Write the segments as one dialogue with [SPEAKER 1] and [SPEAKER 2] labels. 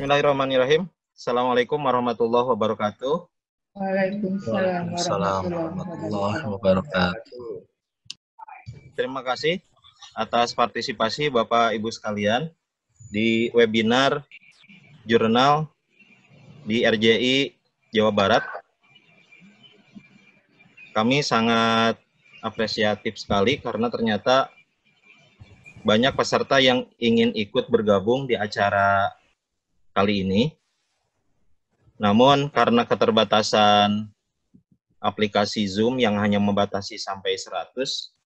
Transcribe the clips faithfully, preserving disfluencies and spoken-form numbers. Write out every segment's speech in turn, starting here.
[SPEAKER 1] Bismillahirrahmanirrahim. Assalamualaikum warahmatullahi wabarakatuh.
[SPEAKER 2] Waalaikumsalam
[SPEAKER 3] Waalaikumsalam warahmatullahi wabarakatuh.
[SPEAKER 1] Terima kasih atas partisipasi Bapak Ibu sekalian di webinar jurnal di R J I Jawa Barat. Kami sangat apresiatif sekali karena ternyata banyak peserta yang ingin ikut bergabung di acara kali ini. Namun karena keterbatasan aplikasi Zoom yang hanya membatasi sampai seratus,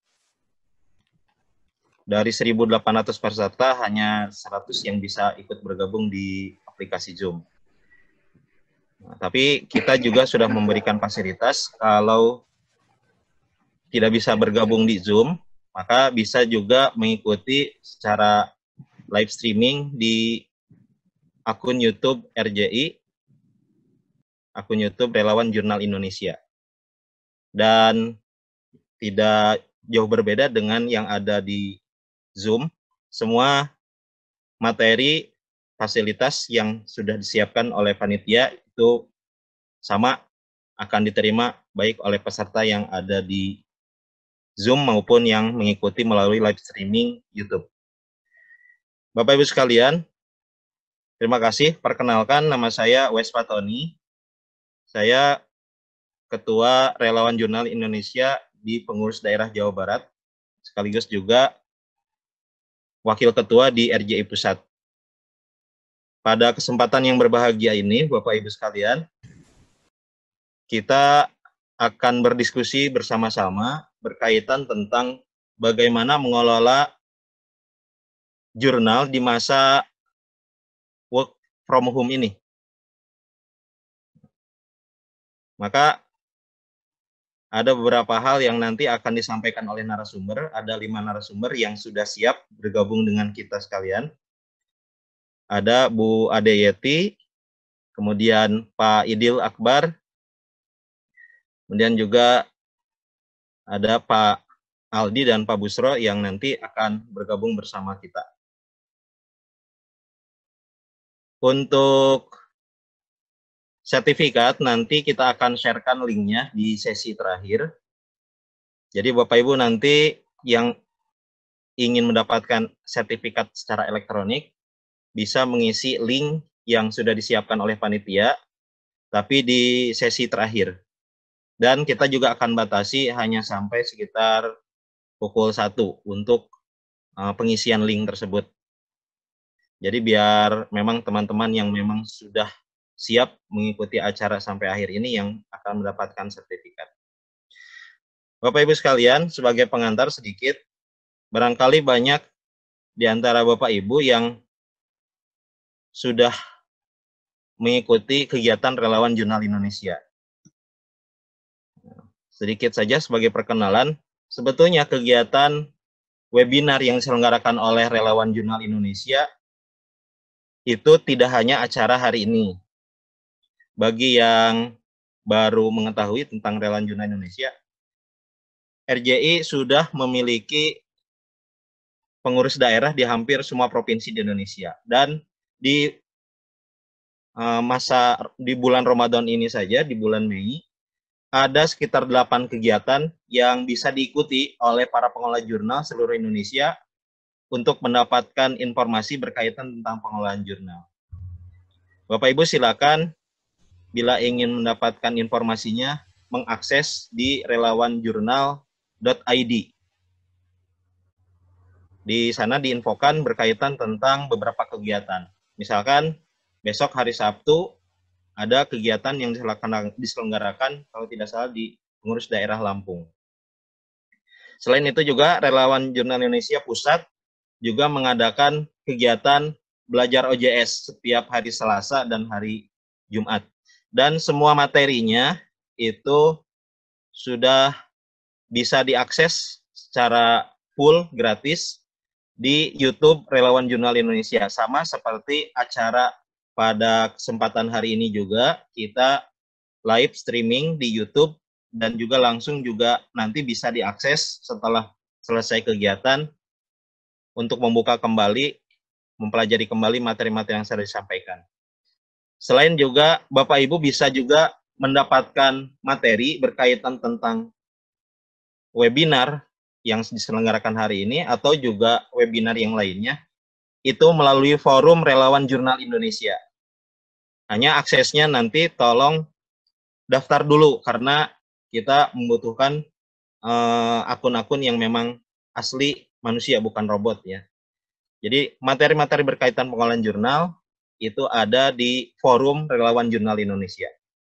[SPEAKER 1] dari seribu delapan ratus peserta hanya seratus yang bisa ikut bergabung di aplikasi Zoom. Nah, tapi kita juga sudah memberikan fasilitas kalau tidak bisa bergabung di Zoom, maka bisa juga mengikuti secara live streaming di akun YouTube R J I, akun YouTube Relawan Jurnal Indonesia. Dan tidak jauh berbeda dengan yang ada di Zoom, semua materi fasilitas yang sudah disiapkan oleh panitia itu sama akan diterima baik oleh peserta yang ada di Zoom maupun yang mengikuti melalui live streaming YouTube. Bapak Ibu sekalian, terima kasih. Perkenalkan, nama saya Wes Patoni. Saya Ketua Relawan Jurnal Indonesia di Pengurus Daerah Jawa Barat, sekaligus juga Wakil Ketua di R J I Pusat. Pada kesempatan yang berbahagia ini, Bapak Ibu sekalian, kita akan berdiskusi bersama-sama berkaitan tentang bagaimana mengelola jurnal di masa work from home ini. Maka ada beberapa hal yang nanti akan disampaikan oleh narasumber. Ada lima narasumber yang sudah siap bergabung dengan kita sekalian. Ada Bu Ade Yeti, kemudian Pak Idil Akbar, kemudian juga ada Pak Aldi dan Pak Busro yang nanti akan bergabung bersama kita. Untuk sertifikat nanti kita akan sharekan linknya di sesi terakhir. Jadi Bapak Ibu nanti yang ingin mendapatkan sertifikat secara elektronik bisa mengisi link yang sudah disiapkan oleh panitia, tapi di sesi terakhir. Dan kita juga akan batasi hanya sampai sekitar pukul satu untuk uh, pengisian link tersebut. Jadi biar memang teman-teman yang memang sudah siap mengikuti acara sampai akhir ini yang akan mendapatkan sertifikat. Bapak Ibu sekalian, sebagai pengantar sedikit, barangkali banyak di antara Bapak Ibu yang sudah mengikuti kegiatan Relawan Jurnal Indonesia. Sedikit saja sebagai perkenalan, sebetulnya kegiatan webinar yang diselenggarakan oleh Relawan Jurnal Indonesia itu tidak hanya acara hari ini. Bagi yang baru mengetahui tentang Relawan Jurnal Indonesia, R J I sudah memiliki pengurus daerah di hampir semua provinsi di Indonesia. Dan di uh, masa di bulan Ramadan ini saja, di bulan Mei, ada sekitar delapan kegiatan yang bisa diikuti oleh para pengelola jurnal seluruh Indonesia untuk mendapatkan informasi berkaitan tentang pengelolaan jurnal. Bapak Ibu silakan bila ingin mendapatkan informasinya mengakses di relawan jurnal dot I D. Di sana diinfokan berkaitan tentang beberapa kegiatan. Misalkan besok hari Sabtu ada kegiatan yang diselenggarakan kalau tidak salah di Pengurus Daerah Lampung. Selain itu juga Relawan Jurnal Indonesia Pusat juga mengadakan kegiatan belajar O J S setiap hari Selasa dan hari Jumat. Dan semua materinya itu sudah bisa diakses secara full gratis di YouTube Relawan Jurnal Indonesia. Sama seperti acara pada kesempatan hari ini juga kita live streaming di YouTube dan juga langsung juga nanti bisa diakses setelah selesai kegiatan untuk membuka kembali, mempelajari kembali materi-materi yang saya disampaikan. Selain juga Bapak Ibu bisa juga mendapatkan materi berkaitan tentang webinar yang diselenggarakan hari ini atau juga webinar yang lainnya itu melalui forum relawan jurnal Indonesia. Hanya aksesnya nanti tolong daftar dulu karena kita membutuhkan akun-akun uh, yang memang asli manusia bukan robot ya. Jadi materi-materi berkaitan pengolahan jurnal itu ada di forum relawan jurnal Indonesia.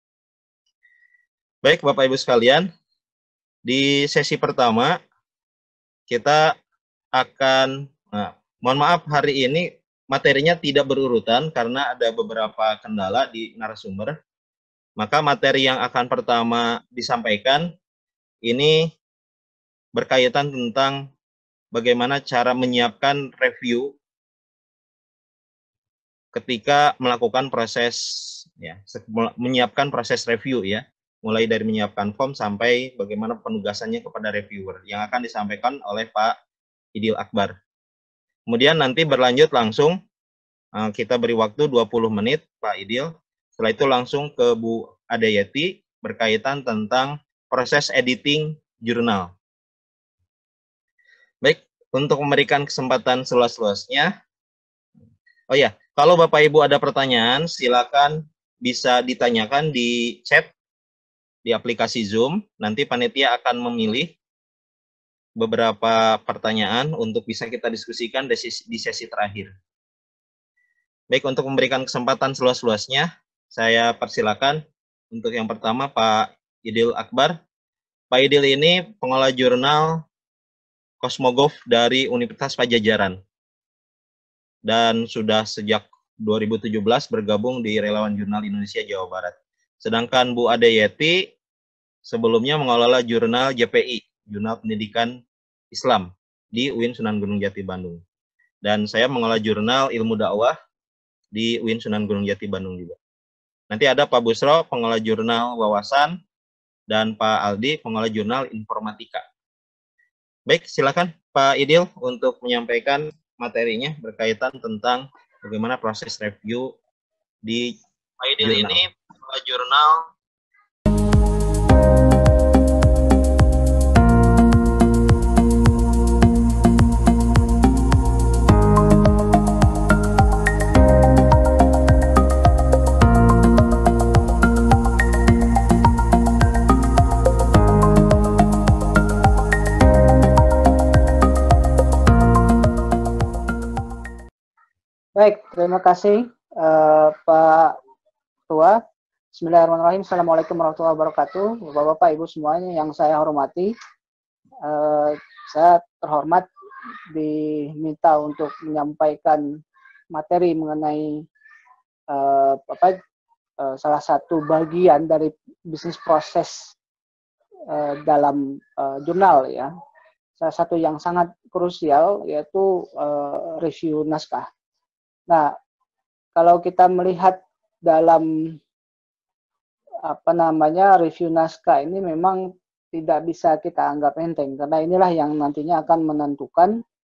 [SPEAKER 1] Baik Bapak Ibu sekalian, di sesi pertama kita akan, nah, mohon maaf hari ini materinya tidak berurutan karena ada beberapa kendala di narasumber. Maka materi yang akan pertama disampaikan ini berkaitan tentang bagaimana cara menyiapkan review ketika melakukan proses ya, menyiapkan proses review ya, mulai dari menyiapkan form sampai bagaimana penugasannya kepada reviewer yang akan disampaikan oleh Pak Idil Akbar. Kemudian nanti berlanjut langsung kita beri waktu dua puluh menit Pak Idil. Setelah itu langsung ke Bu Adayati berkaitan tentang proses editing jurnal. Baik, untuk memberikan kesempatan seluas-luasnya. Oh ya, kalau Bapak Ibu ada pertanyaan, silakan bisa ditanyakan di chat di aplikasi Zoom. Nanti panitia akan memilih beberapa pertanyaan untuk bisa kita diskusikan di sesi, di sesi terakhir. Baik, untuk memberikan kesempatan seluas-luasnya, saya persilakan untuk yang pertama Pak Idil Akbar. Pak Idil ini pengelola jurnal Cosmogov dari Universitas Pajajaran dan sudah sejak dua ribu tujuh belas bergabung di Relawan Jurnal Indonesia Jawa Barat. Sedangkan Bu Adayati sebelumnya mengelola jurnal J P I, Jurnal Pendidikan Islam di U I N Sunan Gunung Jati Bandung. Dan saya mengelola jurnal Ilmu Dakwah di U I N Sunan Gunung Jati Bandung juga. Nanti ada Pak Busro, pengelola jurnal Wawasan, dan Pak Aldi, pengelola jurnal Informatika. Baik, silakan Pak Idil untuk menyampaikan materinya berkaitan tentang bagaimana proses review di Pak Idil jurnal. Ini pengelola jurnal.
[SPEAKER 4] Baik, terima kasih uh, Pak Ketua. Bismillahirrahmanirrahim. Assalamualaikum warahmatullahi wabarakatuh. Bapak-bapak, Ibu semuanya yang saya hormati. Uh, saya terhormat diminta untuk menyampaikan materi mengenai uh, apa, uh, salah satu bagian dari bisnis proses uh, dalam uh, jurnal ya. Salah satu yang sangat krusial yaitu uh, review naskah. Nah, kalau kita melihat dalam apa namanya review naskah ini memang tidak bisa kita anggap enteng karena inilah yang nantinya akan menentukan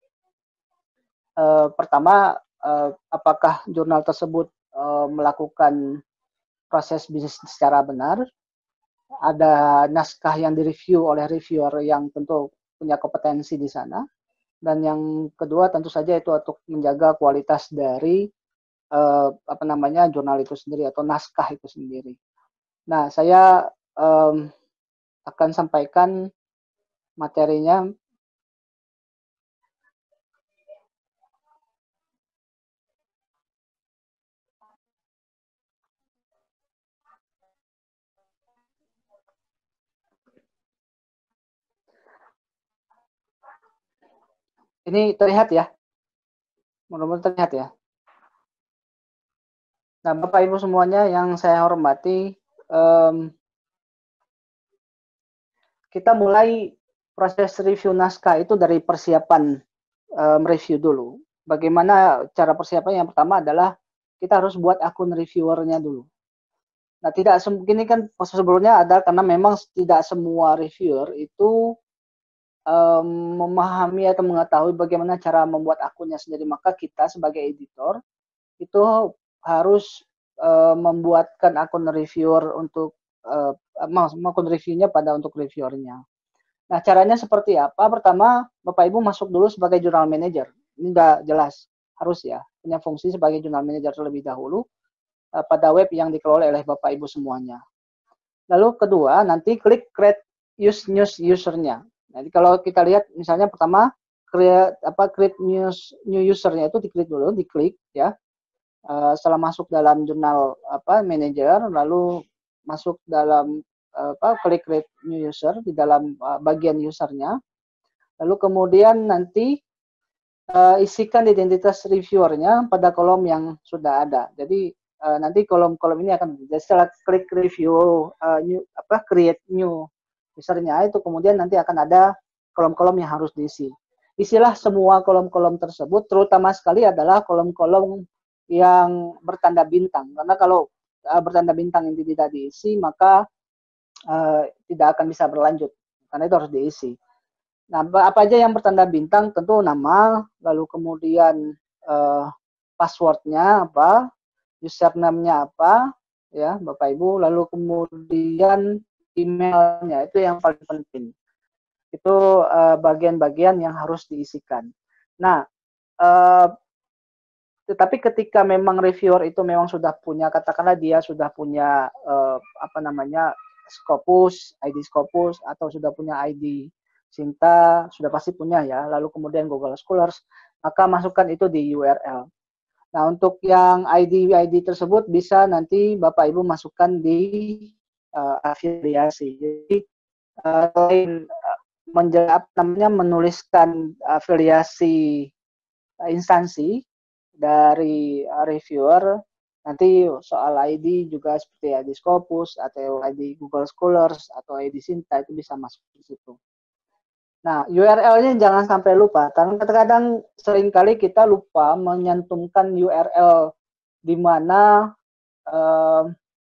[SPEAKER 4] eh, pertama eh, apakah jurnal tersebut eh, melakukan proses bisnis secara benar, ada naskah yang direview oleh reviewer yang tentu punya kompetensi di sana. Dan yang kedua tentu saja itu untuk menjaga kualitas dari eh, apa namanya jurnal itu sendiri atau naskah itu sendiri. Nah, saya eh, akan sampaikan materinya. Ini terlihat ya? Mudah-mudahan terlihat ya. Nah, Bapak Ibu semuanya yang saya hormati, um, kita mulai proses review naskah itu dari persiapan um, review dulu. Bagaimana cara persiapan? Yang pertama adalah kita harus buat akun reviewernya dulu. Nah, tidak ini kan sebelumnya ada karena memang tidak semua reviewer itu um, memahami atau mengetahui bagaimana cara membuat akunnya sendiri. Maka kita sebagai editor itu harus uh, membuatkan akun reviewer untuk uh, akun reviewnya pada untuk reviewernya. Nah, caranya seperti apa? Pertama, Bapak Ibu masuk dulu sebagai jurnal manager. Ini udah jelas, harus ya, punya fungsi sebagai jurnal manager terlebih dahulu uh, pada web yang dikelola oleh Bapak Ibu semuanya. Lalu kedua, nanti klik create use news usernya. Jadi kalau kita lihat misalnya pertama create apa create news new usernya itu diklik dulu, diklik ya. Uh, setelah masuk dalam jurnal apa manager, lalu masuk dalam apa klik create new user di dalam uh, bagian usernya, lalu kemudian nanti uh, isikan identitas reviewernya pada kolom yang sudah ada. Jadi uh, nanti kolom-kolom ini akan jadi setelah klik review uh, new apa create new usernya itu kemudian nanti akan ada kolom-kolom yang harus diisi. Isilah semua kolom-kolom tersebut, terutama sekali adalah kolom-kolom yang bertanda bintang, karena kalau uh, bertanda bintang ini tidak diisi maka Uh, tidak akan bisa berlanjut karena itu harus diisi. Nah, apa aja yang bertanda bintang? Tentu nama, lalu kemudian uh, passwordnya apa, username-nya apa, ya Bapak Ibu, lalu kemudian emailnya itu yang paling penting. Itu bagian-bagian uh, yang harus diisikan. Nah, uh, tetapi ketika memang reviewer itu memang sudah punya, katakanlah dia sudah punya uh, apa namanya Scopus, I D Scopus, atau sudah punya I D Sinta, sudah pasti punya ya, lalu kemudian Google Scholars, maka masukkan itu di U R L. Nah, untuk yang I D I D tersebut bisa nanti Bapak Ibu masukkan di uh, afiliasi. Jadi uh, selain uh, menjawab namanya menuliskan afiliasi uh, instansi dari uh, reviewer, nanti soal I D juga seperti I D Scopus atau I D Google Scholars atau I D Sinta itu bisa masuk di situ. Nah, U R L-nya jangan sampai lupa, karena kadang-kadang seringkali kita lupa menyantumkan U R L di mana eh,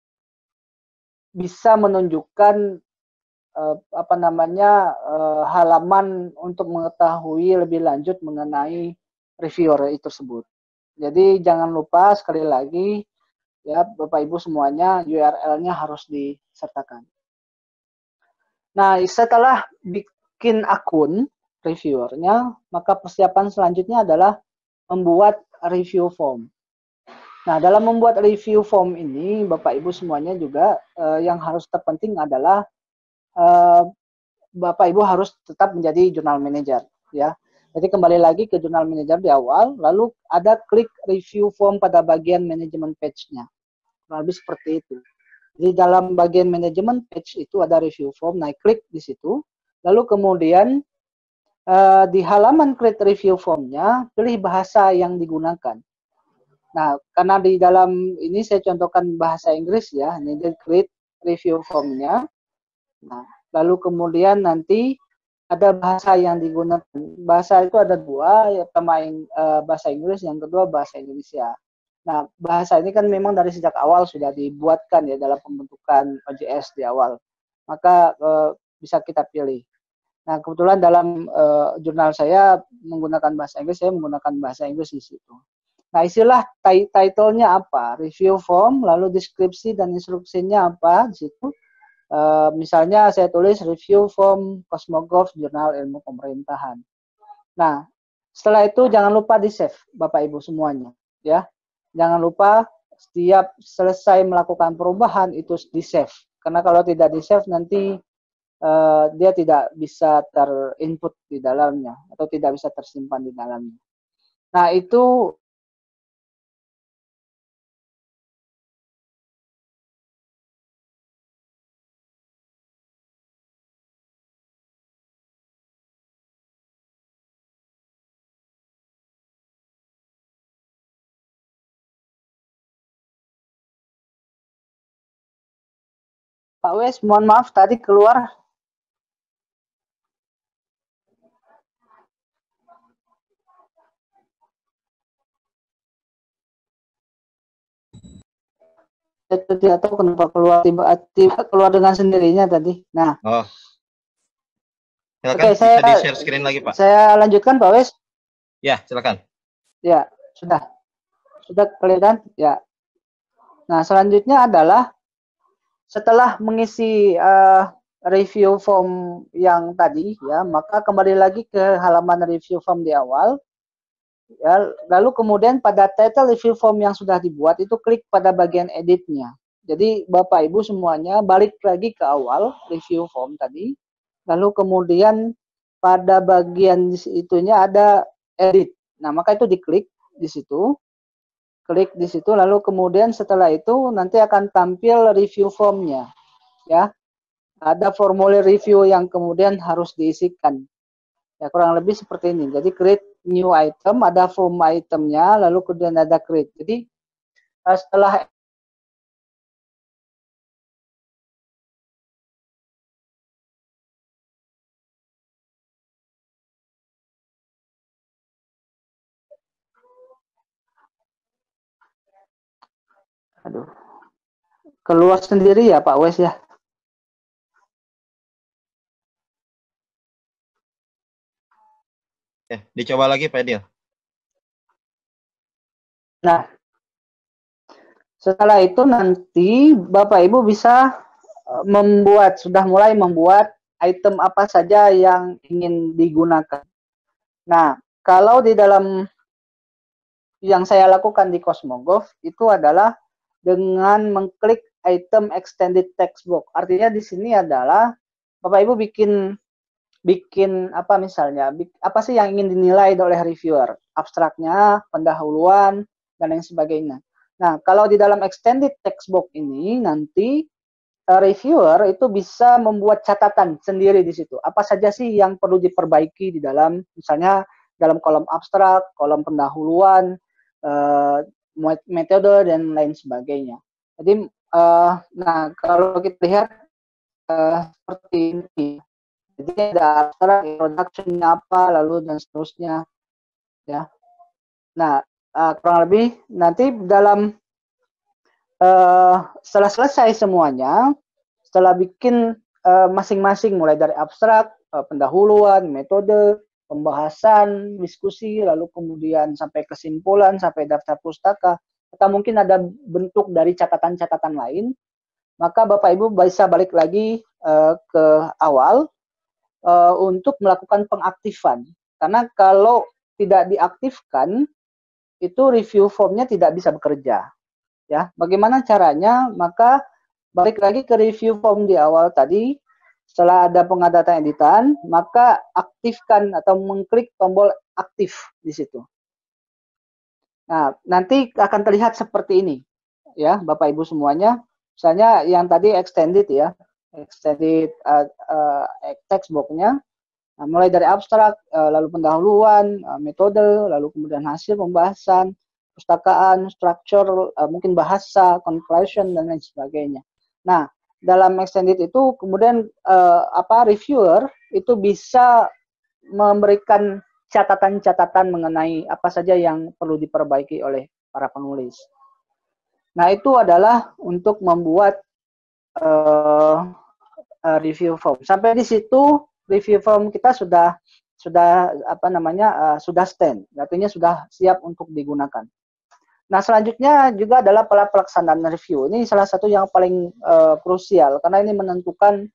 [SPEAKER 4] bisa menunjukkan eh, apa namanya eh, halaman untuk mengetahui lebih lanjut mengenai reviewer itu tersebut. Jadi jangan lupa sekali lagi ya Bapak Ibu semuanya U R L-nya harus disertakan. Nah, setelah bikin akun reviewernya, maka persiapan selanjutnya adalah membuat review form. Nah, dalam membuat review form ini Bapak Ibu semuanya juga eh, yang harus terpenting adalah eh, Bapak Ibu harus tetap menjadi jurnal manager ya. Jadi kembali lagi ke jurnal manager di awal, lalu ada klik review form pada bagian manajemen page-nya. Kurang lebih seperti itu. Jadi dalam bagian manajemen page itu ada review form, nah klik di situ. Lalu kemudian uh, di halaman create review form-nya, pilih bahasa yang digunakan. Nah, karena di dalam ini saya contohkan bahasa Inggris ya, ini create review form-nya. Nah, lalu kemudian nanti ada bahasa yang digunakan. Bahasa itu ada dua, ya, pertama uh, bahasa Inggris, yang kedua bahasa Indonesia. Nah, bahasa ini kan memang dari sejak awal sudah dibuatkan ya dalam pembentukan O J S di awal. Maka uh, bisa kita pilih. Nah, kebetulan dalam uh, jurnal saya menggunakan bahasa Inggris, saya menggunakan bahasa Inggris di situ. Nah, istilah title-nya apa? Review form, lalu deskripsi dan instruksinya apa di situ. Uh, misalnya saya tulis review form Cosmogolf Jurnal Ilmu Pemerintahan. Nah, setelah itu jangan lupa di save Bapak Ibu semuanya ya. Jangan lupa setiap selesai melakukan perubahan itu di save. Karena kalau tidak di save nanti uh, dia tidak bisa terinput di dalamnya atau tidak bisa tersimpan di dalamnya. Nah, itu Pak Wes, mohon maaf tadi keluar. Saya tidak tahu kenapa keluar tiba-tiba keluar dengan sendirinya tadi. Nah,
[SPEAKER 1] oh. Silakan,
[SPEAKER 4] oke, saya
[SPEAKER 1] bisa di share screen lagi, Pak.
[SPEAKER 4] Saya lanjutkan, Pak Wes.
[SPEAKER 1] Ya, silakan.
[SPEAKER 4] Ya, sudah. Sudah kelihatan? Ya. Nah, selanjutnya adalah setelah mengisi uh, review form yang tadi, ya, maka kembali lagi ke halaman review form di awal. Ya, lalu kemudian pada title review form yang sudah dibuat itu klik pada bagian editnya. Jadi Bapak Ibu semuanya balik lagi ke awal review form tadi, lalu kemudian pada bagian itunya ada edit. Nah, maka itu diklik di situ, klik di situ, lalu kemudian setelah itu nanti akan tampil review formnya, ya. Ada formulir review yang kemudian harus diisikan. Ya, kurang lebih seperti ini. Jadi create new item, ada form itemnya, lalu kemudian ada create. Jadi setelah aduh, keluar sendiri ya Pak Wes ya.
[SPEAKER 1] Ya, dicoba lagi Pak Edil.
[SPEAKER 4] Nah, setelah itu nanti Bapak Ibu bisa membuat, sudah mulai membuat item apa saja yang ingin digunakan. Nah, kalau di dalam yang saya lakukan di Cosmogoth itu adalah dengan mengklik item extended text box. Artinya di sini adalah Bapak Ibu bikin bikin apa misalnya, apa sih yang ingin dinilai oleh reviewer, abstraknya, pendahuluan, dan lain sebagainya. Nah, kalau di dalam extended text box ini nanti uh, reviewer itu bisa membuat catatan sendiri di situ. Apa saja sih yang perlu diperbaiki di dalam, misalnya dalam kolom abstrak, kolom pendahuluan, uh, metode, dan lain sebagainya. Jadi, uh, nah kalau kita lihat uh, seperti ini. Jadi ada abstrak, introduction-nya apa, lalu dan seterusnya, ya. Nah, uh, kurang lebih nanti dalam uh, setelah selesai semuanya, setelah bikin masing-masing uh, mulai dari abstrak, uh, pendahuluan, metode, pembahasan, diskusi, lalu kemudian sampai kesimpulan, sampai daftar pustaka, atau mungkin ada bentuk dari catatan-catatan lain, maka Bapak Ibu bisa balik lagi uh, ke awal. Uh, untuk melakukan pengaktifan, karena kalau tidak diaktifkan itu review formnya tidak bisa bekerja, ya. Bagaimana caranya? Maka balik lagi ke review form di awal tadi, setelah ada pengadatan editan, maka aktifkan atau mengklik tombol aktif di situ. Nah, nanti akan terlihat seperti ini, ya Bapak Ibu semuanya. Misalnya yang tadi extended, ya, extended uh, uh, text box-nya. Nah, mulai dari abstrak, lalu pendahuluan, metode, lalu kemudian hasil pembahasan, pustakaan, structure, mungkin bahasa, conclusion, dan lain sebagainya. Nah, dalam extended itu kemudian apa reviewer itu bisa memberikan catatan-catatan mengenai apa saja yang perlu diperbaiki oleh para penulis. Nah, itu adalah untuk membuat uh, uh, review form. Sampai di situ review form kita sudah sudah apa namanya uh, sudah stand, artinya sudah siap untuk digunakan. Nah, selanjutnya juga adalah pola pelaksanaan review. Ini salah satu yang paling uh, krusial karena ini menentukan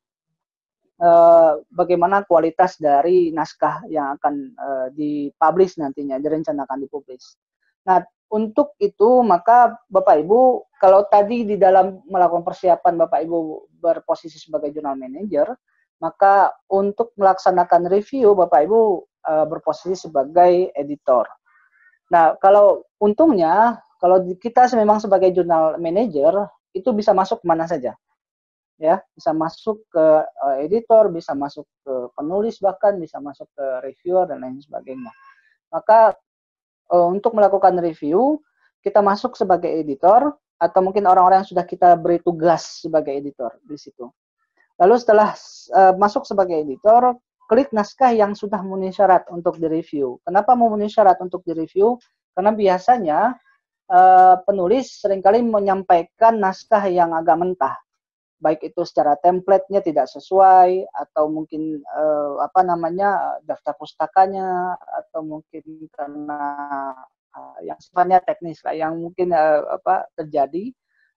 [SPEAKER 4] uh, bagaimana kualitas dari naskah yang akan uh, dipublish nantinya, direncanakan dipublish. Nah, untuk itu maka Bapak Ibu kalau tadi di dalam melakukan persiapan Bapak Ibu berposisi sebagai jurnal manager, maka untuk melaksanakan review Bapak Ibu uh, berposisi sebagai editor. Nah, kalau untungnya kalau kita memang sebagai jurnal manager itu bisa masuk kemana saja, ya, bisa masuk ke uh, editor, bisa masuk ke penulis, bahkan bisa masuk ke reviewer dan lain sebagainya. Maka uh, untuk melakukan review kita masuk sebagai editor atau mungkin orang-orang yang sudah kita beri tugas sebagai editor di situ. Lalu setelah uh, masuk sebagai editor, klik naskah yang sudah memenuhi syarat untuk direview. Kenapa memenuhi syarat untuk direview? Karena biasanya uh, penulis seringkali menyampaikan naskah yang agak mentah, baik itu secara template-nya tidak sesuai, atau mungkin uh, apa namanya daftar pustakanya, atau mungkin karena uh, yang sifatnya teknis lah, yang mungkin uh, apa terjadi.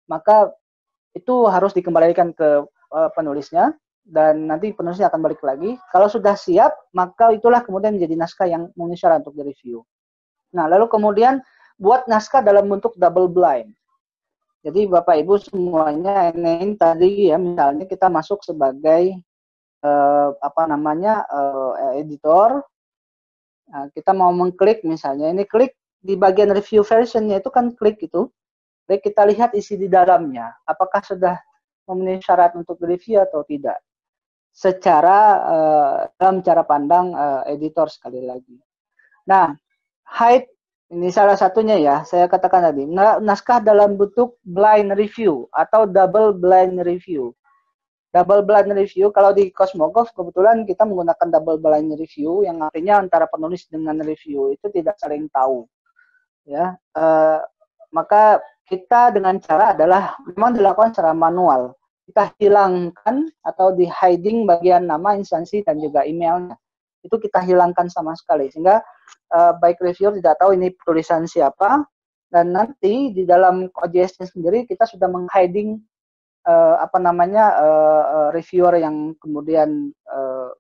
[SPEAKER 4] maka itu harus dikembalikan ke uh, penulisnya, dan nanti penulisnya akan balik lagi. Kalau sudah siap, maka itulah kemudian menjadi naskah yang memenuhi syarat untuk direview. Nah, lalu kemudian buat naskah dalam bentuk double blind. Jadi Bapak Ibu semuanya, ini tadi ya, misalnya kita masuk sebagai uh, apa namanya uh, editor, nah, kita mau mengklik misalnya, ini klik di bagian review versionnya itu kan klik itu, baik kita lihat isi di dalamnya, apakah sudah memenuhi syarat untuk review atau tidak, secara uh, dalam cara pandang uh, editor sekali lagi. Nah, hide ini salah satunya ya, saya katakan tadi, naskah dalam bentuk blind review atau double blind review. Double blind review, kalau di Cosmogolf kebetulan kita menggunakan double blind review, yang artinya antara penulis dengan review itu tidak saling tahu. Ya, uh, maka kita dengan cara adalah memang dilakukan secara manual. Kita hilangkan atau di hiding bagian nama, instansi, dan juga emailnya. Itu kita hilangkan sama sekali, sehingga uh, baik reviewer tidak tahu ini tulisan siapa, dan nanti di dalam O J S-nya sendiri kita sudah menghiding uh, apa namanya uh, uh, reviewer yang kemudian uh,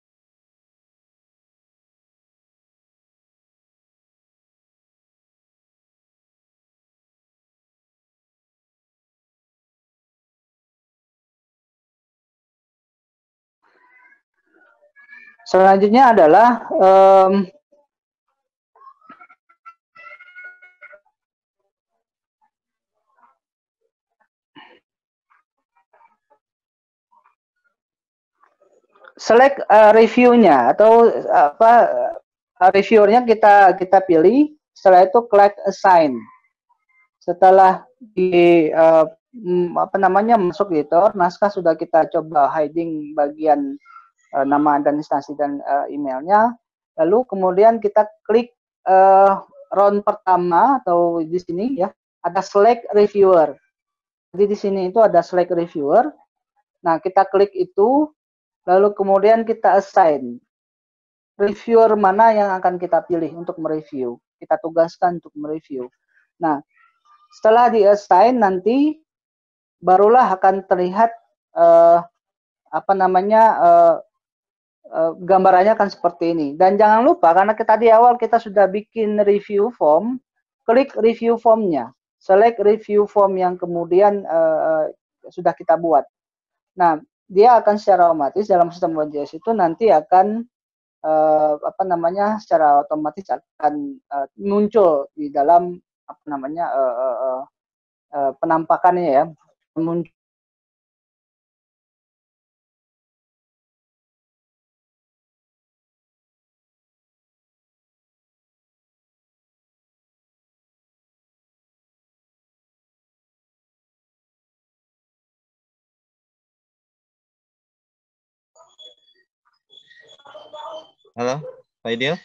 [SPEAKER 4] selanjutnya adalah um, select uh, reviewnya atau uh, apa uh, reviewernya kita kita pilih. Setelah itu klik assign. Setelah di uh, apa namanya masuk editor, naskah sudah kita coba hiding bagian uh, nama dan instansi dan uh, emailnya. Lalu kemudian kita klik uh, round pertama atau di sini ya ada select reviewer. Jadi di sini itu ada select reviewer. Nah, kita klik itu. Lalu kemudian kita assign reviewer mana yang akan kita pilih untuk mereview. Kita tugaskan untuk mereview. Nah, setelah di assign nanti barulah akan terlihat uh, apa namanya uh, uh, gambarannya akan seperti ini. Dan jangan lupa karena kita di awal kita sudah bikin review form, klik review formnya, select review form yang kemudian uh, sudah kita buat. Nah, dia akan secara otomatis dalam sistem O J S itu nanti akan uh, apa namanya secara otomatis akan uh, muncul di dalam apa namanya uh, uh, uh, penampakannya ya, muncul.
[SPEAKER 1] Halo, Pak Idil?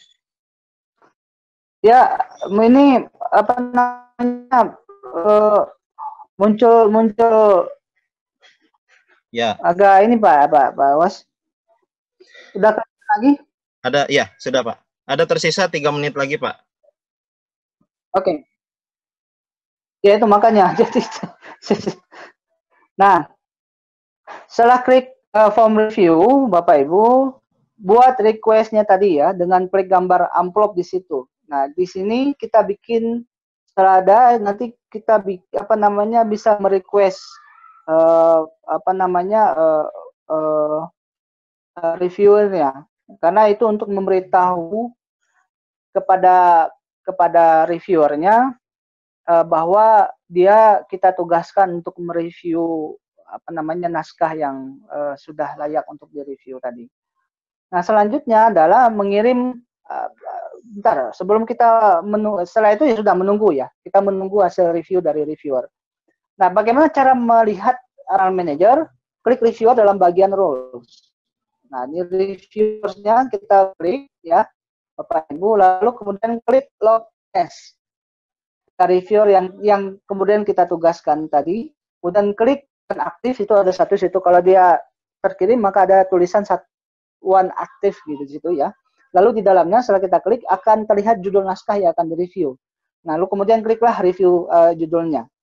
[SPEAKER 4] Ya, ini apa namanya uh, muncul muncul
[SPEAKER 1] ya
[SPEAKER 4] agak ini Pak, Pak, Pak Was. Sudah lagi?
[SPEAKER 1] Ada, ya sudah Pak. Ada tersisa tiga menit lagi Pak.
[SPEAKER 4] Oke. Okay. Ya itu makanya. Jadi, nah, setelah klik uh, form review, Bapak Ibu buat requestnya tadi ya dengan klik gambar amplop di situ. Nah di sini kita bikin setelah ada nanti kita apa namanya bisa merequest uh, apa namanya uh, uh, uh, reviewernya, karena itu untuk memberitahu kepada kepada reviewernya uh, bahwa dia kita tugaskan untuk mereview apa namanya naskah yang uh, sudah layak untuk direview tadi. Nah, selanjutnya adalah mengirim, uh, bentar, sebelum kita menunggu, setelah itu ya sudah menunggu ya, kita menunggu hasil review dari reviewer. Nah, bagaimana cara melihat Aral Manager? Klik reviewer dalam bagian roles. Nah, ini reviewersnya kita klik ya, Bapak Ibu, lalu kemudian klik log as. Reviewer yang yang kemudian kita tugaskan tadi, kemudian klik aktif, itu ada satu situ, kalau dia terkirim maka ada tulisan satu one aktif gitu situ ya. Lalu di dalamnya setelah kita klik akan terlihat judul naskah yang akan direview. Nah, lalu kemudian kliklah review uh, judulnya.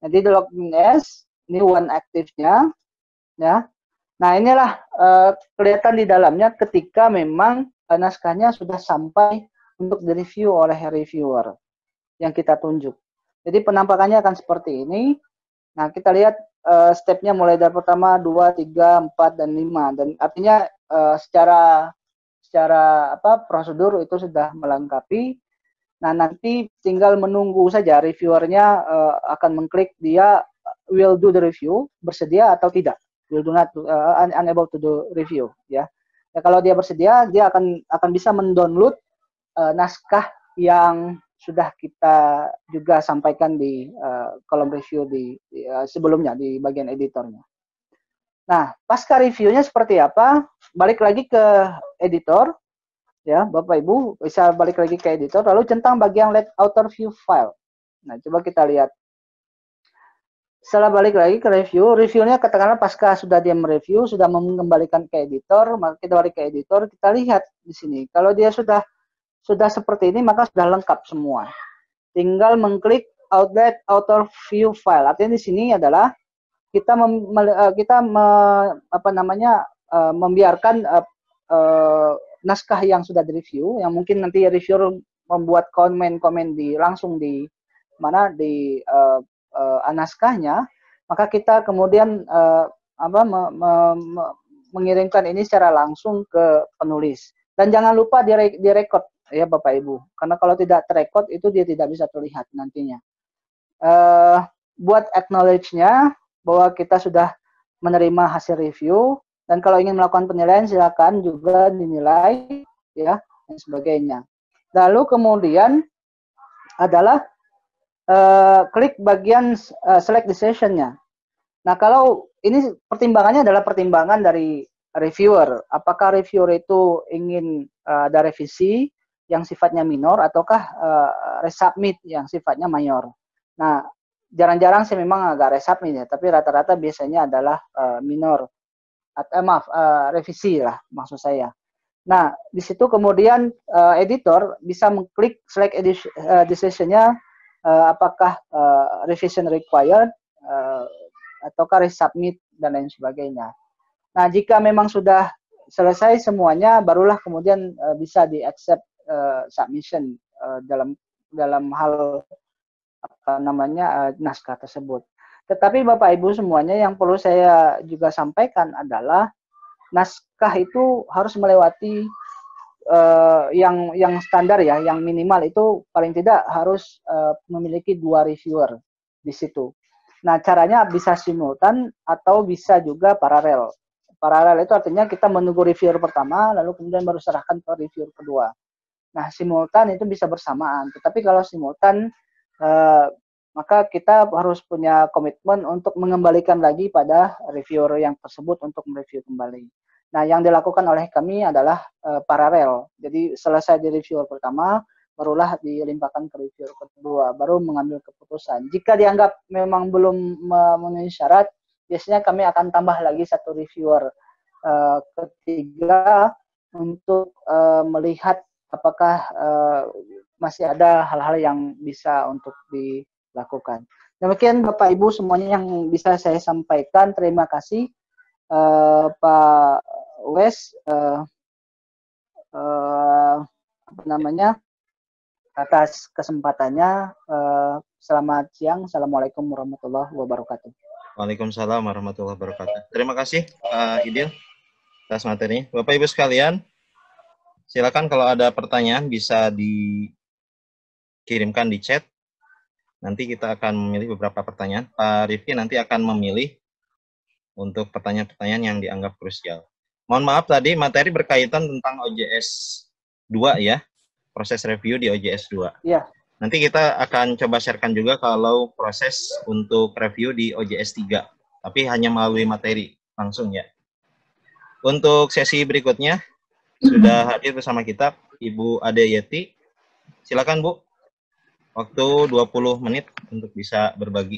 [SPEAKER 4] Nanti di login S, ini one active-nya, ya. Nah, inilah uh, kelihatan di dalamnya ketika memang uh, naskahnya sudah sampai untuk direview oleh reviewer yang kita tunjuk. Jadi penampakannya akan seperti ini. Nah, kita lihat uh, stepnya mulai dari pertama, dua, tiga, empat, dan lima. Dan artinya uh, secara secara apa prosedur itu sudah melengkapi. Nah, nanti tinggal menunggu saja reviewernya uh, akan mengklik dia will do the review, bersedia atau tidak. Will do not uh, unable to do review, ya. Ya, kalau dia bersedia, dia akan akan bisa mendownload uh, naskah yang sudah kita juga sampaikan di uh, kolom review di, di uh, sebelumnya di bagian editornya. Nah, pasca reviewnya seperti apa? Balik lagi ke editor, ya, Bapak Ibu bisa balik lagi ke editor. Lalu centang bagian let author view file. Nah, coba kita lihat. Setelah balik lagi ke review, reviewnya katakanlah pasca sudah dia mereview, sudah mengembalikan ke editor, maka kita balik ke editor, kita lihat di sini. Kalau dia sudah sudah seperti ini, maka sudah lengkap semua. Tinggal mengklik outlet author view file. Artinya di sini adalah kita mem, kita me, apa namanya uh, membiarkan uh, uh, naskah yang sudah direview, yang mungkin nanti reviewer membuat komen-komen di langsung di mana di uh, uh, naskahnya, maka kita kemudian uh, apa me, me, me, mengirimkan ini secara langsung ke penulis. Dan jangan lupa direkod ya Bapak Ibu, karena kalau tidak terekod itu dia tidak bisa terlihat nantinya. Uh, buat acknowledge-nya bahwa kita sudah menerima hasil review, dan kalau ingin melakukan penilaian silakan juga dinilai ya dan sebagainya. Lalu kemudian adalah uh, klik bagian uh, select decision-nya. Nah, kalau ini pertimbangannya adalah pertimbangan dari reviewer, apakah reviewer itu ingin uh, ada revisi yang sifatnya minor ataukah uh, resubmit yang sifatnya mayor. Nah, jarang-jarang sih memang agak resubmit ya, tapi rata-rata biasanya adalah uh, minor atau eh, maaf uh, revisi lah maksud saya. Nah, di situ kemudian uh, editor bisa mengklik select uh, decision-nya uh, apakah uh, revision required uh, ataukah resubmit dan lain sebagainya. Nah, jika memang sudah selesai semuanya, barulah kemudian uh, bisa di-accept uh, submission uh, dalam dalam hal apa namanya uh, naskah tersebut. Tetapi Bapak Ibu semuanya yang perlu saya juga sampaikan adalah naskah itu harus melewati uh, yang yang standar ya, yang minimal itu paling tidak harus uh, memiliki dua reviewer di situ. Nah, caranya bisa simultan atau bisa juga paralel. Paralel itu artinya kita menunggu reviewer pertama, lalu kemudian baru serahkan ke reviewer kedua. Nah, simultan itu bisa bersamaan. Tetapi kalau simultan, eh, maka kita harus punya komitmen untuk mengembalikan lagi pada reviewer yang tersebut untuk mereview kembali. Nah, yang dilakukan oleh kami adalah eh, paralel. Jadi selesai di reviewer pertama, barulah dilimpahkan ke reviewer kedua, baru mengambil keputusan. Jika dianggap memang belum memenuhi syarat, biasanya kami akan tambah lagi satu reviewer uh, ketiga untuk uh, melihat apakah uh, masih ada hal-hal yang bisa untuk dilakukan. Demikian Bapak Ibu semuanya yang bisa saya sampaikan. Terima kasih uh, Pak Wes uh, uh, apa namanya atas kesempatannya. Uh, selamat siang. Assalamualaikum warahmatullahi wabarakatuh.
[SPEAKER 1] Waalaikumsalam warahmatullahi wabarakatuh. Terima kasih Pak Idil atas materinya. Bapak Ibu sekalian, silakan kalau ada pertanyaan bisa dikirimkan di chat. Nanti kita akan memilih beberapa pertanyaan. Pak Rifki nanti akan memilih untuk pertanyaan-pertanyaan yang dianggap krusial. Mohon maaf tadi materi berkaitan tentang O J S dua ya, proses review di O J S dua.
[SPEAKER 4] Iya.
[SPEAKER 1] Nanti kita akan coba sharekan juga kalau proses untuk review di O J S tiga, tapi hanya melalui materi langsung ya. Untuk sesi berikutnya, sudah hadir bersama kita Ibu Ade Yeti. Silakan Bu, waktu dua puluh menit untuk bisa berbagi.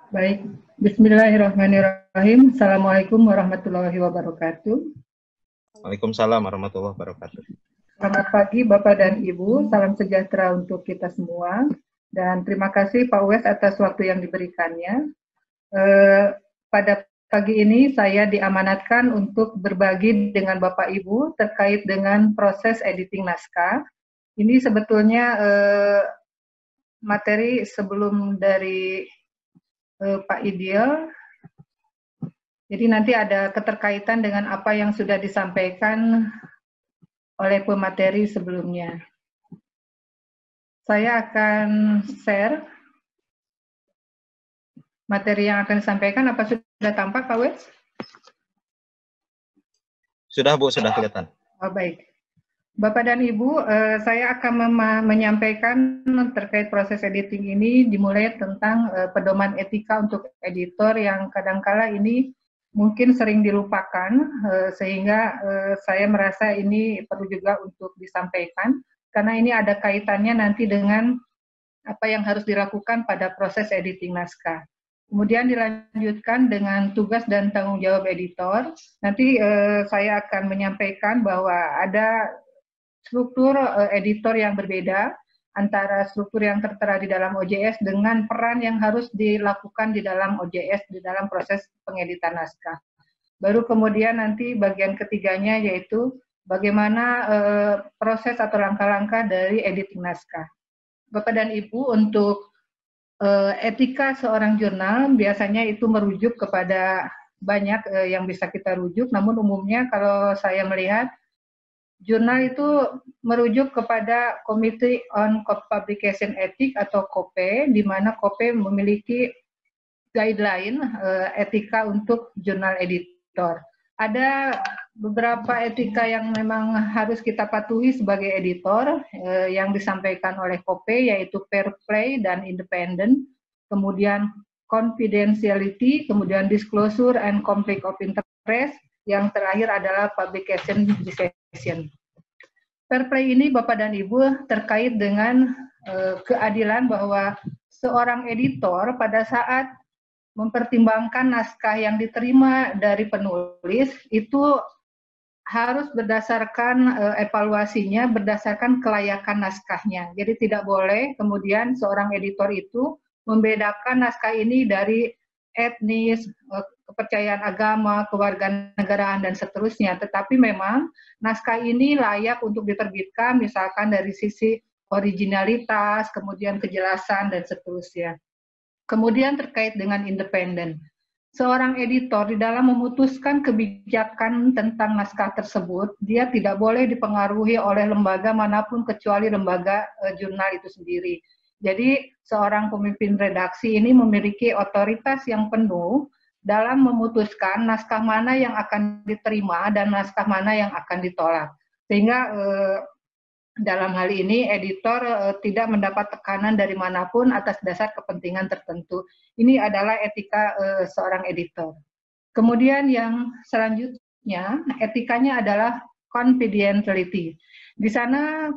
[SPEAKER 2] Baik, Bismillahirrahmanirrahim. Assalamualaikum warahmatullahi wabarakatuh.
[SPEAKER 1] Waalaikumsalam warahmatullahi wabarakatuh.
[SPEAKER 2] Selamat pagi Bapak dan Ibu, salam sejahtera untuk kita semua. Dan terima kasih Pak Uwais atas waktu yang diberikannya. Eh, pada pagi ini saya diamanatkan untuk berbagi dengan Bapak Ibu terkait dengan proses editing naskah. Ini sebetulnya eh, materi sebelum dari eh, Pak Idil. Jadi nanti ada keterkaitan dengan apa yang sudah disampaikan oleh pemateri sebelumnya. Saya akan share materi yang akan disampaikan. Apa sudah tampak, Pak Wes?
[SPEAKER 1] Sudah, Bu, sudah kelihatan.
[SPEAKER 2] Oh, baik. Bapak dan Ibu, eh, saya akan menyampaikan terkait proses editing ini dimulai tentang eh, pedoman etika untuk editor yang kadangkala ini mungkin sering dilupakan, eh, sehingga eh, saya merasa ini perlu juga untuk disampaikan, karena ini ada kaitannya nanti dengan apa yang harus dilakukan pada proses editing naskah. Kemudian dilanjutkan dengan tugas dan tanggung jawab editor. Nanti eh, saya akan menyampaikan bahwa ada struktur uh, editor yang berbeda antara struktur yang tertera di dalam O J S dengan peran yang harus dilakukan di dalam O J S di dalam proses pengeditan naskah. Baru kemudian nanti bagian ketiganya yaitu bagaimana uh, proses atau langkah-langkah dari editing naskah. Bapak dan Ibu, untuk uh, etika seorang jurnal biasanya itu merujuk kepada banyak uh, yang bisa kita rujuk, namun umumnya kalau saya melihat jurnal itu merujuk kepada Committee on Publication Ethics atau C O P E, di mana C O P E memiliki guideline uh, etika untuk jurnal editor. Ada beberapa etika yang memang harus kita patuhi sebagai editor uh, yang disampaikan oleh C O P E, yaitu fair play dan independent, kemudian confidentiality, kemudian disclosure and conflict of interest, yang terakhir adalah publication discretion. Fair play ini Bapak dan Ibu terkait dengan uh, keadilan bahwa seorang editor pada saat mempertimbangkan naskah yang diterima dari penulis itu harus berdasarkan uh, evaluasinya berdasarkan kelayakan naskahnya. Jadi tidak boleh kemudian seorang editor itu membedakan naskah ini dari etnis, uh, kepercayaan agama, kewarganegaraan, dan seterusnya. Tetapi memang naskah ini layak untuk diterbitkan misalkan dari sisi originalitas, kemudian kejelasan, dan seterusnya. Kemudian terkait dengan independen. Seorang editor di dalam memutuskan kebijakan tentang naskah tersebut, dia tidak boleh dipengaruhi oleh lembaga manapun kecuali lembaga uh, jurnal itu sendiri. Jadi seorang pemimpin redaksi ini memiliki otoritas yang penuh dalam memutuskan naskah mana yang akan diterima dan naskah mana yang akan ditolak. Sehingga eh, dalam hal ini editor eh, tidak mendapat tekanan dari manapun atas dasar kepentingan tertentu. Ini adalah etika eh, seorang editor. Kemudian yang selanjutnya, etikanya adalah confidentiality. Di sana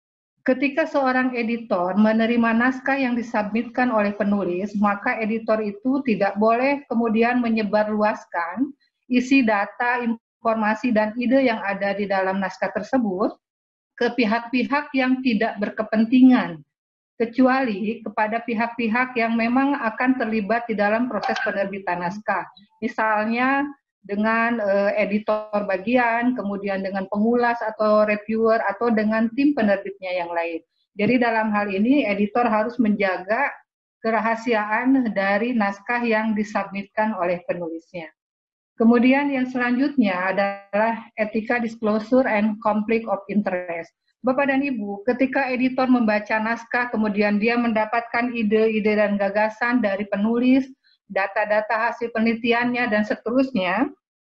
[SPEAKER 2] ketika seorang editor menerima naskah yang disubmitkan oleh penulis, maka editor itu tidak boleh kemudian menyebarluaskan isi data, informasi, dan ide yang ada di dalam naskah tersebut ke pihak-pihak yang tidak berkepentingan, kecuali kepada pihak-pihak yang memang akan terlibat di dalam proses penerbitan naskah. Misalnya dengan uh, editor bagian, kemudian dengan pengulas atau reviewer, atau dengan tim penerbitnya yang lain. Jadi dalam hal ini editor harus menjaga kerahasiaan dari naskah yang disubmitkan oleh penulisnya. Kemudian yang selanjutnya adalah etika disclosure and conflict of interest. Bapak dan Ibu, ketika editor membaca naskah, kemudian dia mendapatkan ide-ide dan gagasan dari penulis, data-data hasil penelitiannya, dan seterusnya,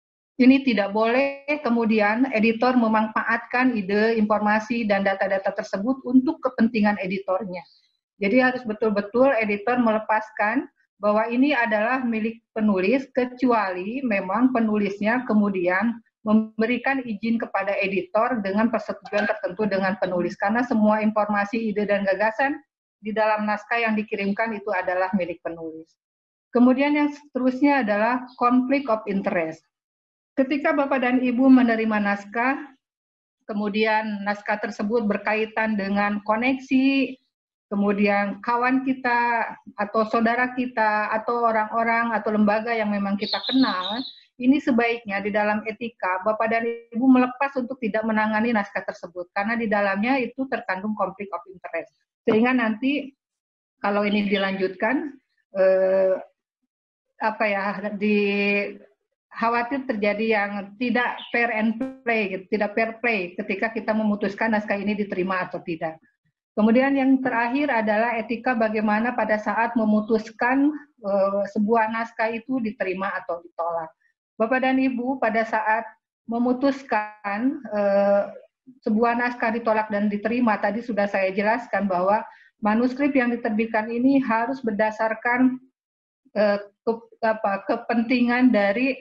[SPEAKER 2] ini tidak boleh kemudian editor memanfaatkan ide, informasi, dan data-data tersebut untuk kepentingan editornya. Jadi harus betul-betul editor melepaskan bahwa ini adalah milik penulis, kecuali memang penulisnya kemudian memberikan izin kepada editor dengan persetujuan tertentu dengan penulis. Karena semua informasi, ide, dan gagasan di dalam naskah yang dikirimkan itu adalah milik penulis. Kemudian yang seterusnya adalah conflict of interest. Ketika Bapak dan Ibu menerima naskah, kemudian naskah tersebut berkaitan dengan koneksi, kemudian kawan kita atau saudara kita atau orang-orang atau lembaga yang memang kita kenal, ini sebaiknya di dalam etika Bapak dan Ibu melepas untuk tidak menangani naskah tersebut karena di dalamnya itu terkandung conflict of interest. Sehingga nanti kalau ini dilanjutkan eh, apa ya di khawatir terjadi yang tidak fair and play, gitu, tidak fair play ketika kita memutuskan naskah ini diterima atau tidak. Kemudian yang terakhir adalah etika bagaimana pada saat memutuskan uh, sebuah naskah itu diterima atau ditolak. Bapak dan Ibu pada saat memutuskan uh, sebuah naskah ditolak dan diterima, tadi sudah saya jelaskan bahwa manuskrip yang diterbitkan ini harus berdasarkan uh, ke, apa, kepentingan dari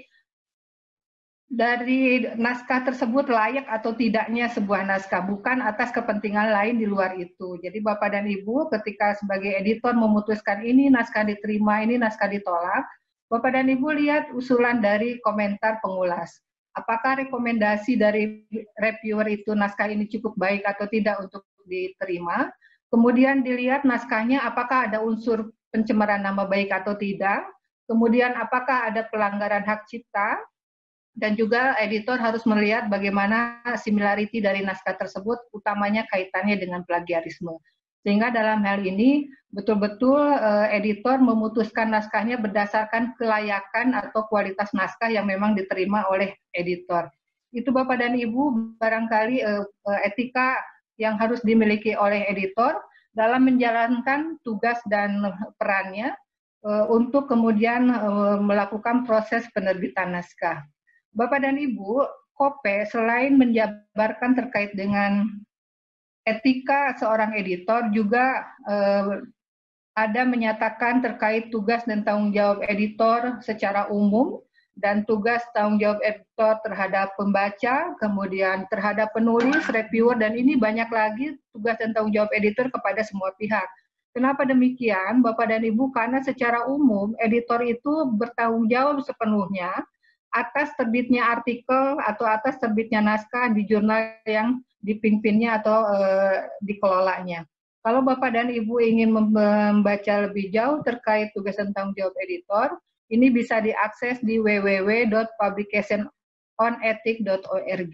[SPEAKER 2] dari naskah tersebut layak atau tidaknya sebuah naskah, bukan atas kepentingan lain di luar itu. Jadi Bapak dan Ibu ketika sebagai editor memutuskan ini naskah diterima, ini naskah ditolak, Bapak dan Ibu lihat usulan dari komentar pengulas. Apakah rekomendasi dari reviewer itu naskah ini cukup baik atau tidak untuk diterima. Kemudian dilihat naskahnya apakah ada unsur pencemaran nama baik atau tidak. Kemudian apakah ada pelanggaran hak cipta. Dan juga editor harus melihat bagaimana similarity dari naskah tersebut, utamanya kaitannya dengan plagiarisme. Sehingga dalam hal ini betul-betul uh, editor memutuskan naskahnya berdasarkan kelayakan atau kualitas naskah yang memang diterima oleh editor. Itu Bapak dan Ibu barangkali uh, uh, etika yang harus dimiliki oleh editor dalam menjalankan tugas dan perannya uh, untuk kemudian uh, melakukan proses penerbitan naskah. Bapak dan Ibu, KOPE selain menjabarkan terkait dengan etika seorang editor, juga eh, ada menyatakan terkait tugas dan tanggung jawab editor secara umum, dan tugas tanggung jawab editor terhadap pembaca, kemudian terhadap penulis, reviewer, dan ini banyak lagi tugas dan tanggung jawab editor kepada semua pihak. Kenapa demikian, Bapak dan Ibu? Karena secara umum, editor itu bertanggung jawab sepenuhnya atas terbitnya artikel atau atas terbitnya naskah di jurnal yang dipimpinnya atau e, dikelolanya. Kalau Bapak dan Ibu ingin membaca lebih jauh terkait tugas dan tanggung jawab editor, ini bisa diakses di w w w dot publication on ethics dot org.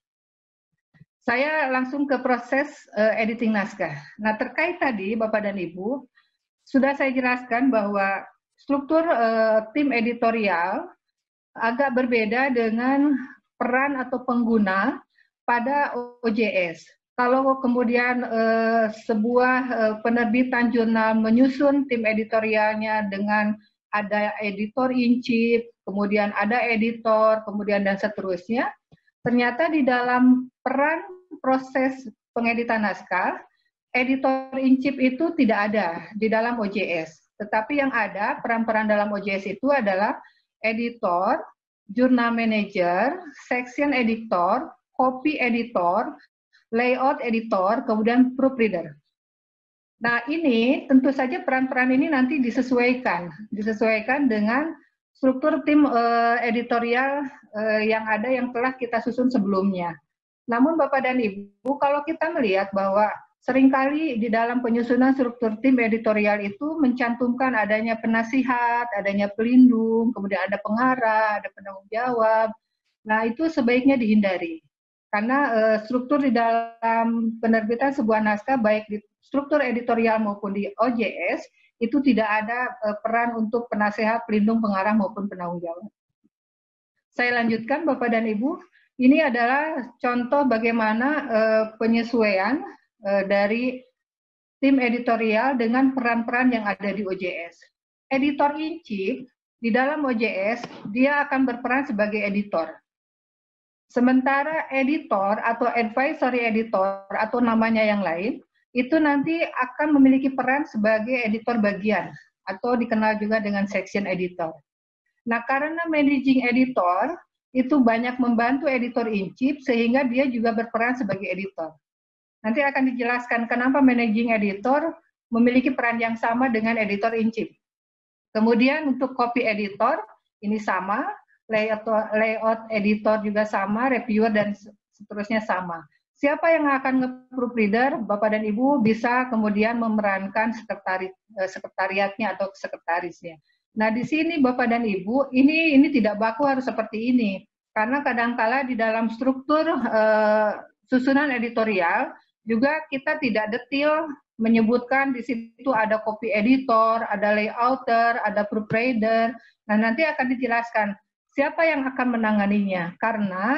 [SPEAKER 2] Saya langsung ke proses e, editing naskah. Nah, terkait tadi Bapak dan Ibu, sudah saya jelaskan bahwa struktur e, tim editorial agak berbeda dengan peran atau pengguna pada O J S. Kalau kemudian eh, sebuah eh, penerbitan jurnal menyusun tim editorialnya dengan ada editor in chief, kemudian ada editor, kemudian dan seterusnya, ternyata di dalam peran proses pengeditan naskah, editor in chief itu tidak ada di dalam O J S. Tetapi yang ada peran-peran dalam O J S itu adalah editor, jurnal manager, section editor, copy editor, layout editor, kemudian proofreader. Nah, ini tentu saja peran-peran ini nanti disesuaikan, disesuaikan dengan struktur tim uh, editorial uh, yang ada yang telah kita susun sebelumnya. Namun Bapak dan Ibu, kalau kita melihat bahwa seringkali di dalam penyusunan struktur tim editorial itu mencantumkan adanya penasihat, adanya pelindung, kemudian ada pengarah, ada penanggung jawab. Nah, itu sebaiknya dihindari. Karena uh, struktur di dalam penerbitan sebuah naskah, baik di struktur editorial maupun di O J S, itu tidak ada uh, peran untuk penasihat, pelindung, pengarah maupun penanggung jawab. Saya lanjutkan Bapak dan Ibu, ini adalah contoh bagaimana uh, penyesuaian dari tim editorial dengan peran-peran yang ada di O J S. Editor in chief di dalam O J S, dia akan berperan sebagai editor. Sementara editor atau advisory editor atau namanya yang lain, itu nanti akan memiliki peran sebagai editor bagian atau dikenal juga dengan section editor. Nah, karena managing editor itu banyak membantu editor in chief sehingga dia juga berperan sebagai editor. Nanti akan dijelaskan kenapa managing editor memiliki peran yang sama dengan editor in chief. Kemudian untuk copy editor, ini sama, layout, layout editor juga sama, reviewer dan seterusnya sama. Siapa yang akan nge-proofreader, Bapak dan Ibu bisa kemudian memerankan sekretari, sekretariatnya atau sekretarisnya. Nah, di sini Bapak dan Ibu, ini ini tidak baku harus seperti ini. Karena kadangkala di dalam struktur eh, susunan editorial, juga kita tidak detail menyebutkan di situ ada copy editor, ada layouter, ada proofreader. Nah, nanti akan dijelaskan siapa yang akan menanganinya. Karena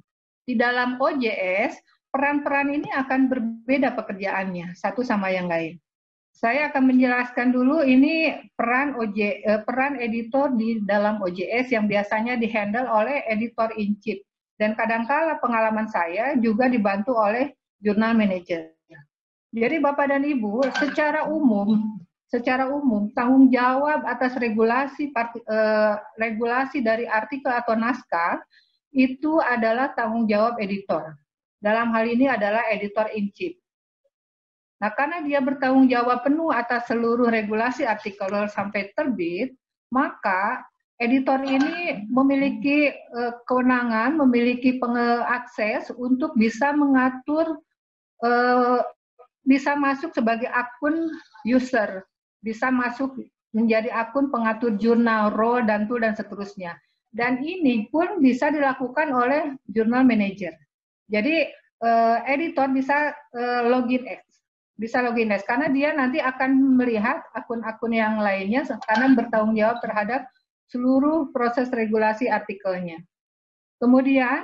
[SPEAKER 2] di dalam O J S, peran-peran ini akan berbeda pekerjaannya, satu sama yang lain. Saya akan menjelaskan dulu ini peran O J, eh, peran editor di dalam O J S yang biasanya dihandle oleh editor in chief. Dan kadangkala pengalaman saya juga dibantu oleh jurnal manager. Jadi Bapak dan Ibu, secara umum, secara umum tanggung jawab atas regulasi part, eh, regulasi dari artikel atau naskah itu adalah tanggung jawab editor. Dalam hal ini adalah editor in chief. Nah, karena dia bertanggung jawab penuh atas seluruh regulasi artikel sampai terbit, maka editor ini memiliki eh, kewenangan, memiliki pengakses untuk bisa mengatur eh, bisa masuk sebagai akun user, bisa masuk menjadi akun pengatur jurnal, role, dan tool, dan seterusnya. Dan ini pun bisa dilakukan oleh jurnal manager. Jadi, eh, editor bisa eh, login X, bisa login X, karena dia nanti akan melihat akun-akun yang lainnya, karena bertanggung jawab terhadap seluruh proses regulasi artikelnya. Kemudian,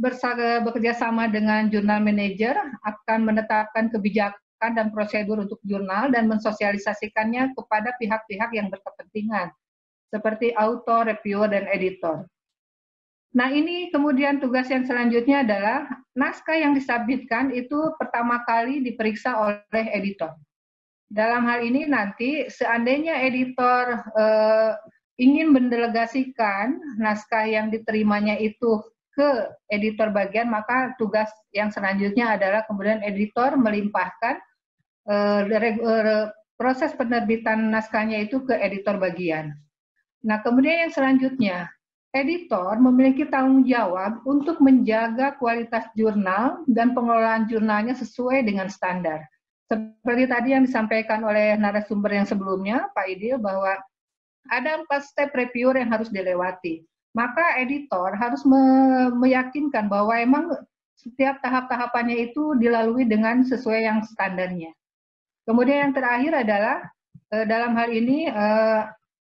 [SPEAKER 2] bekerja sama dengan jurnal manager akan menetapkan kebijakan dan prosedur untuk jurnal dan mensosialisasikannya kepada pihak-pihak yang berkepentingan, seperti author, reviewer, dan editor. Nah, ini kemudian tugas yang selanjutnya adalah naskah yang disubmitkan itu pertama kali diperiksa oleh editor. Dalam hal ini nanti seandainya editor eh, ingin mendelegasikan naskah yang diterimanya itu ke editor bagian, maka tugas yang selanjutnya adalah kemudian editor melimpahkan Uh, uh, proses penerbitan naskahnya itu ke editor bagian. Nah, kemudian yang selanjutnya, editor memiliki tanggung jawab untuk menjaga kualitas jurnal dan pengelolaan jurnalnya sesuai dengan standar. Seperti tadi yang disampaikan oleh narasumber yang sebelumnya, Pak Idil, bahwa ada empat step reviewer yang harus dilewati. Maka editor harus me meyakinkan bahwa emang setiap tahap-tahapannya itu dilalui dengan sesuai yang standarnya. Kemudian yang terakhir adalah eh, dalam hal ini eh,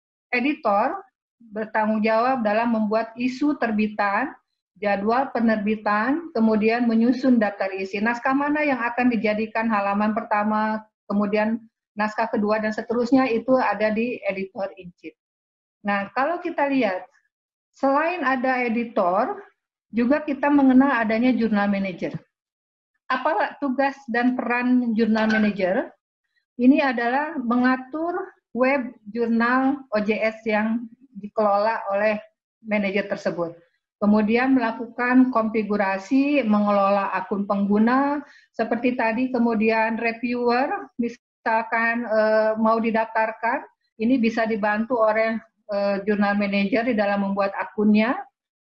[SPEAKER 2] editor bertanggung jawab dalam membuat isu terbitan, jadwal penerbitan, kemudian menyusun daftar isi. Naskah mana yang akan dijadikan halaman pertama, kemudian naskah kedua, dan seterusnya itu ada di editor in chief. Nah, kalau kita lihat, selain ada editor, juga kita mengenal adanya jurnal manager. Apa tugas dan peran jurnal manager? Ini adalah mengatur web jurnal O J S yang dikelola oleh manajer tersebut. Kemudian melakukan konfigurasi, mengelola akun pengguna, seperti tadi, kemudian reviewer, misalkan e, mau didaftarkan, ini bisa dibantu oleh e, jurnal manager di dalam membuat akunnya.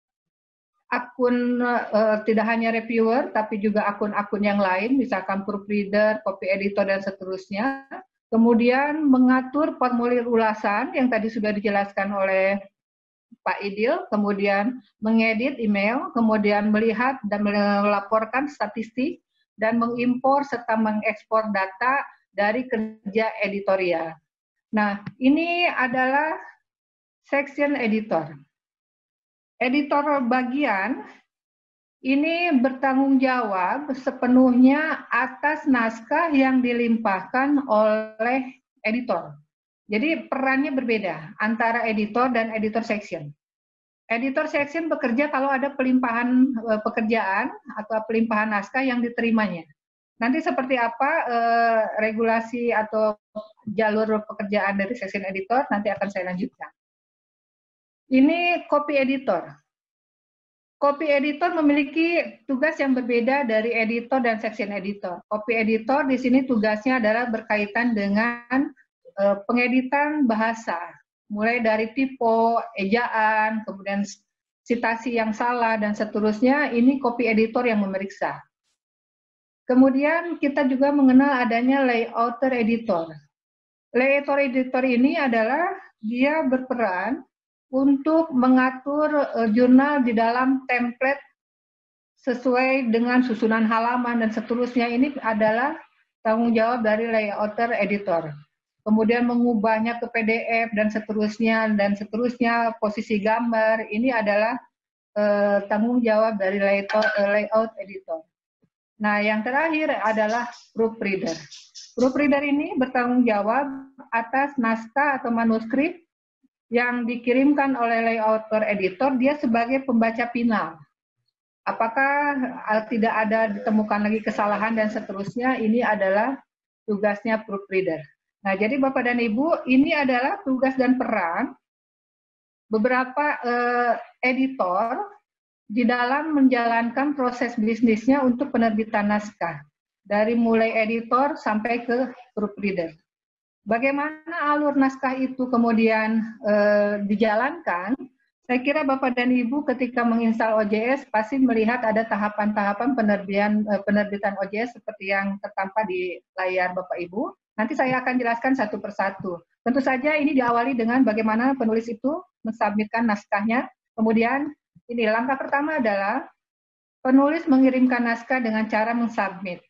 [SPEAKER 2] Akun uh, tidak hanya reviewer, tapi juga akun-akun yang lain, misalkan proofreader, copy editor, dan seterusnya. Kemudian mengatur formulir ulasan yang tadi sudah dijelaskan oleh Pak Idil, kemudian mengedit email, kemudian melihat dan melaporkan statistik, dan mengimpor serta mengekspor data dari kerja editorial. Nah, ini adalah section editor. Editor bagian ini bertanggung jawab sepenuhnya atas naskah yang dilimpahkan oleh editor. Jadi perannya berbeda antara editor dan editor section. Editor section bekerja kalau ada pelimpahan e, pekerjaan atau pelimpahan naskah yang diterimanya. Nanti seperti apa e, regulasi atau jalur pekerjaan dari section editor nanti akan saya lanjutkan. Ini copy editor. Copy editor memiliki tugas yang berbeda dari editor dan section editor. Copy editor di sini tugasnya adalah berkaitan dengan uh, pengeditan bahasa. mulai dari typo, ejaan, kemudian citasi yang salah, dan seterusnya, ini copy editor yang memeriksa. Kemudian kita juga mengenal adanya layouter editor. Layouter editor ini adalah dia berperan untuk mengatur uh, jurnal di dalam template sesuai dengan susunan halaman dan seterusnya. Ini adalah tanggung jawab dari layouter editor. Kemudian mengubahnya ke P D F dan seterusnya, dan seterusnya posisi gambar, ini adalah uh, tanggung jawab dari layout, uh, layout editor. Nah, yang terakhir adalah proofreader. Proofreader ini bertanggung jawab atas naskah atau manuskrip yang dikirimkan oleh layouter editor, dia sebagai pembaca final. Apakah tidak ada ditemukan lagi kesalahan dan seterusnya, ini adalah tugasnya proofreader. Nah, jadi Bapak dan Ibu, ini adalah tugas dan peran beberapa eh, editor di dalam menjalankan proses bisnisnya untuk penerbitan naskah. Dari mulai editor sampai ke proofreader. Bagaimana alur naskah itu kemudian eh, dijalankan? Saya kira Bapak dan Ibu ketika menginstal O J S pasti melihat ada tahapan-tahapan penerbitan, eh, penerbitan O J S seperti yang tertampak di layar Bapak Ibu. Nanti saya akan jelaskan satu persatu. Tentu saja ini diawali dengan bagaimana penulis itu mensubmitkan naskahnya. Kemudian ini langkah pertama adalah penulis mengirimkan naskah dengan cara mensubmit.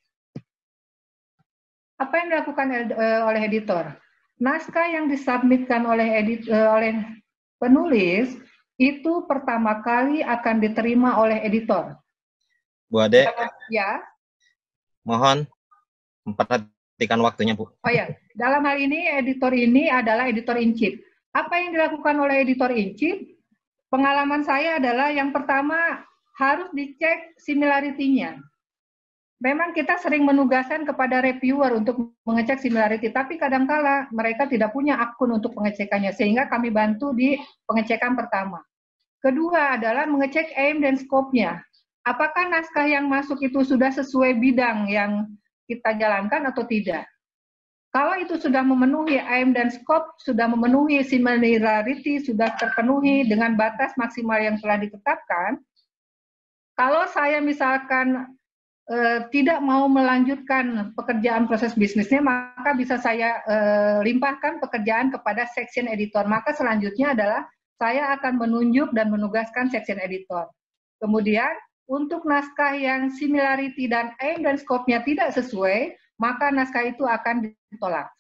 [SPEAKER 2] Apa yang dilakukan oleh editor? Naskah yang disubmitkan oleh edit, oleh penulis itu pertama kali akan diterima oleh editor.
[SPEAKER 1] Bu Ade,
[SPEAKER 2] ya.
[SPEAKER 1] Mohon memperhatikan waktunya, Bu.
[SPEAKER 2] Oh ya, dalam hal ini editor ini adalah editor in chief. Apa yang dilakukan oleh editor in chief? Pengalaman saya adalah yang pertama harus dicek similarity-nya. Memang kita sering menugaskan kepada reviewer untuk mengecek similarity, tapi kadangkala mereka tidak punya akun untuk pengecekannya, sehingga kami bantu di pengecekan pertama. Kedua adalah mengecek aim dan scope-nya. Apakah naskah yang masuk itu sudah sesuai bidang yang kita jalankan atau tidak? Kalau itu sudah memenuhi aim dan scope, sudah memenuhi similarity, sudah terpenuhi dengan batas maksimal yang telah ditetapkan, kalau saya misalkan Uh, tidak mau melanjutkan pekerjaan proses bisnisnya, maka bisa saya uh, limpahkan pekerjaan kepada section editor. Maka selanjutnya adalah saya akan menunjuk dan menugaskan section editor. Kemudian untuk naskah yang similarity dan aim dan scope-nya tidak sesuai, maka naskah itu akan ditolak.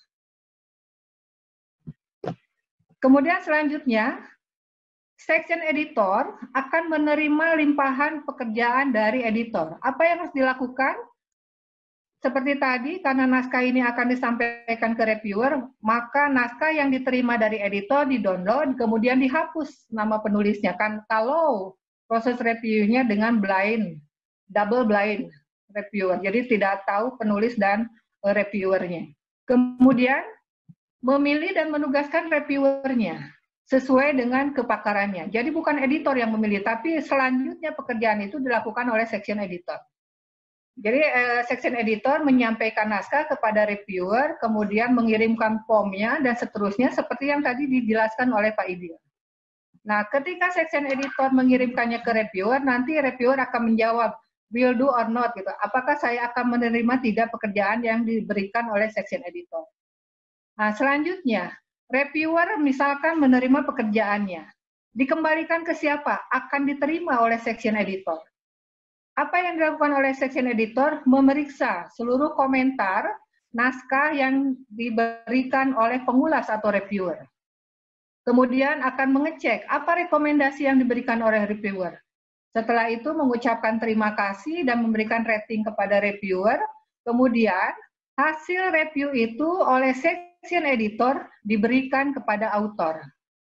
[SPEAKER 2] Kemudian selanjutnya, section editor akan menerima limpahan pekerjaan dari editor. Apa yang harus dilakukan? Seperti tadi, karena naskah ini akan disampaikan ke reviewer, maka naskah yang diterima dari editor di-download, kemudian dihapus nama penulisnya. Kan kalau proses reviewnya dengan blind, double blind reviewer, jadi tidak tahu penulis dan reviewernya. Kemudian, memilih dan menugaskan reviewernya sesuai dengan kepakarannya. Jadi bukan editor yang memilih, tapi selanjutnya pekerjaan itu dilakukan oleh section editor. Jadi eh, section editor menyampaikan naskah kepada reviewer, kemudian mengirimkan formnya, dan seterusnya seperti yang tadi dijelaskan oleh Pak Idir. Nah, ketika section editor mengirimkannya ke reviewer, nanti reviewer akan menjawab, will do or not, gitu. Apakah saya akan menerima tidak pekerjaan yang diberikan oleh section editor. Nah, selanjutnya, reviewer misalkan menerima pekerjaannya. Dikembalikan ke siapa? Akan diterima oleh section editor. Apa yang dilakukan oleh section editor? Memeriksa seluruh komentar naskah yang diberikan oleh pengulas atau reviewer. Kemudian akan mengecek apa rekomendasi yang diberikan oleh reviewer. Setelah itu mengucapkan terima kasih dan memberikan rating kepada reviewer. Kemudian hasil review itu oleh section editor diberikan kepada author.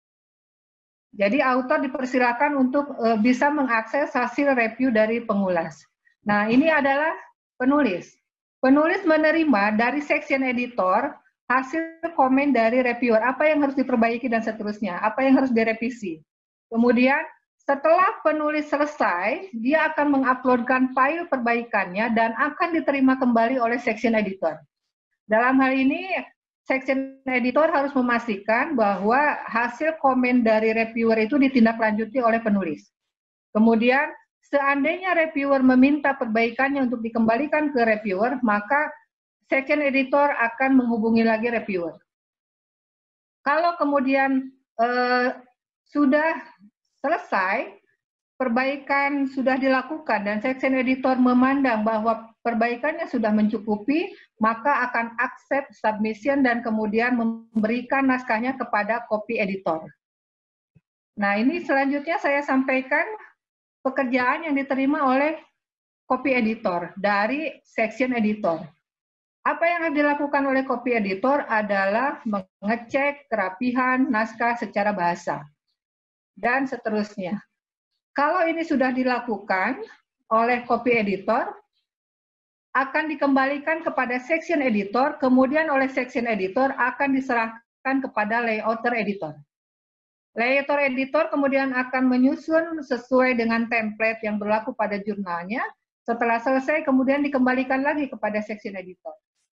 [SPEAKER 2] Jadi author dipersilakan untuk e, bisa mengakses hasil review dari pengulas. Nah, ini adalah penulis. Penulis menerima dari section editor hasil komen dari reviewer, apa yang harus diperbaiki dan seterusnya, apa yang harus direvisi. Kemudian setelah penulis selesai, dia akan menguploadkan file perbaikannya dan akan diterima kembali oleh section editor. Dalam hal ini, section editor harus memastikan bahwa hasil komen dari reviewer itu ditindaklanjuti oleh penulis. Kemudian, seandainya reviewer meminta perbaikannya untuk dikembalikan ke reviewer, maka section editor akan menghubungi lagi reviewer. Kalau kemudian eh, sudah selesai, perbaikan sudah dilakukan dan section editor memandang bahwa perbaikannya sudah mencukupi, maka akan accept submission dan kemudian memberikan naskahnya kepada copy editor. Nah, ini selanjutnya saya sampaikan pekerjaan yang diterima oleh copy editor dari section editor. Apa yang harus dilakukan oleh copy editor adalah mengecek kerapihan naskah secara bahasa dan seterusnya. Kalau ini sudah dilakukan oleh copy editor, akan dikembalikan kepada section editor, kemudian oleh section editor akan diserahkan kepada layouter editor. Layouter editor kemudian akan menyusun sesuai dengan template yang berlaku pada jurnalnya. Setelah selesai, kemudian dikembalikan lagi kepada section editor.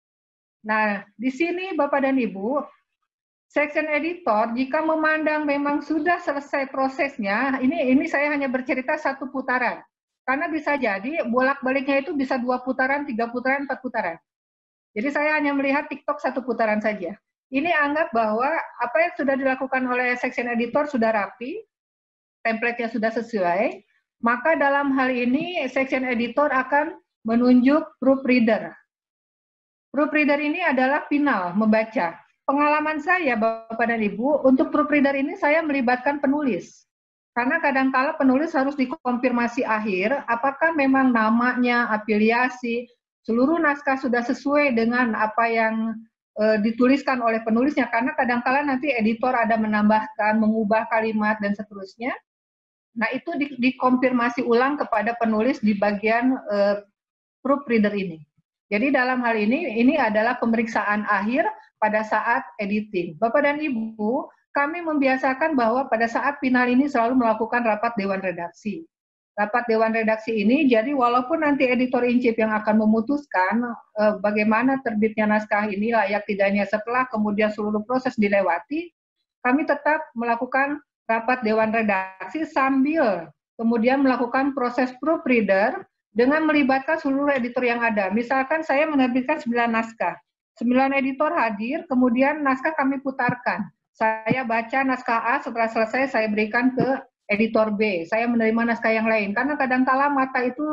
[SPEAKER 2] Nah, di sini Bapak dan Ibu, section editor jika memandang memang sudah selesai prosesnya, ini ini saya hanya bercerita satu putaran. Karena bisa jadi bolak-baliknya itu bisa dua putaran, tiga putaran, empat putaran. Jadi saya hanya melihat TikTok satu putaran saja. Ini anggap bahwa apa yang sudah dilakukan oleh section editor sudah rapi, template-nya sudah sesuai, maka dalam hal ini section editor akan menunjuk proofreader. Proofreader ini adalah final, membaca. Pengalaman saya, Bapak dan Ibu, untuk proofreader ini saya melibatkan penulis. Karena kadang-kala penulis harus dikonfirmasi akhir, apakah memang namanya, afiliasi, seluruh naskah sudah sesuai dengan apa yang e, dituliskan oleh penulisnya. Karena kadang-kala nanti editor ada menambahkan, mengubah kalimat, dan seterusnya. Nah, itu di, dikonfirmasi ulang kepada penulis di bagian e, proofreader ini. Jadi dalam hal ini, ini adalah pemeriksaan akhir pada saat editing. Bapak dan Ibu, kami membiasakan bahwa pada saat final ini selalu melakukan rapat dewan redaksi. Rapat dewan redaksi ini, jadi walaupun nanti editor in chief yang akan memutuskan eh, bagaimana terbitnya naskah ini layak tidaknya setelah kemudian seluruh proses dilewati, kami tetap melakukan rapat dewan redaksi sambil kemudian melakukan proses proofreader dengan melibatkan seluruh editor yang ada. Misalkan saya menerbitkan sembilan naskah, sembilan editor hadir, kemudian naskah kami putarkan. Saya baca naskah A, setelah selesai saya berikan ke editor B. Saya menerima naskah yang lain. Karena kadang-kala mata itu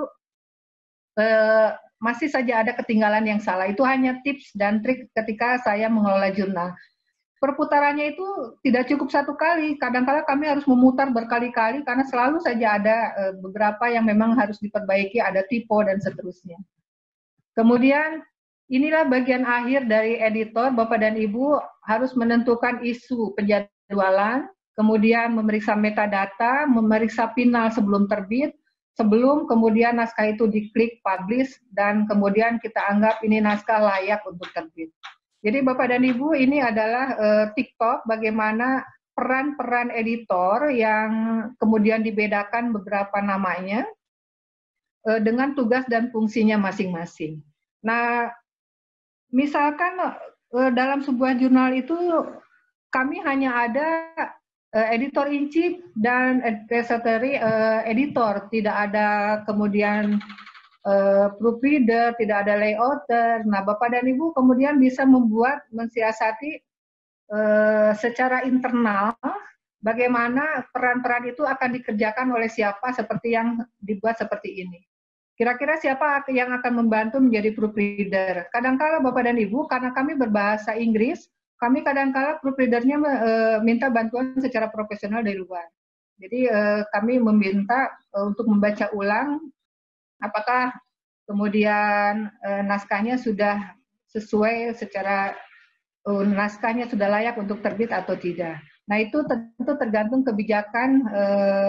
[SPEAKER 2] eh, masih saja ada ketinggalan yang salah. Itu hanya tips dan trik ketika saya mengelola jurnal. Perputarannya itu tidak cukup satu kali. Kadang-kala kami harus memutar berkali-kali karena selalu saja ada eh, beberapa yang memang harus diperbaiki, ada typo dan seterusnya. Kemudian inilah bagian akhir dari editor, Bapak dan Ibu harus menentukan isu penjadwalan, kemudian memeriksa metadata, memeriksa final sebelum terbit, sebelum kemudian naskah itu diklik publish, dan kemudian kita anggap ini naskah layak untuk terbit. Jadi Bapak dan Ibu, ini adalah uh, TikTok bagaimana peran-peran editor yang kemudian dibedakan beberapa namanya uh, dengan tugas dan fungsinya masing-masing. Nah, misalkan dalam sebuah jurnal itu kami hanya ada editor in chief dan secretary editor, tidak ada kemudian proofreader, tidak ada layouter. Nah, Bapak dan Ibu kemudian bisa membuat, mensiasati secara internal bagaimana peran-peran itu akan dikerjakan oleh siapa, seperti yang dibuat seperti ini. Kira-kira siapa yang akan membantu menjadi proofreader? Kadang-kala Bapak dan Ibu, karena kami berbahasa Inggris, kami kadang-kala proofreadernya e, minta bantuan secara profesional dari luar. Jadi e, kami meminta e, untuk membaca ulang, apakah kemudian e, naskahnya sudah sesuai secara, e, naskahnya sudah layak untuk terbit atau tidak. Nah, itu tentu tergantung kebijakan e,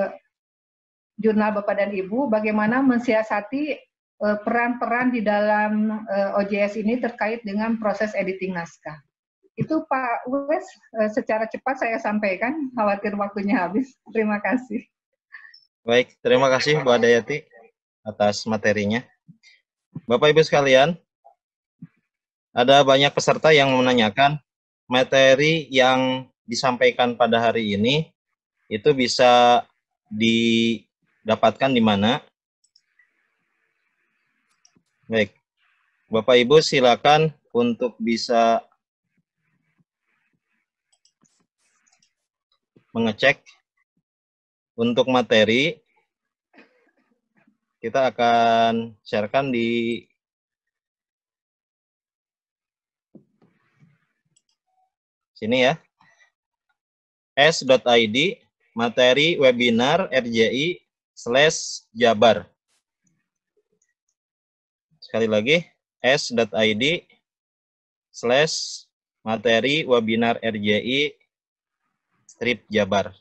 [SPEAKER 2] jurnal Bapak dan Ibu, bagaimana mensiasati peran-peran di dalam uh, O J S ini terkait dengan proses editing naskah. Itu Pak Wes, uh, secara cepat saya sampaikan, khawatir waktunya habis. Terima kasih.
[SPEAKER 1] Baik, terima kasih Bu Adayati atas materinya. Bapak Ibu sekalian, ada banyak peserta yang menanyakan materi yang disampaikan pada hari ini itu bisa didapatkan di mana? Baik, Bapak Ibu silakan untuk bisa mengecek untuk materi. Kita akan sharekan di sini ya, s dot i d materi webinar R J I slash Jabar. Sekali lagi, s dot i d slash materi webinar R J I strip Jabar.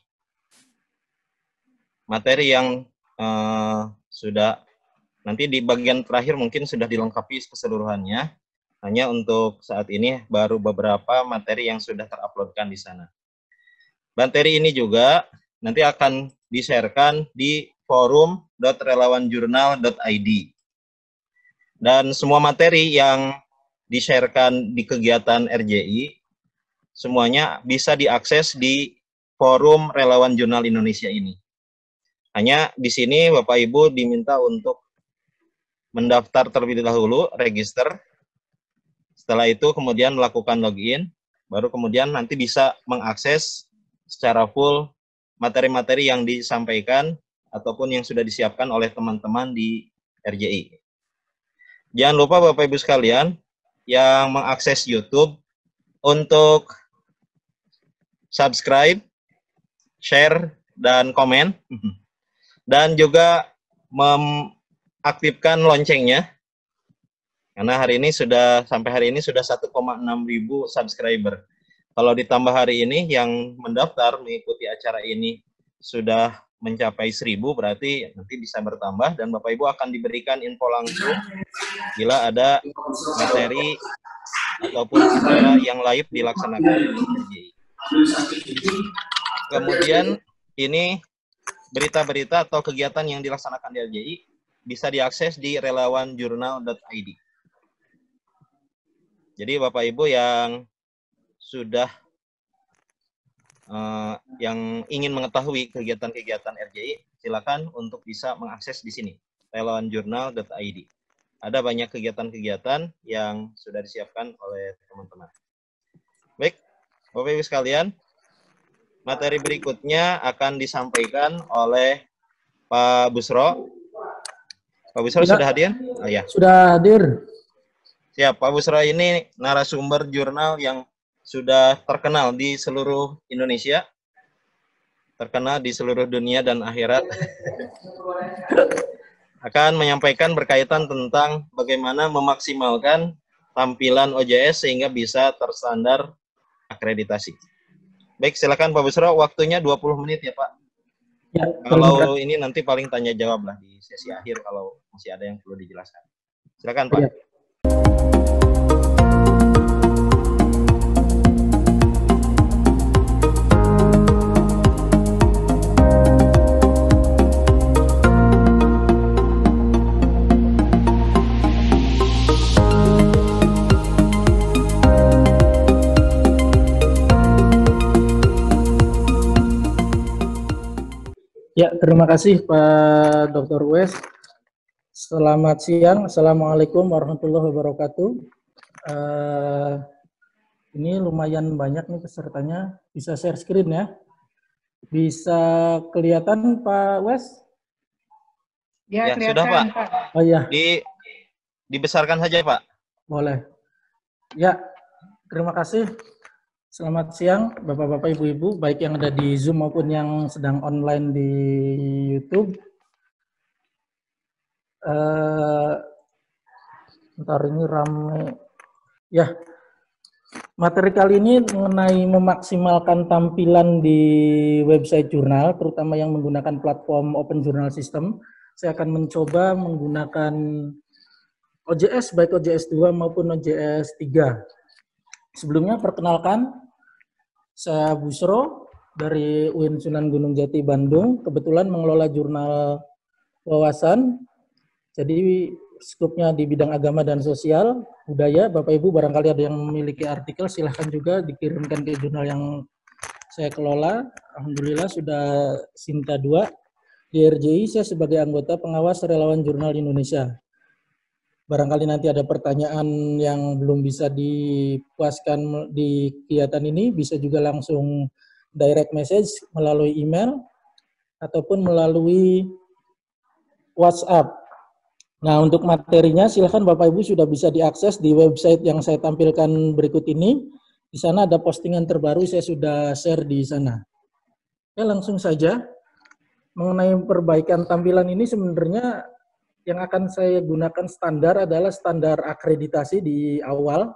[SPEAKER 1] Materi yang eh, sudah nanti di bagian terakhir mungkin sudah dilengkapi keseluruhannya. Hanya untuk saat ini baru beberapa materi yang sudah teruploadkan di sana. Materi ini juga nanti akan di-sharekan di forum dot relawan jurnal dot i d. Dan semua materi yang di-sharekan di kegiatan R J I, semuanya bisa diakses di forum Relawan Jurnal Indonesia ini. Hanya di sini Bapak Ibu diminta untuk mendaftar terlebih dahulu, register. Setelah itu kemudian melakukan login, baru kemudian nanti bisa mengakses secara full materi-materi yang disampaikan ataupun yang sudah disiapkan oleh teman-teman di R J I. Jangan lupa Bapak Ibu sekalian yang mengakses YouTube untuk subscribe, share, dan komen. Dan juga mengaktifkan loncengnya. Karena hari ini sudah, sampai hari ini sudah satu koma enam ribu subscriber. Kalau ditambah hari ini yang mendaftar mengikuti acara ini sudah mencapai seribu, berarti nanti bisa bertambah dan Bapak Ibu akan diberikan info langsung bila ada materi ataupun acara yang live dilaksanakan di R J I. Kemudian ini berita-berita atau kegiatan yang dilaksanakan di R J I bisa diakses di relawan jurnal dot i d. Jadi Bapak Ibu yang sudah uh, yang ingin mengetahui kegiatan-kegiatan R J I, silakan untuk bisa mengakses di sini, relawan jurnal dot i d. Ada banyak kegiatan-kegiatan yang sudah disiapkan oleh teman-teman. Baik, Bapak Ibu sekalian, materi berikutnya akan disampaikan oleh Pak Busro. Pak Busro sudah, sudah hadir? Oh, ya.
[SPEAKER 5] Sudah hadir.
[SPEAKER 1] Siap, Pak Busro ini narasumber jurnal yang sudah terkenal di seluruh Indonesia, terkenal di seluruh dunia dan akhirat. Akan menyampaikan berkaitan tentang bagaimana memaksimalkan tampilan O J S sehingga bisa terstandar akreditasi. Baik, silakan Pak Busro, waktunya dua puluh menit ya Pak. Ya, kalau ini nanti paling tanya jawab lah di sesi akhir kalau masih ada yang perlu dijelaskan. Silakan Pak. Ya.
[SPEAKER 5] Ya, terima kasih Pak Doktor Wes. Selamat siang. Assalamualaikum warahmatullahi wabarakatuh. Uh, ini lumayan banyak nih pesertanya. Bisa share screen ya? Bisa kelihatan Pak Wes?
[SPEAKER 1] Ya, ya sudah Pak. Pak.
[SPEAKER 5] Oh ya.
[SPEAKER 1] Di, dibesarkan saja Pak.
[SPEAKER 5] Boleh. Ya, terima kasih. Selamat siang Bapak-Bapak, Ibu-Ibu, baik yang ada di Zoom maupun yang sedang online di YouTube. Uh, ntar ini rame. Ya, materi kali ini mengenai memaksimalkan tampilan di website jurnal, terutama yang menggunakan platform Open Journal System. Saya akan mencoba menggunakan O J S, baik O J S dua maupun O J S tiga. Sebelumnya perkenalkan, saya Busro dari U I N Sunan Gunung Jati Bandung, kebetulan mengelola jurnal wawasan. Jadi skupnya di bidang agama dan sosial, budaya. Bapak Ibu barangkali ada yang memiliki artikel, silahkan juga dikirimkan ke jurnal yang saya kelola. Alhamdulillah sudah Sinta dua. Di R J I saya sebagai anggota pengawas relawan jurnal Indonesia. Barangkali nanti ada pertanyaan yang belum bisa dipuaskan di kegiatan ini, bisa juga langsung direct message melalui email ataupun melalui WhatsApp. Nah, untuk materinya silakan Bapak Ibu sudah bisa diakses di website yang saya tampilkan berikut ini. Di sana ada postingan terbaru, saya sudah share di sana. Oke, langsung saja. Mengenai perbaikan tampilan ini sebenarnya yang akan saya gunakan standar adalah standar akreditasi di awal.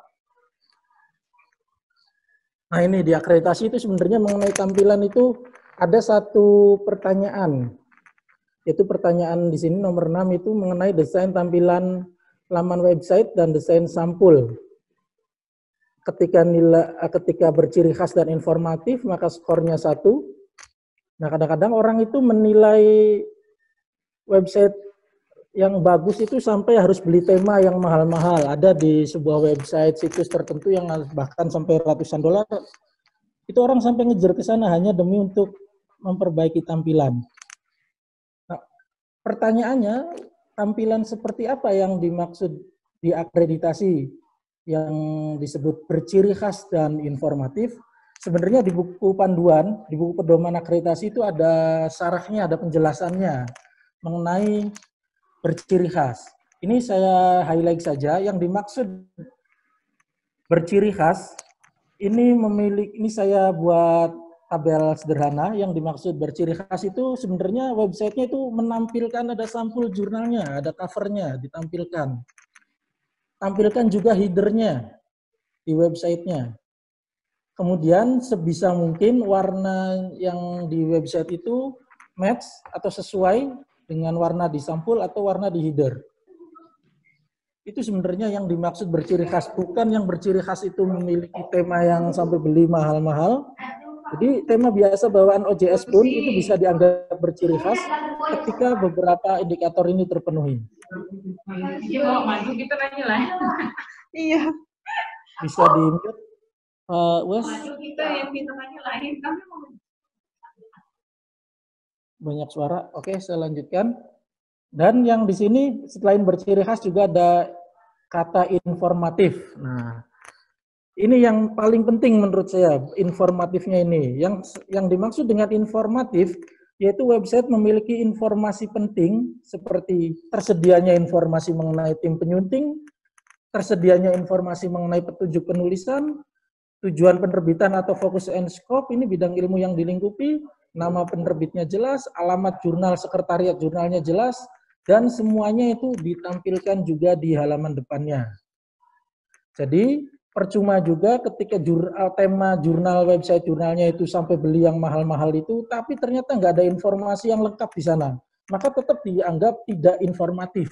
[SPEAKER 5] Nah, ini di akreditasi itu sebenarnya mengenai tampilan itu ada satu pertanyaan. Yaitu pertanyaan di sini nomor enam itu mengenai desain tampilan laman website dan desain sampul. Ketika nilai ketika berciri khas dan informatif maka skornya satu. Nah, kadang-kadang orang itu menilai website yang bagus itu sampai harus beli tema yang mahal-mahal. Ada di sebuah website situs tertentu yang bahkan sampai ratusan dolar. Itu orang sampai ngejar ke sana hanya demi untuk memperbaiki tampilan. Nah, pertanyaannya, tampilan seperti apa yang dimaksud di akreditasi yang disebut berciri khas dan informatif? Sebenarnya di buku panduan, di buku pedoman akreditasi itu ada syarahnya, ada penjelasannya mengenai berciri khas. Ini saya highlight saja. Yang dimaksud berciri khas ini memiliki, ini saya buat tabel sederhana. Yang dimaksud berciri khas itu sebenarnya websitenya itu menampilkan ada sampul jurnalnya, ada covernya ditampilkan. Tampilkan juga headernya di websitenya. Kemudian sebisa mungkin warna yang di website itu match atau sesuai dengan warna di sampul atau warna di header. Itu sebenarnya yang dimaksud berciri khas, bukan yang berciri khas itu memiliki tema yang sampai beli mahal-mahal. Jadi tema biasa bawaan O J S pun itu bisa dianggap berciri khas ketika beberapa indikator ini terpenuhi.
[SPEAKER 6] Iya.
[SPEAKER 5] Bisa di-mute. Uh, Wes. Banyak suara. Oke, saya lanjutkan. Dan yang di sini selain berciri khas juga ada kata informatif. Nah, ini yang paling penting menurut saya, informatifnya ini. Yang yang dimaksud dengan informatif yaitu website memiliki informasi penting seperti tersedianya informasi mengenai tim penyunting, tersedianya informasi mengenai petunjuk penulisan, tujuan penerbitan atau fokus and scope, ini bidang ilmu yang dilingkupi, nama penerbitnya jelas, alamat jurnal, sekretariat jurnalnya jelas, dan semuanya itu ditampilkan juga di halaman depannya. Jadi, percuma juga ketika jurnal, tema jurnal, website jurnalnya itu sampai beli yang mahal-mahal itu, tapi ternyata nggak ada informasi yang lengkap di sana. Maka tetap dianggap tidak informatif.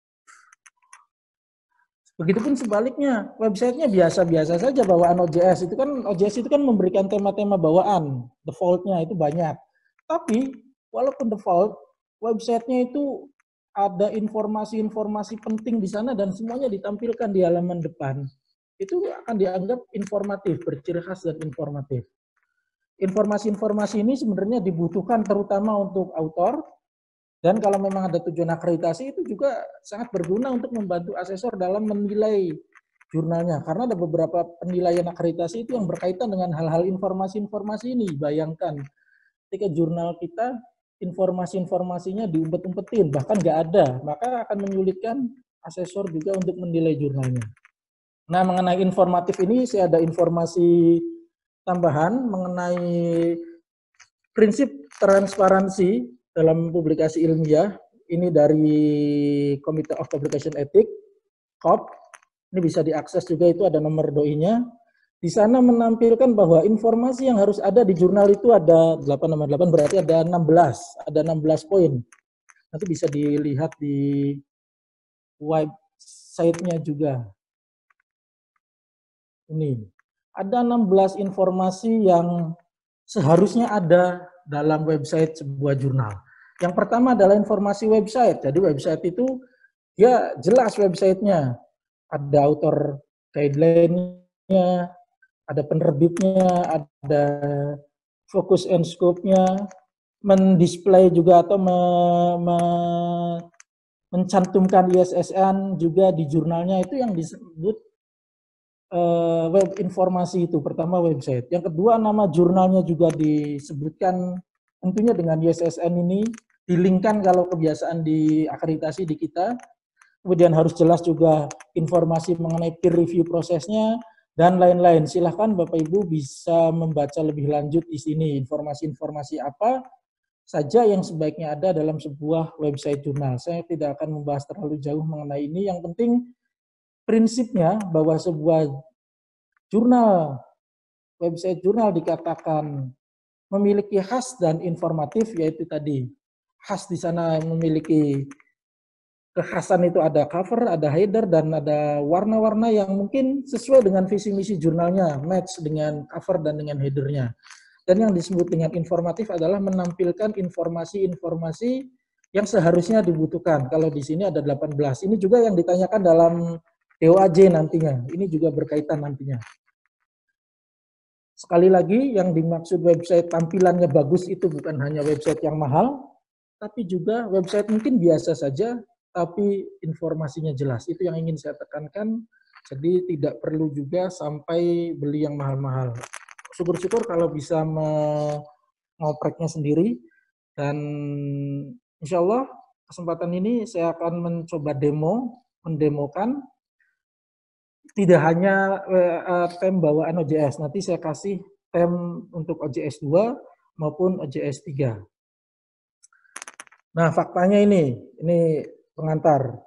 [SPEAKER 5] Begitupun sebaliknya, websitenya biasa-biasa saja bawaan O J S. Itu kan O J S itu kan memberikan tema-tema bawaan, default-nya itu banyak. Tapi walaupun default, websitenya itu ada informasi-informasi penting di sana dan semuanya ditampilkan di halaman depan. Itu akan dianggap informatif, berciri khas dan informatif. Informasi-informasi ini sebenarnya dibutuhkan terutama untuk autor. Dan kalau memang ada tujuan akreditasi itu juga sangat berguna untuk membantu asesor dalam menilai jurnalnya. Karena ada beberapa penilaian akreditasi itu yang berkaitan dengan hal-hal informasi-informasi ini. Bayangkan ketika jurnal kita informasi-informasinya diumpet-umpetin, bahkan nggak ada, maka akan menyulitkan asesor juga untuk menilai jurnalnya. Nah, mengenai informatif ini saya ada informasi tambahan mengenai prinsip transparansi dalam publikasi ilmiah. Ini dari Committee of Publication Ethics, C O P. Ini bisa diakses juga, itu ada nomor doi-nya. Di sana menampilkan bahwa informasi yang harus ada di jurnal itu ada delapan tambah delapan berarti ada enam belas, ada enam belas poin. Nanti bisa dilihat di website-nya juga. Ini ada enam belas informasi yang seharusnya ada dalam website sebuah jurnal. Yang pertama adalah informasi website. Jadi website itu Ya jelas websitenya, ada author guideline-nya, ada penerbitnya, ada focus and scope-nya, mendisplay juga atau me, me, mencantumkan I S S N juga di jurnalnya, itu yang disebut uh, web informasi itu. Pertama website. Yang kedua nama jurnalnya juga disebutkan tentunya dengan I S S N ini, di-linkkan kalau kebiasaan di akreditasi di kita. Kemudian harus jelas juga informasi mengenai peer review prosesnya, dan lain-lain. Silahkan Bapak Ibu bisa membaca lebih lanjut di sini, informasi-informasi apa saja yang sebaiknya ada dalam sebuah website jurnal. Saya tidak akan membahas terlalu jauh mengenai ini, yang penting prinsipnya bahwa sebuah jurnal, website jurnal dikatakan memiliki khas dan informatif, yaitu tadi, khas di sana memiliki kekhasan itu ada cover, ada header, dan ada warna-warna yang mungkin sesuai dengan visi misi jurnalnya, match dengan cover dan dengan headernya. Dan yang disebut dengan informatif adalah menampilkan informasi-informasi yang seharusnya dibutuhkan. Kalau di sini ada delapan belas. Ini juga yang ditanyakan dalam D O A J nantinya. Ini juga berkaitan nantinya. Sekali lagi, yang dimaksud website tampilannya bagus itu bukan hanya website yang mahal, tapi juga website mungkin biasa saja, tapi informasinya jelas. Itu yang ingin saya tekankan. Jadi tidak perlu juga sampai beli yang mahal-mahal. Syukur-syukur kalau bisa mengopreknya sendiri. Dan insya Allah kesempatan ini saya akan mencoba demo, mendemokan. Tidak hanya uh, tem bawaan O J S. Nanti saya kasih tem untuk O J S dua maupun O J S tiga. Nah, faktanya ini, ini pengantar.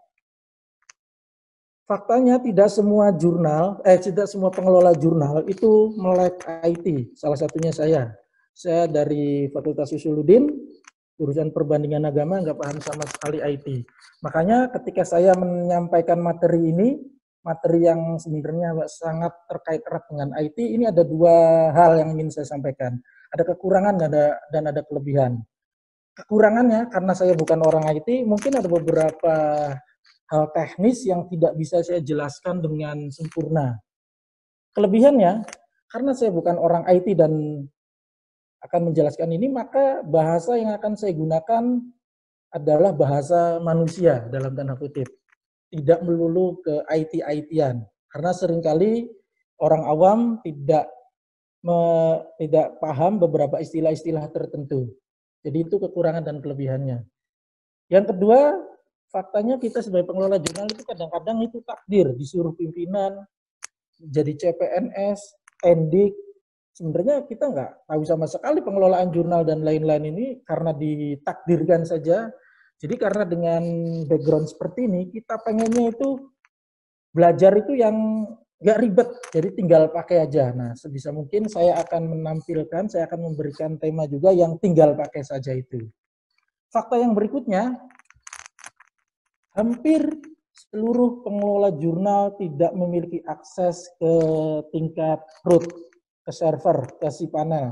[SPEAKER 5] Faktanya tidak semua jurnal, eh tidak semua pengelola jurnal itu melek I T. Salah satunya saya. Saya dari Fakultas Usuluddin, jurusan perbandingan agama, nggak paham sama sekali I T. Makanya ketika saya menyampaikan materi ini, materi yang sebenarnya sangat terkait erat dengan I T, ini ada dua hal yang ingin saya sampaikan. Ada kekurangan dan ada, dan ada kelebihan. Kekurangannya, karena saya bukan orang I T, mungkin ada beberapa hal teknis yang tidak bisa saya jelaskan dengan sempurna. Kelebihannya, karena saya bukan orang I T dan akan menjelaskan ini, maka bahasa yang akan saya gunakan adalah bahasa manusia dalam tanda kutip. Tidak melulu ke I T-I T-an. Karena seringkali orang awam tidak me, tidak paham beberapa istilah-istilah tertentu. Jadi itu kekurangan dan kelebihannya. Yang kedua, faktanya kita sebagai pengelola jurnal itu kadang-kadang itu takdir, disuruh pimpinan, jadi C P N S, Endik. Sebenarnya kita nggak tahu sama sekali pengelolaan jurnal dan lain-lain ini karena ditakdirkan saja. Jadi karena dengan background seperti ini, kita pengennya itu belajar itu yang nggak ribet, jadi tinggal pakai aja. Nah, sebisa mungkin saya akan menampilkan, saya akan memberikan tema juga yang tinggal pakai saja itu. Fakta yang berikutnya, hampir seluruh pengelola jurnal tidak memiliki akses ke tingkat root, ke server, ke cPanel.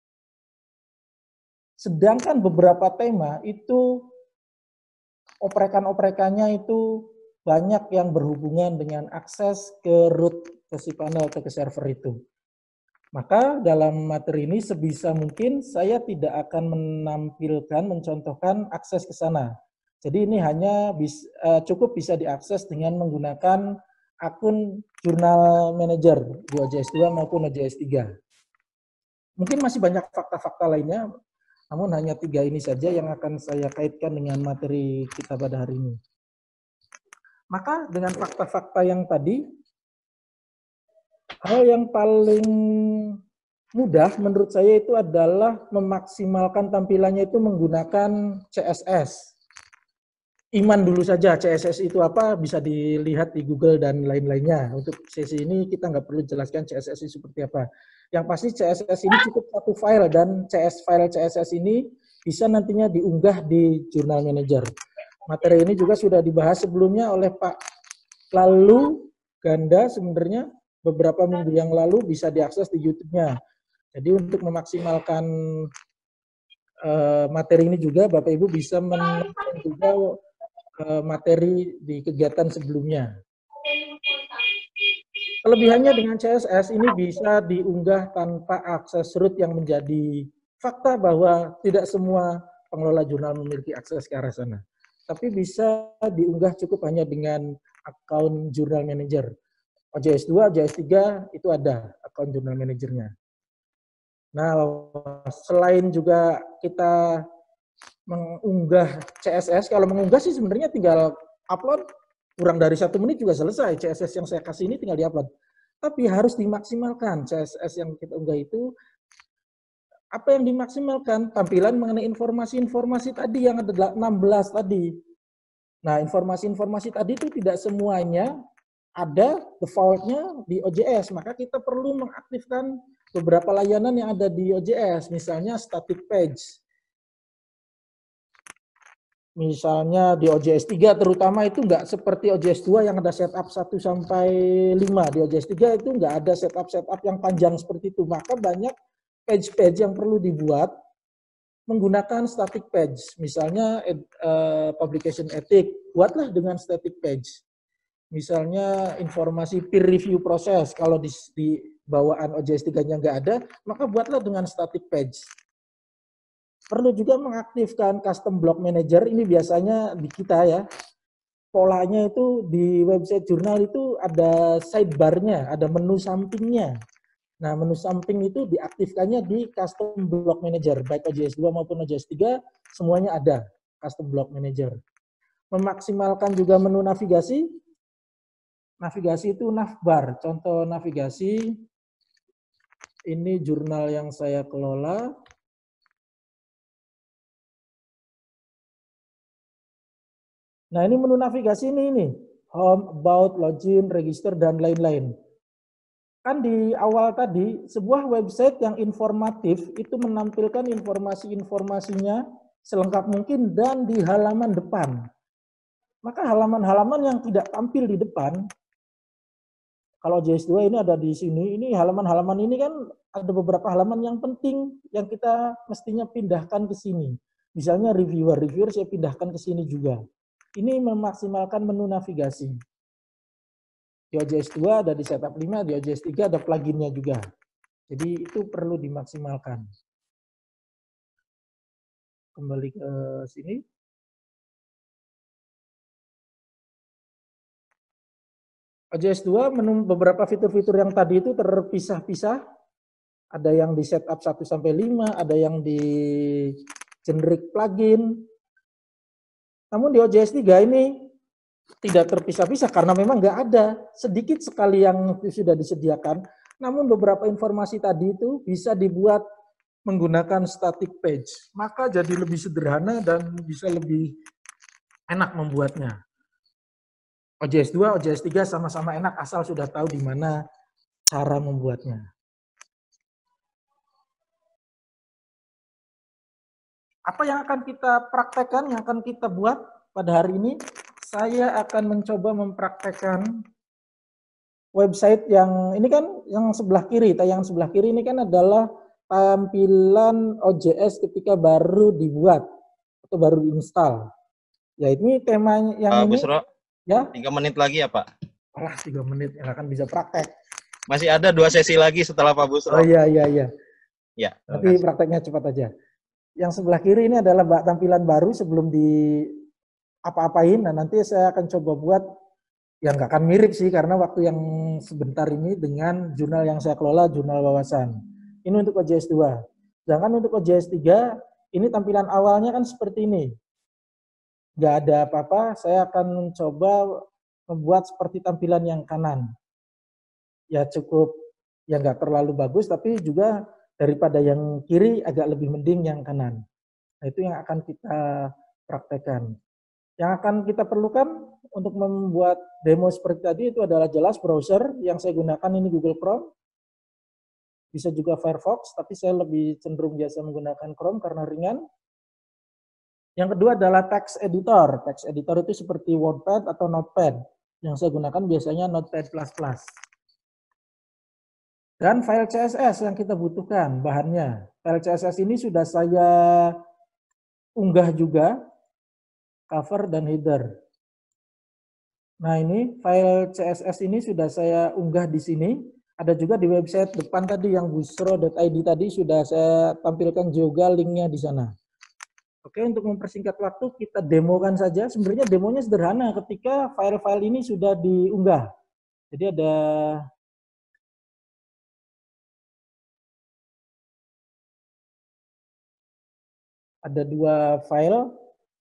[SPEAKER 5] Sedangkan beberapa tema itu oprekan-oprekannya itu banyak yang berhubungan dengan akses ke root, ke cPanel, atau ke server itu. Maka dalam materi ini sebisa mungkin saya tidak akan menampilkan, mencontohkan akses ke sana. Jadi ini hanya bis, uh, cukup bisa diakses dengan menggunakan akun Jurnal Manager, O J S dua maupun O J S tiga. Mungkin masih banyak fakta-fakta lainnya, namun hanya tiga ini saja yang akan saya kaitkan dengan materi kita pada hari ini. Maka dengan fakta-fakta yang tadi, hal yang paling mudah menurut saya itu adalah memaksimalkan tampilannya itu menggunakan C S S. Iman dulu saja, C S S itu apa bisa dilihat di Google dan lain-lainnya. Untuk sesi ini kita nggak perlu jelaskan C S S itu seperti apa. Yang pasti C S S ini cukup satu file dan C S file C S S ini bisa nantinya diunggah di Jurnal Manager. Materi ini juga sudah dibahas sebelumnya oleh Pak Lalu Ganda sebenarnya beberapa minggu yang lalu, bisa diakses di YouTube-nya. Jadi untuk memaksimalkan uh, materi ini juga Bapak Ibu bisa menonton juga uh, materi di kegiatan sebelumnya. Kelebihannya dengan C S S ini bisa diunggah tanpa akses root yang menjadi fakta bahwa tidak semua pengelola jurnal memiliki akses ke arah sana. Tapi bisa diunggah cukup hanya dengan akun jurnal manager. O J S dua, O J S tiga itu ada akun jurnal manajernya. Nah, selain juga kita mengunggah C S S, kalau mengunggah sih sebenarnya tinggal upload, kurang dari satu menit juga selesai. C S S yang saya kasih ini tinggal diupload. Tapi harus dimaksimalkan C S S yang kita unggah itu. Apa yang dimaksimalkan? Tampilan mengenai informasi-informasi tadi yang ada enam belas tadi. Nah, informasi-informasi tadi itu tidak semuanya ada defaultnya di O J S. Maka kita perlu mengaktifkan beberapa layanan yang ada di O J S. Misalnya static page. Misalnya di O J S tiga terutama itu nggak seperti O J S dua yang ada setup satu sampai lima. Di O J S tiga itu nggak ada setup-setup yang panjang seperti itu. Maka banyak page-page yang perlu dibuat menggunakan static page. Misalnya uh, publication ethic, buatlah dengan static page. Misalnya informasi peer review proses, kalau di, di bawaan O J S tiga-nya nggak ada, maka buatlah dengan static page. Perlu juga mengaktifkan custom block manager, ini biasanya di kita ya, polanya itu di website jurnal itu ada sidebar-nya, ada menu sampingnya. Nah, menu samping itu diaktifkannya di custom block manager, baik O J S dua maupun O J S tiga, semuanya ada custom block manager. Memaksimalkan juga menu navigasi. Navigasi itu navbar, contoh navigasi, ini jurnal yang saya kelola. Nah, ini menu navigasi ini, ini, home, about, login, register, dan lain-lain. Kan di awal tadi, sebuah website yang informatif itu menampilkan informasi-informasinya selengkap mungkin dan di halaman depan. Maka halaman-halaman yang tidak tampil di depan, kalau O J S dua ini ada di sini, ini halaman-halaman ini kan ada beberapa halaman yang penting yang kita mestinya pindahkan ke sini. Misalnya reviewer, reviewer saya pindahkan ke sini juga. Ini memaksimalkan menu navigasi. Di O J S dua ada di setup lima, di O J S tiga ada pluginnya juga. Jadi itu perlu dimaksimalkan. Kembali ke sini. O J S dua menu beberapa fitur-fitur yang tadi itu terpisah-pisah. Ada yang di setup satu sampai lima, ada yang di generic plugin. Namun di O J S tiga ini tidak terpisah-pisah karena memang nggak ada, sedikit sekali yang sudah disediakan. Namun beberapa informasi tadi itu bisa dibuat menggunakan static page. Maka jadi lebih sederhana dan bisa lebih enak membuatnya. O J S dua, O J S tiga sama-sama enak asal sudah tahu di mana cara membuatnya. Apa yang akan kita praktekkan, yang akan kita buat pada hari ini? Saya akan mencoba mempraktekkan website yang ini kan yang sebelah kiri, yang sebelah kiri ini kan adalah tampilan O J S ketika baru dibuat atau baru diinstal. Ya ini temanya yang
[SPEAKER 1] Pak
[SPEAKER 5] ini.
[SPEAKER 1] Busro,
[SPEAKER 5] ya.
[SPEAKER 1] Tiga menit lagi ya Pak?
[SPEAKER 5] Alah tiga menit yang akan bisa praktek.
[SPEAKER 1] Masih ada dua sesi lagi setelah Pak Busro.
[SPEAKER 5] Oh iya iya iya.
[SPEAKER 1] Ya.
[SPEAKER 5] Nanti prakteknya cepat aja. Yang sebelah kiri ini adalah tampilan baru sebelum di apa-apain. Nah nanti saya akan coba buat yang nggak akan mirip sih karena waktu yang sebentar ini dengan jurnal yang saya kelola, jurnal wawasan. Ini untuk O J S dua. Sedangkan untuk O J S tiga, ini tampilan awalnya kan seperti ini. Nggak ada apa-apa, saya akan coba membuat seperti tampilan yang kanan. Ya cukup, ya nggak terlalu bagus, tapi juga daripada yang kiri agak lebih mending yang kanan. Nah itu yang akan kita praktekkan. Yang akan kita perlukan untuk membuat demo seperti tadi itu adalah jelas browser yang saya gunakan ini Google Chrome. Bisa juga Firefox, tapi saya lebih cenderung biasa menggunakan Chrome karena ringan. Yang kedua adalah text editor. Text editor itu seperti WordPad atau Notepad. Yang saya gunakan biasanya Notepad plus plus. Dan file C S S yang kita butuhkan bahannya. File C S S ini sudah saya unggah juga, cover dan header. Nah, ini file C S S ini sudah saya unggah di sini. Ada juga di website depan tadi yang busro dot i d tadi sudah saya tampilkan juga linknya di sana. Oke, untuk mempersingkat waktu kita demokan saja. Sebenarnya demonya sederhana ketika file-file ini sudah diunggah. Jadi ada ada dua file.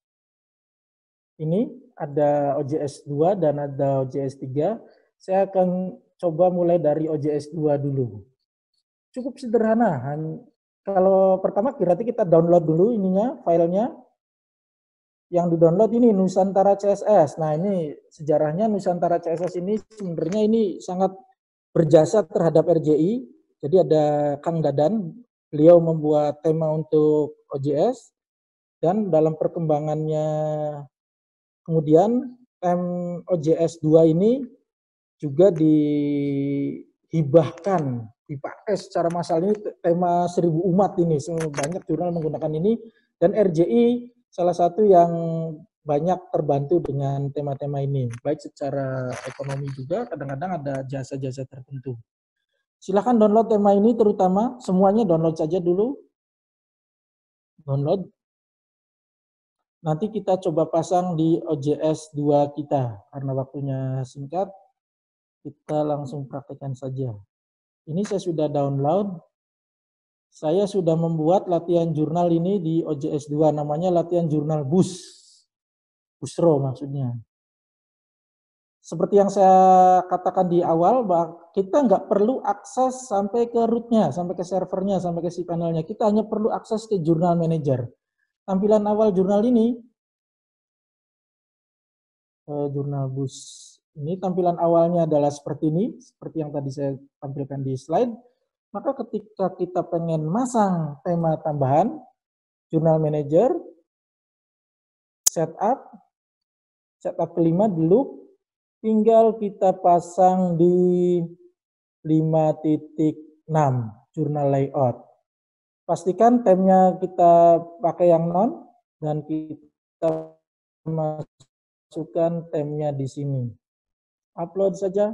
[SPEAKER 5] Ini ada O J S dua dan ada O J S tiga. Saya akan coba mulai dari O J S dua dulu. Cukup sederhana. Kalau pertama berarti kita download dulu ininya, filenya. Yang di-download ini Nusantara C S S. Nah, ini sejarahnya Nusantara C S S ini sebenarnya ini sangat berjasa terhadap R J I. Jadi ada Kang Dadan, beliau membuat tema untuk O J S. Dan dalam perkembangannya kemudian tem O J S dua ini juga dihibahkan, dipakai secara massal ini tema seribu umat ini. Banyak jurnal menggunakan ini dan R J I salah satu yang banyak terbantu dengan tema-tema ini. Baik secara ekonomi juga kadang-kadang ada jasa-jasa tertentu. Silahkan download tema ini terutama, semuanya download saja dulu. Download. Nanti kita coba pasang di O J S dua kita. Karena waktunya singkat, kita langsung praktekkan saja. Ini saya sudah download. Saya sudah membuat latihan jurnal ini di O J S dua. Namanya latihan jurnal B U S. Busro maksudnya. Seperti yang saya katakan di awal, bahwa kita nggak perlu akses sampai ke rootnya, sampai ke servernya, sampai ke cPanelnya. Kita hanya perlu akses ke jurnal manager. Tampilan awal jurnal ini, eh, jurnal B U S ini tampilan awalnya adalah seperti ini, seperti yang tadi saya tampilkan di slide. Maka ketika kita pengen masang tema tambahan, jurnal manager, setup, setup kelima di loop, tinggal kita pasang di lima titik enam, jurnal layout. Pastikan temnya kita pakai yang non, dan kita masukkan temnya di sini. Upload saja.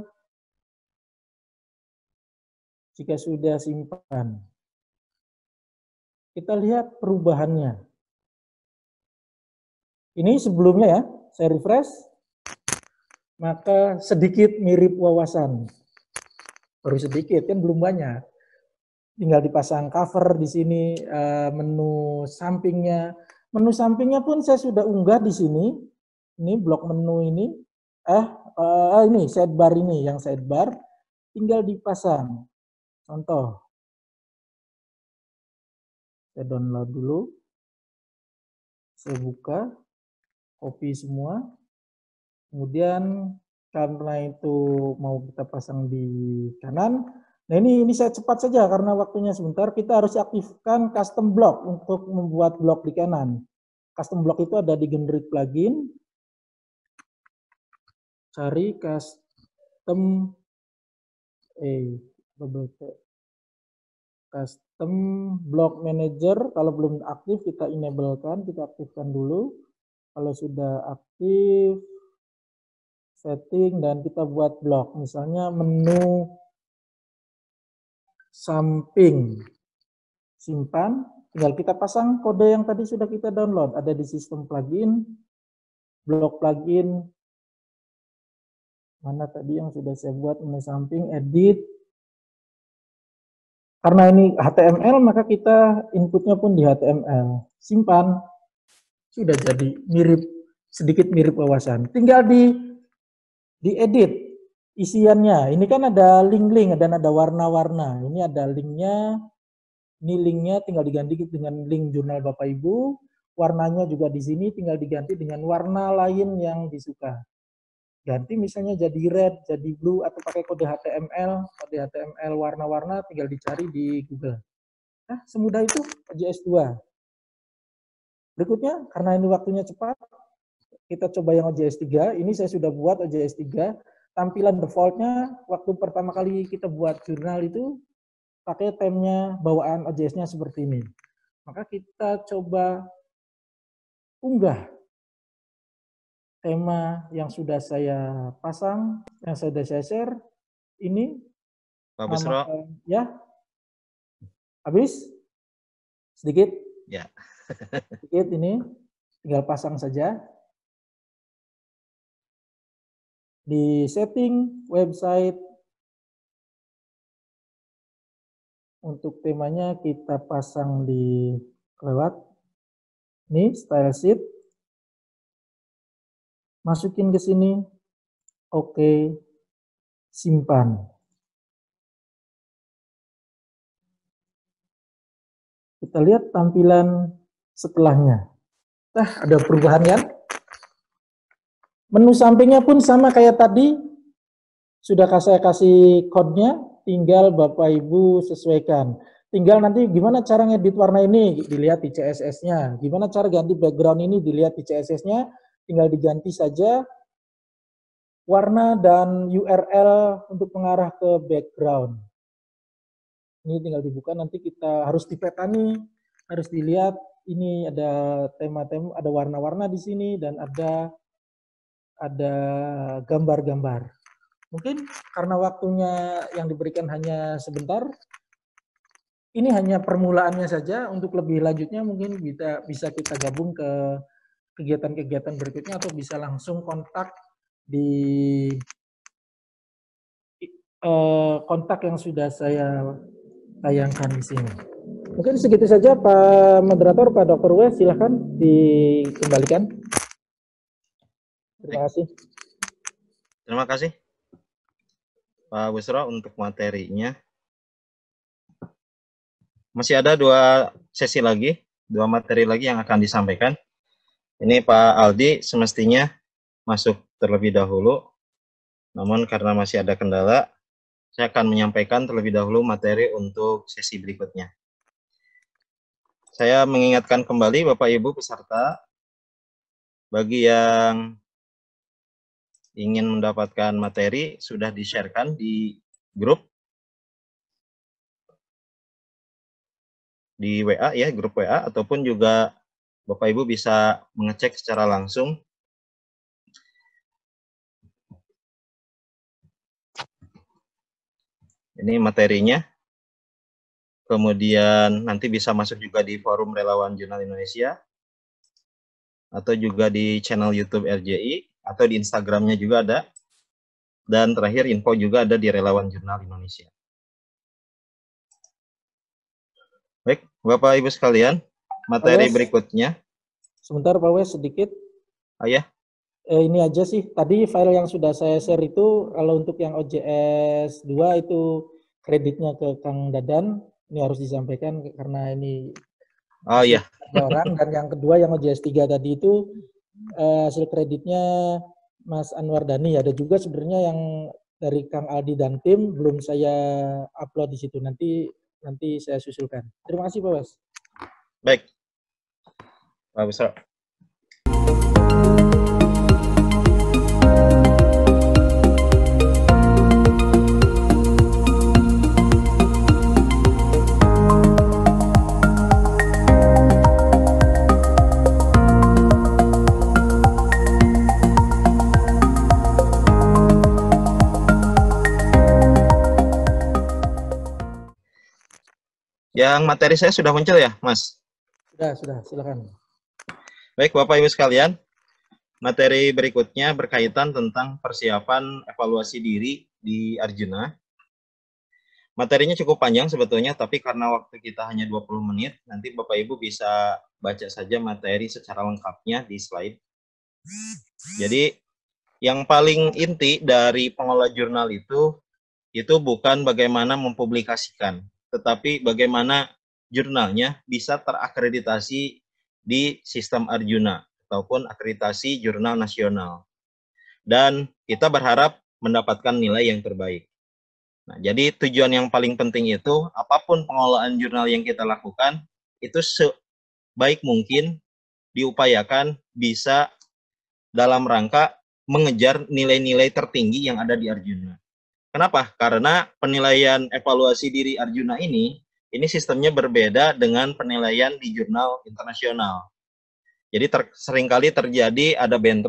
[SPEAKER 5] Jika sudah simpan. Kita lihat perubahannya. Ini sebelumnya ya, saya refresh. Maka sedikit mirip wawasan. Baru sedikit, kan belum banyak. Tinggal dipasang cover di sini, menu sampingnya. Menu sampingnya pun saya sudah unggah di sini. Ini blok menu ini. Eh, uh, ini sidebar ini, yang sidebar. Tinggal dipasang. Contoh. Saya download dulu. Saya buka. Copy semua. Kemudian karena itu mau kita pasang di kanan. Nah ini ini saya cepat saja karena waktunya sebentar. Kita harus aktifkan custom block untuk membuat blok di kanan. Custom block itu ada di generate plugin. Cari custom eh double T. Custom block manager. Kalau belum aktif kita enablekan, kita aktifkan dulu. Kalau sudah aktif, setting dan kita buat blok. Misalnya menu samping, simpan, tinggal kita pasang kode yang tadi sudah kita download. Ada di sistem plugin, blok plugin, mana tadi yang sudah saya buat, menu samping, edit. Karena ini H T M L, maka kita inputnya pun di H T M L. Simpan, sudah jadi mirip, sedikit mirip wawasan. Tinggal di diedit isiannya. Ini kan ada link-link dan ada warna-warna. Ini ada linknya. Ini linknya tinggal diganti dengan link jurnal Bapak Ibu. Warnanya juga di sini tinggal diganti dengan warna lain yang disuka. Ganti misalnya jadi red, jadi blue, atau pakai kode H T M L. Kode H T M L warna-warna tinggal dicari di Google. Nah, semudah itu O J S dua. Berikutnya, karena ini waktunya cepat, kita coba yang O J S tiga. Ini saya sudah buat O J S tiga. Tampilan defaultnya, waktu pertama kali kita buat jurnal itu, pakai temnya bawaan O J S-nya seperti ini. Maka kita coba unggah. tema yang sudah saya pasang, yang sudah saya share. Ini
[SPEAKER 1] Pak
[SPEAKER 5] nama
[SPEAKER 1] Busro.
[SPEAKER 5] ya. Habis? Sedikit?
[SPEAKER 1] Ya.
[SPEAKER 5] Sedikit ini. Tinggal pasang saja. Di setting website. Untuk temanya kita pasang di lewat. Ini style sheet. Masukin ke sini. Oke. Simpan. Kita lihat tampilan setelahnya. Nah, ada perubahan kan? Menu sampingnya pun sama kayak tadi. Sudah saya kasih code-nya, tinggal Bapak Ibu sesuaikan. Tinggal nanti gimana cara ngedit warna ini, dilihat di C S S-nya. Gimana cara ganti background ini, dilihat di C S S-nya. Tinggal diganti saja warna dan U R L untuk mengarah ke background. Ini tinggal dibuka, nanti kita harus dipetani, harus dilihat. Ini ada tema-tema, ada warna-warna di sini dan ada ada gambar-gambar. Mungkin karena waktunya yang diberikan hanya sebentar, ini hanya permulaannya saja. Untuk lebih lanjutnya mungkin bisa bisa kita gabung ke kegiatan-kegiatan berikutnya atau bisa langsung kontak di eh, kontak yang sudah saya tayangkan di sini. Mungkin segitu saja Pak Moderator, Pak Dokter W, silahkan dikembalikan. Terima kasih.
[SPEAKER 1] Terima kasih Pak Busro untuk materinya. Masih ada dua sesi lagi, dua materi lagi yang akan disampaikan. Ini Pak Aldi semestinya masuk terlebih dahulu, namun karena masih ada kendala, saya akan menyampaikan terlebih dahulu materi untuk sesi berikutnya. Saya mengingatkan kembali Bapak Ibu peserta, bagi yang ingin mendapatkan materi sudah di-share-kan di grup, di W A ya, grup W A, ataupun juga Bapak Ibu bisa mengecek secara langsung. Ini materinya. Kemudian nanti bisa masuk juga di forum Relawan Jurnal Indonesia, atau juga di channel YouTube R J I, atau di Instagramnya juga ada. Dan terakhir info juga ada di Relawan Jurnal Indonesia. Baik, Bapak Ibu sekalian, materi
[SPEAKER 5] Pak Wes,
[SPEAKER 1] berikutnya.
[SPEAKER 5] Sebentar Pak Wes, sedikit.
[SPEAKER 1] Ah, ya.
[SPEAKER 5] Eh, ini aja sih, tadi file yang sudah saya share itu, kalau untuk yang O J S dua itu kreditnya ke Kang Dadan, ini harus disampaikan karena ini
[SPEAKER 1] Oh iya.
[SPEAKER 5] ada orang. Dan yang kedua yang O J S tiga tadi itu eh, hasil kreditnya Mas Anwar Dhani. Ada juga sebenarnya yang dari Kang Aldi dan tim belum saya upload di situ. Nanti nanti saya susulkan. Terima kasih Pak Wes.
[SPEAKER 1] Baik, Pak Busro. Yang materi saya sudah muncul ya, Mas?
[SPEAKER 5] Sudah, sudah, silakan.
[SPEAKER 1] Baik, Bapak Ibu sekalian, materi berikutnya berkaitan tentang persiapan evaluasi diri di Arjuna. Materinya cukup panjang sebetulnya, tapi karena waktu kita hanya dua puluh menit, nanti Bapak Ibu bisa baca saja materi secara lengkapnya di slide. Jadi, yang paling inti dari pengelola jurnal itu, itu bukan bagaimana mempublikasikan, tetapi bagaimana jurnalnya bisa terakreditasi di sistem Arjuna ataupun akreditasi jurnal nasional. Dan kita berharap mendapatkan nilai yang terbaik. Nah, jadi tujuan yang paling penting itu, apapun pengelolaan jurnal yang kita lakukan, itu sebaik mungkin diupayakan bisa dalam rangka mengejar nilai-nilai tertinggi yang ada di Arjuna. Kenapa? Karena penilaian evaluasi diri Arjuna ini, ini sistemnya berbeda dengan penilaian di jurnal internasional. Jadi ter, seringkali terjadi ada bentrok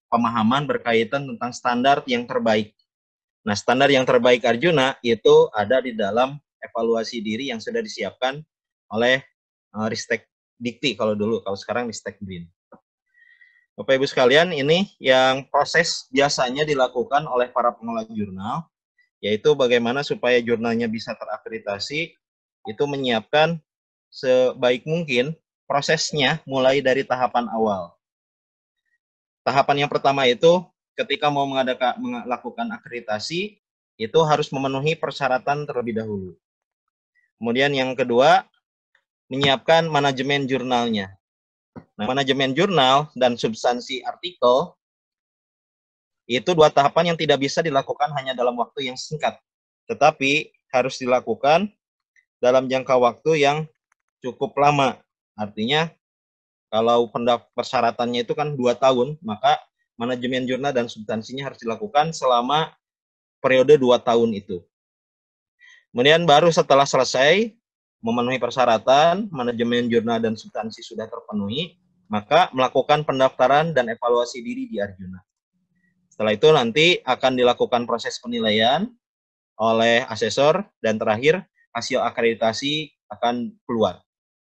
[SPEAKER 1] pemahaman berkaitan tentang standar yang terbaik. Nah, standar yang terbaik Arjuna itu ada di dalam evaluasi diri yang sudah disiapkan oleh uh, Ristek Dikti kalau dulu, kalau sekarang Ristek Brin. Bapak Ibu sekalian, ini yang proses biasanya dilakukan oleh para pengelola jurnal, yaitu bagaimana supaya jurnalnya bisa terakreditasi, itu menyiapkan sebaik mungkin prosesnya mulai dari tahapan awal. Tahapan yang pertama itu ketika mau mengadakan, melakukan akreditasi, itu harus memenuhi persyaratan terlebih dahulu. Kemudian yang kedua, menyiapkan manajemen jurnalnya. Nah, manajemen jurnal dan substansi artikel itu dua tahapan yang tidak bisa dilakukan hanya dalam waktu yang singkat, tetapi harus dilakukan dalam jangka waktu yang cukup lama. Artinya, kalau pendaftar persyaratannya itu kan dua tahun, maka manajemen jurnal dan substansinya harus dilakukan selama periode dua tahun itu. Kemudian baru setelah selesai memenuhi persyaratan, manajemen jurnal dan substansi sudah terpenuhi, maka melakukan pendaftaran dan evaluasi diri di Arjuna. Setelah itu nanti akan dilakukan proses penilaian oleh asesor, dan terakhir hasil akreditasi akan keluar.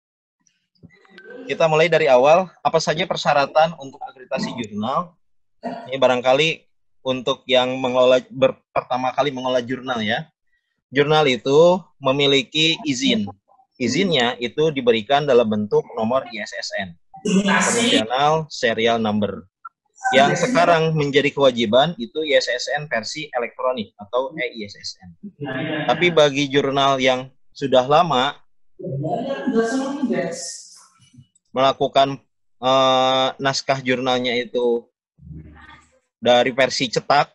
[SPEAKER 1] Kita mulai dari awal, apa saja persyaratan untuk akreditasi jurnal? Ini barangkali untuk yang mengelola, ber, pertama kali mengelola jurnal ya. Jurnal itu memiliki izin. Izinnya itu diberikan dalam bentuk nomor I S S N, International Serial Number. Yang sekarang menjadi kewajiban itu I S S N versi elektronik atau E I S S N. Tapi bagi jurnal yang sudah lama melakukan uh, naskah jurnalnya itu dari versi cetak,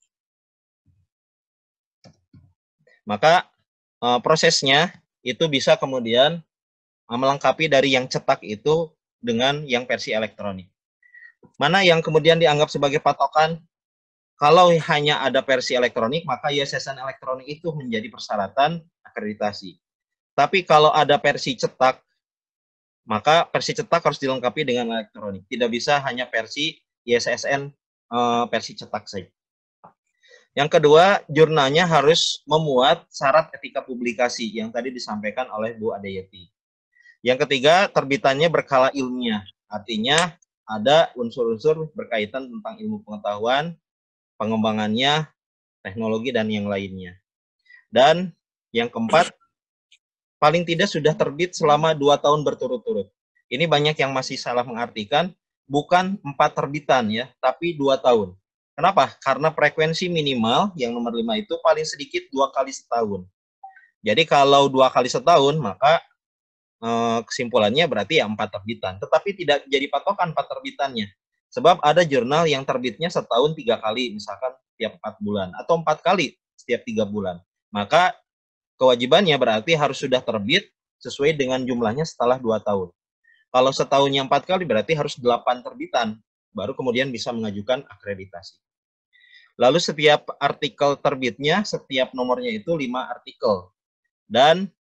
[SPEAKER 1] maka uh, prosesnya itu bisa kemudian uh, melengkapi dari yang cetak itu dengan yang versi elektronik. Mana yang kemudian dianggap sebagai patokan? Kalau hanya ada versi elektronik, maka I S S N elektronik itu menjadi persyaratan akreditasi. Tapi kalau ada versi cetak, maka versi cetak harus dilengkapi dengan elektronik. Tidak bisa hanya versi I S S N uh, versi cetak saja. Yang kedua, jurnalnya harus memuat syarat etika publikasi yang tadi disampaikan oleh Bu Adayati. Yang ketiga, terbitannya berkala ilmiah. Artinya ada unsur-unsur berkaitan tentang ilmu pengetahuan, pengembangannya, teknologi, dan yang lainnya. Dan yang keempat, paling tidak sudah terbit selama dua tahun berturut-turut. Ini banyak yang masih salah mengartikan, bukan empat terbitan ya, tapi dua tahun. Kenapa? Karena frekuensi minimal yang nomor lima itu paling sedikit dua kali setahun. Jadi kalau dua kali setahun, maka eh, kesimpulannya berarti ya empat terbitan. Tetapi tidak jadi patokan empat terbitannya. Sebab ada jurnal yang terbitnya setahun tiga kali, misalkan setiap empat bulan, atau empat kali setiap tiga bulan. Maka kewajibannya berarti harus sudah terbit sesuai dengan jumlahnya setelah dua tahun. Kalau setahunnya empat kali berarti harus delapan terbitan, baru kemudian bisa mengajukan akreditasi. Lalu setiap artikel terbitnya, setiap nomornya itu lima artikel. Dan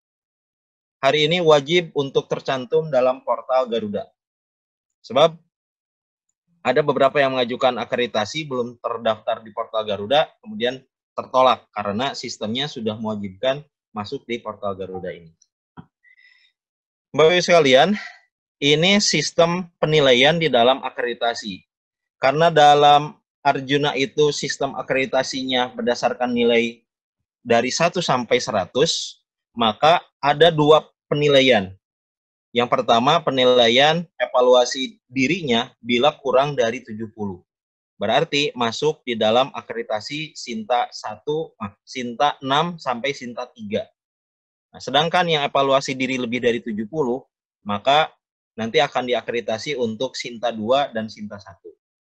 [SPEAKER 1] hari ini wajib untuk tercantum dalam portal Garuda. Sebab ada beberapa yang mengajukan akreditasi belum terdaftar di portal Garuda, kemudian tertolak karena sistemnya sudah mewajibkan masuk di portal Garuda ini. Bapak-Ibu sekalian, ini sistem penilaian di dalam akreditasi. Karena dalam Arjuna itu sistem akreditasinya berdasarkan nilai dari satu sampai seratus, maka ada dua penilaian. Yang pertama, penilaian evaluasi dirinya bila kurang dari tujuh puluh. Berarti masuk di dalam akreditasi Sinta satu, ah, Sinta enam sampai Sinta tiga. Nah, sedangkan yang evaluasi diri lebih dari tujuh puluh, maka nanti akan diakreditasi untuk Sinta dua dan Sinta satu.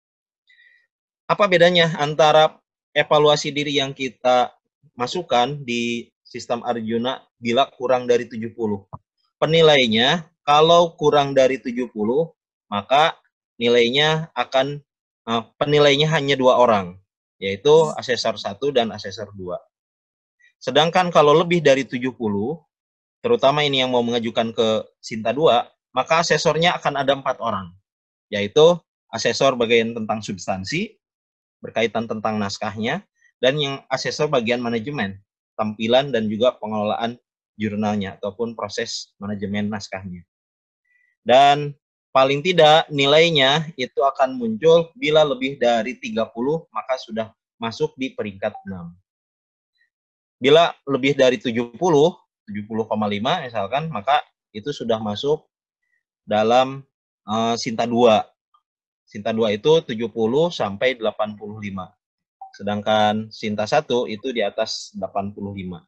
[SPEAKER 1] Apa bedanya antara evaluasi diri yang kita masukkan di sistem Arjuna bila kurang dari tujuh puluh? Penilainya, kalau kurang dari tujuh puluh, maka nilainya akan Uh, penilainya hanya dua orang, yaitu asesor satu dan asesor dua. Sedangkan kalau lebih dari tujuh puluh, terutama ini yang mau mengajukan ke Sinta dua, maka asesornya akan ada empat orang, yaitu asesor bagian tentang substansi, berkaitan tentang naskahnya, dan yang asesor bagian manajemen, tampilan dan juga pengelolaan jurnalnya ataupun proses manajemen naskahnya. Dan paling tidak nilainya itu akan muncul bila lebih dari tiga puluh, maka sudah masuk di peringkat enam. Bila lebih dari tujuh puluh, tujuh puluh koma lima misalkan, maka itu sudah masuk dalam uh, Sinta dua. Sinta dua itu tujuh puluh sampai delapan puluh lima. Sedangkan Sinta satu itu di atas delapan puluh lima.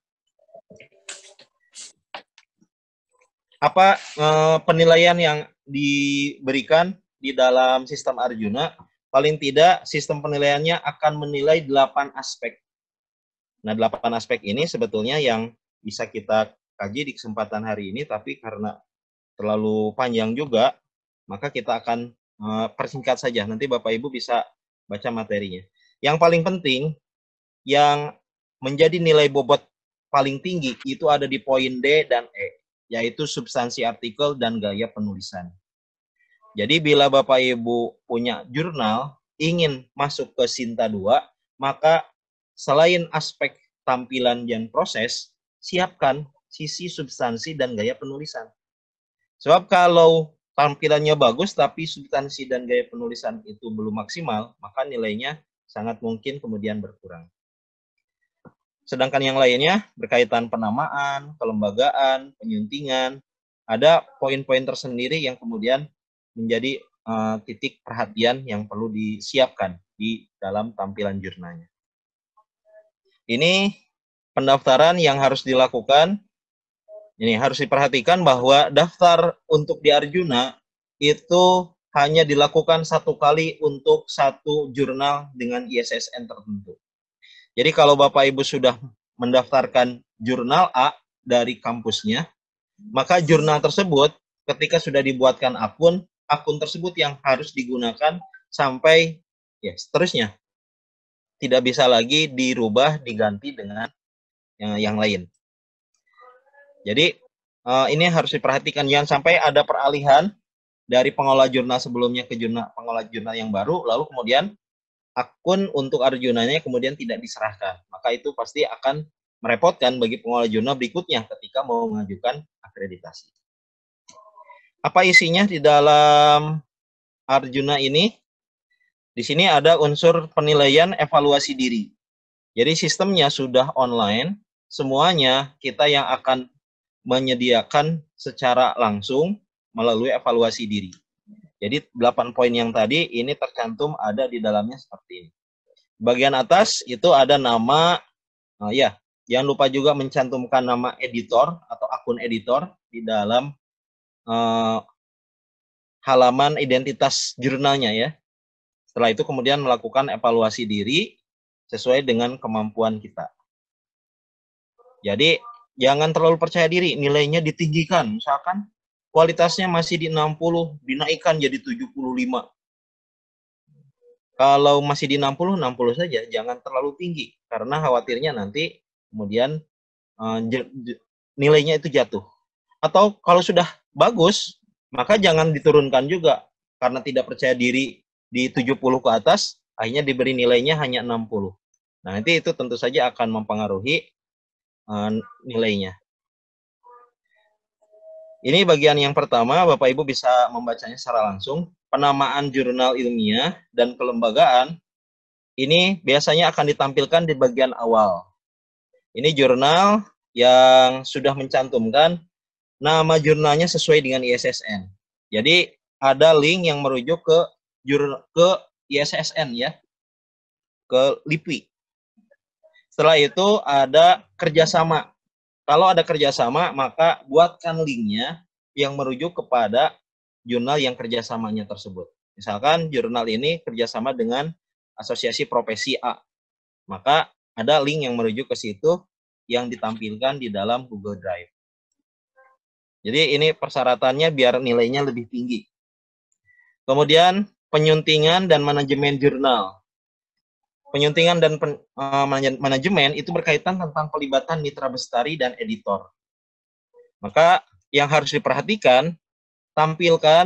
[SPEAKER 1] Apa uh, penilaian yang diberikan di dalam sistem Arjuna? Paling tidak sistem penilaiannya akan menilai delapan aspek. Nah, delapan aspek ini sebetulnya yang bisa kita kaji di kesempatan hari ini, tapi karena terlalu panjang juga, maka kita akan uh, persingkat saja. Nanti Bapak Ibu bisa baca materinya. Yang paling penting, yang menjadi nilai bobot paling tinggi itu ada di poin D dan E, yaitu substansi artikel dan gaya penulisan. Jadi bila Bapak Ibu punya jurnal, ingin masuk ke Sinta dua, maka selain aspek tampilan dan proses, siapkan sisi substansi dan gaya penulisan. Sebab kalau tampilannya bagus tapi substansi dan gaya penulisan itu belum maksimal, maka nilainya sangat mungkin kemudian berkurang. Sedangkan yang lainnya berkaitan penamaan, kelembagaan, penyuntingan, ada poin-poin tersendiri yang kemudian menjadi uh, titik perhatian yang perlu disiapkan di dalam tampilan jurnalnya. Ini pendaftaran yang harus dilakukan. Ini harus diperhatikan bahwa daftar untuk di Arjuna itu hanya dilakukan satu kali untuk satu jurnal dengan I S S N tertentu. Jadi kalau Bapak Ibu sudah mendaftarkan jurnal A dari kampusnya, maka jurnal tersebut ketika sudah dibuatkan akun, akun tersebut yang harus digunakan sampai ya seterusnya. Tidak bisa lagi dirubah, diganti dengan yang, yang lain. Jadi uh, ini harus diperhatikan, jangan sampai ada peralihan dari pengelola jurnal sebelumnya ke jurnal pengelola jurnal yang baru, lalu kemudian akun untuk Arjunanya kemudian tidak diserahkan. Maka itu pasti akan merepotkan bagi pengelola jurnal berikutnya ketika mau mengajukan akreditasi. Apa isinya di dalam Arjuna ini? Di sini ada unsur penilaian evaluasi diri. Jadi sistemnya sudah online, semuanya kita yang akan menyediakan secara langsung melalui evaluasi diri. Jadi delapan poin yang tadi ini tercantum ada di dalamnya seperti ini. Bagian atas itu ada nama, nah ya, jangan lupa juga mencantumkan nama editor atau akun editor di dalam uh, halaman identitas jurnalnya ya. Setelah itu kemudian melakukan evaluasi diri sesuai dengan kemampuan kita. Jadi jangan terlalu percaya diri, nilainya ditinggikan. Misalkan kualitasnya masih di enam puluh, dinaikkan jadi tujuh puluh lima. Kalau masih di enam puluh, enam puluh saja, jangan terlalu tinggi. Karena khawatirnya nanti kemudian uh, nilainya itu jatuh. Atau kalau sudah bagus, maka jangan diturunkan juga. Karena tidak percaya diri di tujuh puluh ke atas, akhirnya diberi nilainya hanya enam puluh. Nah, nanti itu tentu saja akan mempengaruhi uh, nilainya. Ini bagian yang pertama, Bapak Ibu bisa membacanya secara langsung. Penamaan jurnal ilmiah dan kelembagaan, ini biasanya akan ditampilkan di bagian awal. Ini jurnal yang sudah mencantumkan nama jurnalnya sesuai dengan I S S N. Jadi ada link yang merujuk ke jurnal ke I S S N ya, ke L I P I. Setelah itu ada kerjasama. Kalau ada kerjasama, maka buatkan linknya yang merujuk kepada jurnal yang kerjasamanya tersebut. Misalkan jurnal ini kerjasama dengan asosiasi profesi A, maka ada link yang merujuk ke situ yang ditampilkan di dalam Google Drive. Jadi ini persyaratannya biar nilainya lebih tinggi. Kemudian penyuntingan dan manajemen jurnal. Penyuntingan dan pen, uh, manajemen itu berkaitan tentang pelibatan mitra bestari dan editor. Maka yang harus diperhatikan, tampilkan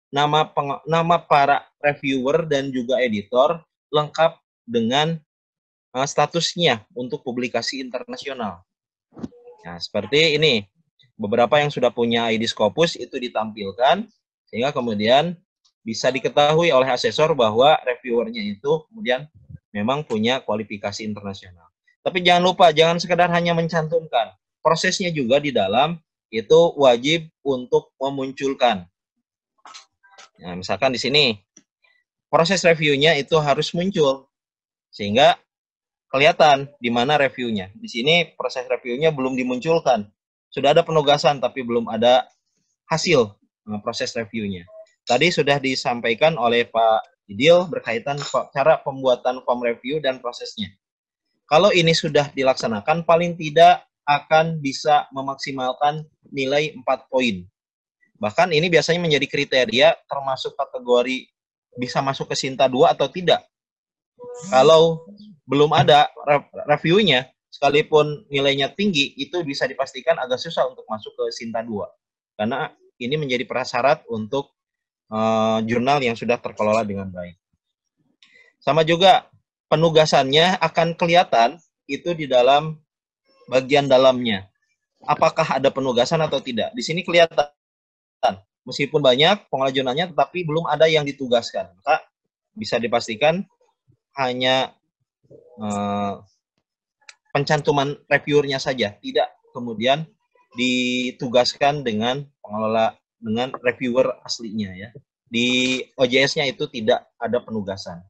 [SPEAKER 1] nama peng, nama para reviewer dan juga editor lengkap dengan uh, statusnya untuk publikasi internasional. Nah, seperti ini. Beberapa yang sudah punya I D Scopus itu ditampilkan, sehingga kemudian bisa diketahui oleh asesor bahwa reviewernya itu kemudian memang punya kualifikasi internasional. Tapi jangan lupa, jangan sekedar hanya mencantumkan. Prosesnya juga di dalam itu wajib untuk memunculkan. Nah, misalkan di sini, proses reviewnya itu harus muncul, sehingga kelihatan di mana reviewnya. Di sini proses reviewnya belum dimunculkan. Sudah ada penugasan, tapi belum ada hasil proses reviewnya. Tadi sudah disampaikan oleh Pak Idil berkaitan cara pembuatan form review dan prosesnya. Kalau ini sudah dilaksanakan, paling tidak akan bisa memaksimalkan nilai empat poin. Bahkan ini biasanya menjadi kriteria termasuk kategori bisa masuk ke Sinta dua atau tidak. Kalau belum ada reviewnya, sekalipun nilainya tinggi, itu bisa dipastikan agak susah untuk masuk ke Sinta dua. Karena ini menjadi prasyarat untuk uh, jurnal yang sudah terkelola dengan baik. Sama juga penugasannya akan kelihatan itu di dalam bagian dalamnya. Apakah ada penugasan atau tidak? Di sini kelihatan. Meskipun banyak pengelola jurnalnya, tetapi belum ada yang ditugaskan. Maka bisa dipastikan hanya uh, pencantuman reviewernya saja, tidak kemudian ditugaskan dengan pengelola dengan reviewer aslinya ya. Di O J S-nya itu tidak ada penugasan.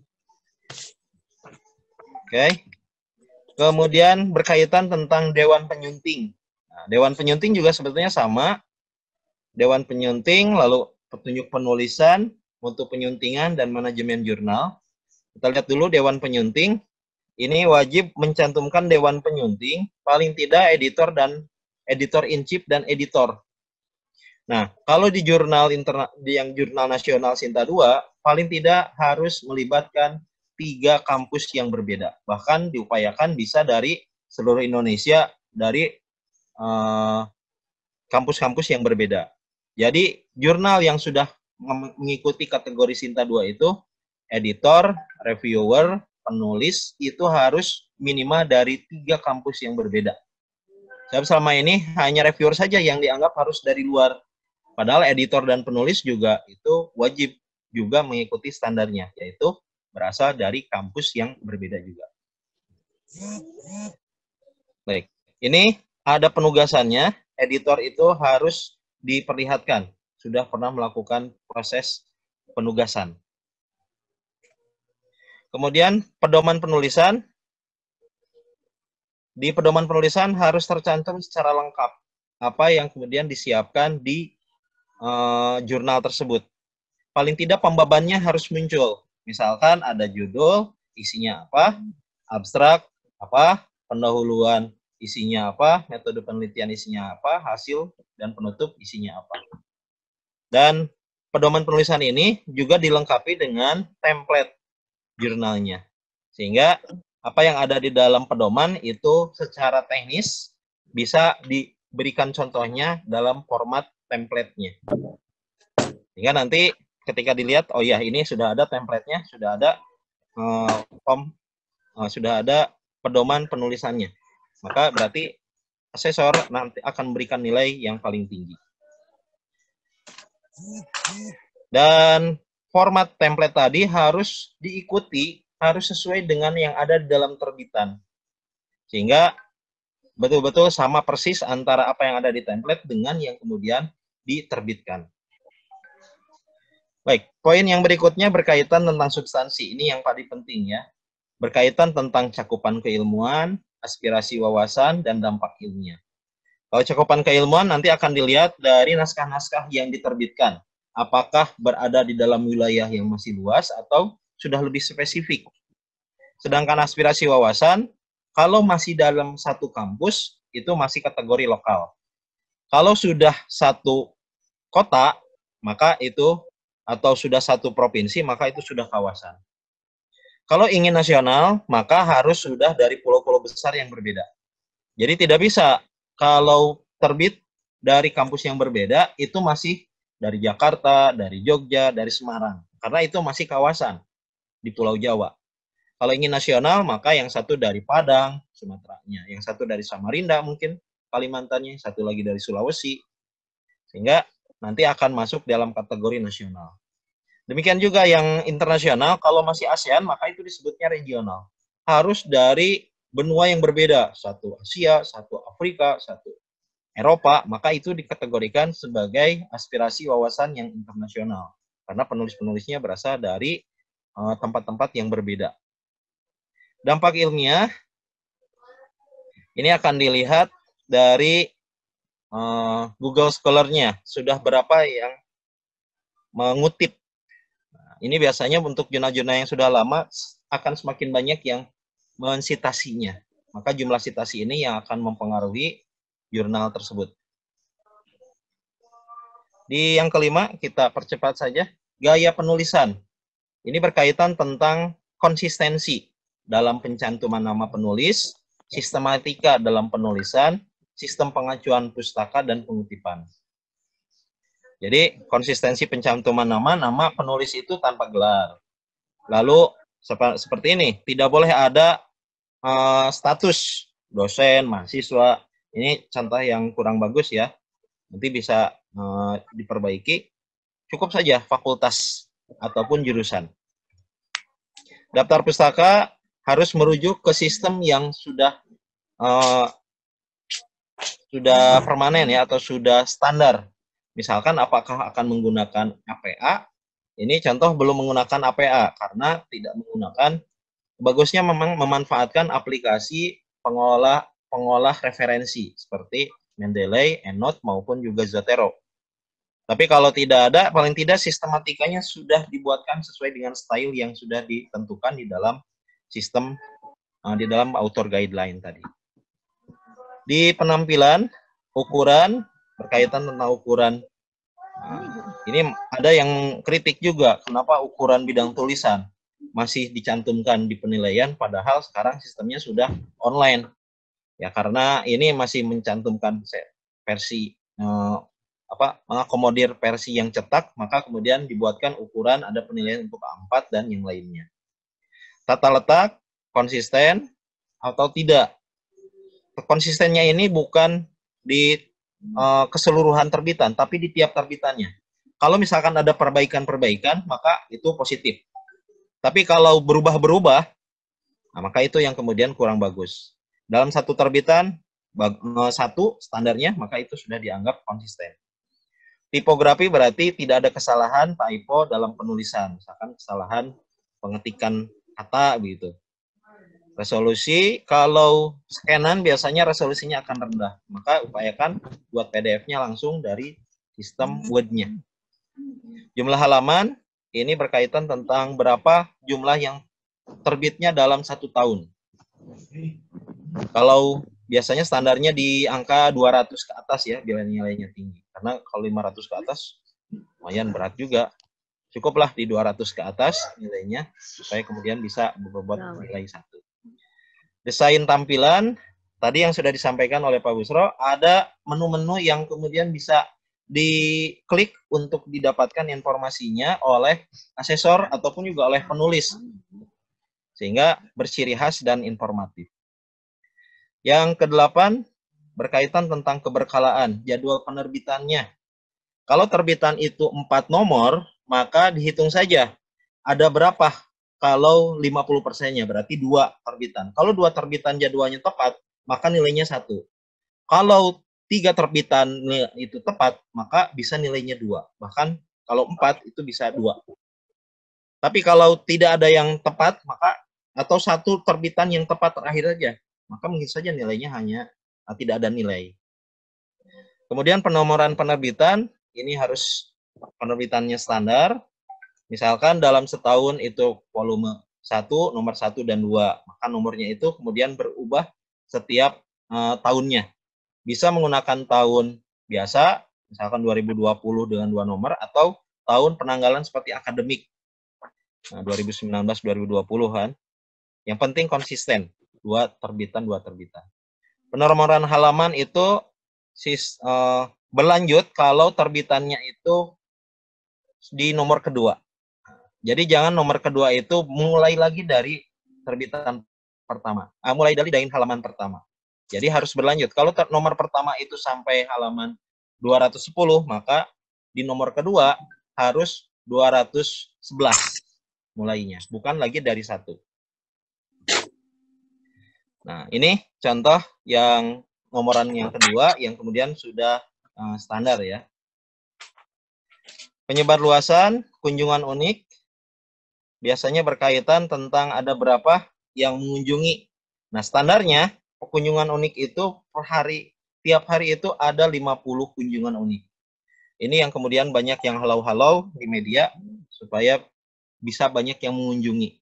[SPEAKER 1] Oke. Okay. Kemudian berkaitan tentang Dewan Penyunting. Nah, Dewan Penyunting juga sebetulnya sama. Dewan Penyunting, lalu petunjuk penulisan, mutu penyuntingan, dan manajemen jurnal. Kita lihat dulu Dewan Penyunting. Ini wajib mencantumkan Dewan Penyunting, paling tidak editor dan editor in chief dan editor. Nah, kalau di jurnal interna, di yang jurnal nasional Sinta dua, paling tidak harus melibatkan tiga kampus yang berbeda. Bahkan diupayakan bisa dari seluruh Indonesia, dari kampus-kampus uh, yang berbeda. Jadi, jurnal yang sudah mengikuti kategori Sinta dua itu, editor, reviewer, penulis itu harus minimal dari tiga kampus yang berbeda. Sebab selama ini hanya reviewer saja yang dianggap harus dari luar. Padahal editor dan penulis juga itu wajib juga mengikuti standarnya, yaitu berasal dari kampus yang berbeda juga. Baik, ini ada penugasannya. Editor itu harus diperlihatkan sudah pernah melakukan proses penugasan. Kemudian pedoman penulisan. Di pedoman penulisan harus tercantum secara lengkap apa yang kemudian disiapkan di uh, jurnal tersebut. Paling tidak pembabannya harus muncul. Misalkan ada judul, isinya apa, abstrak, apa, pendahuluan, isinya apa, metode penelitian isinya apa, hasil dan penutup isinya apa. Dan pedoman penulisan ini juga dilengkapi dengan template jurnalnya. Sehingga apa yang ada di dalam pedoman itu secara teknis bisa diberikan contohnya dalam format template-nya. Sehingga nanti ketika dilihat, oh ya ini sudah ada template-nya, sudah ada uh, form, uh, sudah ada pedoman penulisannya. Maka berarti asesor nanti akan memberikan nilai yang paling tinggi. Dan format template tadi harus diikuti, harus sesuai dengan yang ada di dalam terbitan. Sehingga betul-betul sama persis antara apa yang ada di template dengan yang kemudian diterbitkan. Baik, poin yang berikutnya berkaitan tentang substansi. Ini yang paling penting ya. Berkaitan tentang cakupan keilmuan, aspirasi wawasan, dan dampak ilmiah. Kalau cakupan keilmuan nanti akan dilihat dari naskah-naskah yang diterbitkan. Apakah berada di dalam wilayah yang masih luas atau sudah lebih spesifik. Sedangkan aspirasi wawasan, kalau masih dalam satu kampus, itu masih kategori lokal. Kalau sudah satu kota, maka itu, atau sudah satu provinsi, maka itu sudah kawasan. Kalau ingin nasional, maka harus sudah dari pulau-pulau besar yang berbeda. Jadi tidak bisa, kalau terbit dari kampus yang berbeda, itu masih dari Jakarta, dari Jogja, dari Semarang. Karena itu masih kawasan di Pulau Jawa. Kalau ingin nasional, maka yang satu dari Padang, Sumateranya, yang satu dari Samarinda mungkin, Kalimantannya, satu lagi dari Sulawesi. Sehingga nanti akan masuk dalam kategori nasional. Demikian juga yang internasional, kalau masih ASEAN, maka itu disebutnya regional. Harus dari benua yang berbeda, satu Asia, satu Afrika, satu Eropa, maka itu dikategorikan sebagai aspirasi wawasan yang internasional. Karena penulis-penulisnya berasal dari tempat-tempat uh, yang berbeda. Dampak ilmiah, ini akan dilihat dari uh, Google Scholar-nya. Sudah berapa yang mengutip. Nah, ini biasanya untuk jurnal-jurnal yang sudah lama akan semakin banyak yang mensitasinya. Maka jumlah sitasi ini yang akan mempengaruhi jurnal tersebut. Di yang kelima, kita percepat saja. Gaya penulisan. Ini berkaitan tentang konsistensi dalam pencantuman nama penulis, sistematika dalam penulisan, sistem pengacuan pustaka, dan pengutipan. Jadi, konsistensi pencantuman nama, nama penulis itu tanpa gelar. Lalu, sep seperti ini, tidak boleh ada uh, status dosen, mahasiswa. Ini contoh yang kurang bagus ya. Nanti bisa uh, diperbaiki. Cukup saja fakultas ataupun jurusan. Daftar pustaka harus merujuk ke sistem yang sudah uh, sudah permanen ya, atau sudah standar. Misalkan apakah akan menggunakan A P A, ini contoh belum menggunakan A P A, karena tidak menggunakan, bagusnya memang memanfaatkan aplikasi pengolah pengolah referensi, seperti Mendeley, EndNote, maupun juga Zotero. Tapi kalau tidak ada, paling tidak sistematikanya sudah dibuatkan sesuai dengan style yang sudah ditentukan di dalam sistem, uh, di dalam author guideline tadi. Di penampilan, ukuran, berkaitan tentang ukuran. Nah, ini ada yang kritik juga, kenapa ukuran bidang tulisan masih dicantumkan di penilaian, padahal sekarang sistemnya sudah online. Ya, karena ini masih mencantumkan versi, eh, apa, mengakomodir versi yang cetak, maka kemudian dibuatkan ukuran, ada penilaian untuk A empat dan yang lainnya. Tata letak, konsisten atau tidak. Konsistennya ini bukan di uh, keseluruhan terbitan, tapi di tiap terbitannya. Kalau misalkan ada perbaikan-perbaikan, maka itu positif. Tapi kalau berubah-berubah, nah maka itu yang kemudian kurang bagus. Dalam satu terbitan, satu standarnya, maka itu sudah dianggap konsisten. Tipografi berarti tidak ada kesalahan, typo dalam penulisan. Misalkan kesalahan pengetikan kata, begitu. Resolusi, kalau scanan biasanya resolusinya akan rendah. Maka upayakan buat P D F-nya langsung dari sistem Word-nya. Jumlah halaman, ini berkaitan tentang berapa jumlah yang terbitnya dalam satu tahun. Kalau biasanya standarnya di angka dua ratus ke atas ya, bila nilainya tinggi. Karena kalau lima ratus ke atas, lumayan berat juga. Cukuplah di dua ratus ke atas nilainya, supaya kemudian bisa berbuat nilai satu. Desain tampilan, tadi yang sudah disampaikan oleh Pak Busro, ada menu-menu yang kemudian bisa diklik untuk didapatkan informasinya oleh asesor ataupun juga oleh penulis. Sehingga berciri khas dan informatif. Yang kedelapan, berkaitan tentang keberkalaan, jadwal penerbitannya. Kalau terbitan itu empat nomor, maka dihitung saja ada berapa. Kalau lima puluh persennya berarti dua terbitan. Kalau dua terbitan jadwalnya tepat, maka nilainya satu. Kalau tiga terbitan itu tepat, maka bisa nilainya dua. Bahkan kalau empat itu bisa dua. Tapi kalau tidak ada yang tepat, maka atau satu terbitan yang tepat terakhir saja, maka mungkin saja nilainya hanya nah, tidak ada nilai. Kemudian penomoran penerbitan, ini harus penerbitannya standar. Misalkan dalam setahun itu volume satu, nomor satu dan dua. Maka nomornya itu kemudian berubah setiap uh, tahunnya. Bisa menggunakan tahun biasa, misalkan dua ribu dua puluh dengan dua nomor, atau tahun penanggalan seperti akademik. Nah, dua ribu sembilan belas dua ribu dua puluh kan. Yang penting konsisten. Dua terbitan, dua terbitan. Penomoran halaman itu sis, uh, berlanjut kalau terbitannya itu di nomor kedua. Jadi jangan nomor kedua itu mulai lagi dari terbitan pertama. Ah, mulai dari dari halaman pertama. Jadi harus berlanjut. Kalau nomor pertama itu sampai halaman dua ratus sepuluh, maka di nomor kedua harus dua ratus sebelas mulainya, bukan lagi dari satu. Nah, ini contoh yang nomoran yang kedua yang kemudian sudah uh, standar ya. Penyebar luasan, kunjungan unik, biasanya berkaitan tentang ada berapa yang mengunjungi. Nah, standarnya kunjungan unik itu per hari, tiap hari itu ada lima puluh kunjungan unik. Ini yang kemudian banyak yang halau-halau di media supaya bisa banyak yang mengunjungi.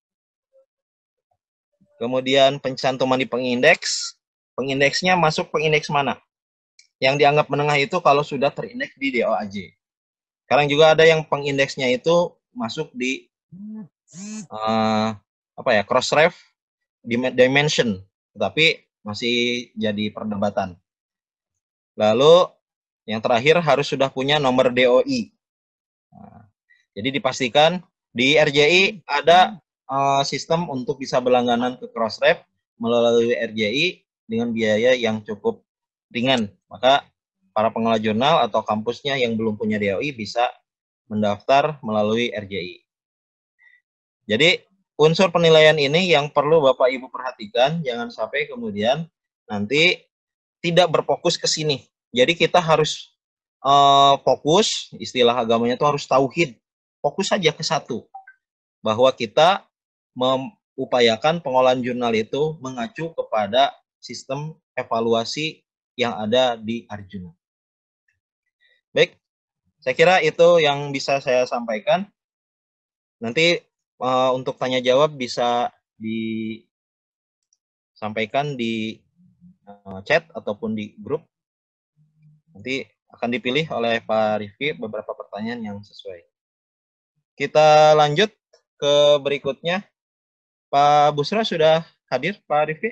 [SPEAKER 1] Kemudian pencantuman di pengindeks, pengindeksnya masuk pengindeks mana? Yang dianggap menengah itu kalau sudah terindeks di D O A J. Sekarang juga ada yang pengindeksnya itu masuk di uh, apa ya, crossref dimension, tetapi masih jadi perdebatan. Lalu yang terakhir harus sudah punya nomor D O I. Nah, jadi dipastikan di R J I ada uh, sistem untuk bisa berlangganan ke crossref melalui R J I dengan biaya yang cukup ringan. Maka para pengelola jurnal atau kampusnya yang belum punya D O I bisa mendaftar melalui R J I. Jadi unsur penilaian ini yang perlu Bapak Ibu perhatikan, jangan sampai kemudian nanti tidak berfokus ke sini. Jadi kita harus uh, fokus, istilah agamanya itu harus tauhid. Fokus saja ke satu. Bahwa kita mengupayakan pengolahan jurnal itu mengacu kepada sistem evaluasi yang ada di Arjuna. Baik, saya kira itu yang bisa saya sampaikan. Nanti uh, untuk tanya jawab bisa disampaikan di uh, chat ataupun di grup. Nanti akan dipilih oleh Pak Rifki beberapa pertanyaan yang sesuai. Kita lanjut ke berikutnya. Pak Busra sudah hadir, Pak Rifki?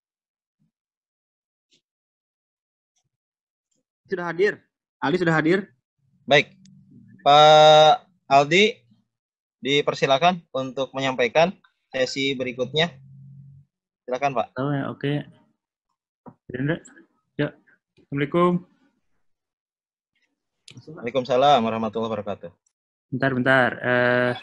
[SPEAKER 7] Sudah hadir. Ali sudah hadir.
[SPEAKER 1] Baik. Pak Aldi, dipersilakan untuk menyampaikan sesi berikutnya. Silakan, Pak.
[SPEAKER 8] Oh ya, oke. Ya, Assalamualaikum.
[SPEAKER 1] Waalaikumsalam warahmatullahi wabarakatuh.
[SPEAKER 8] Bentar, bentar. Uh...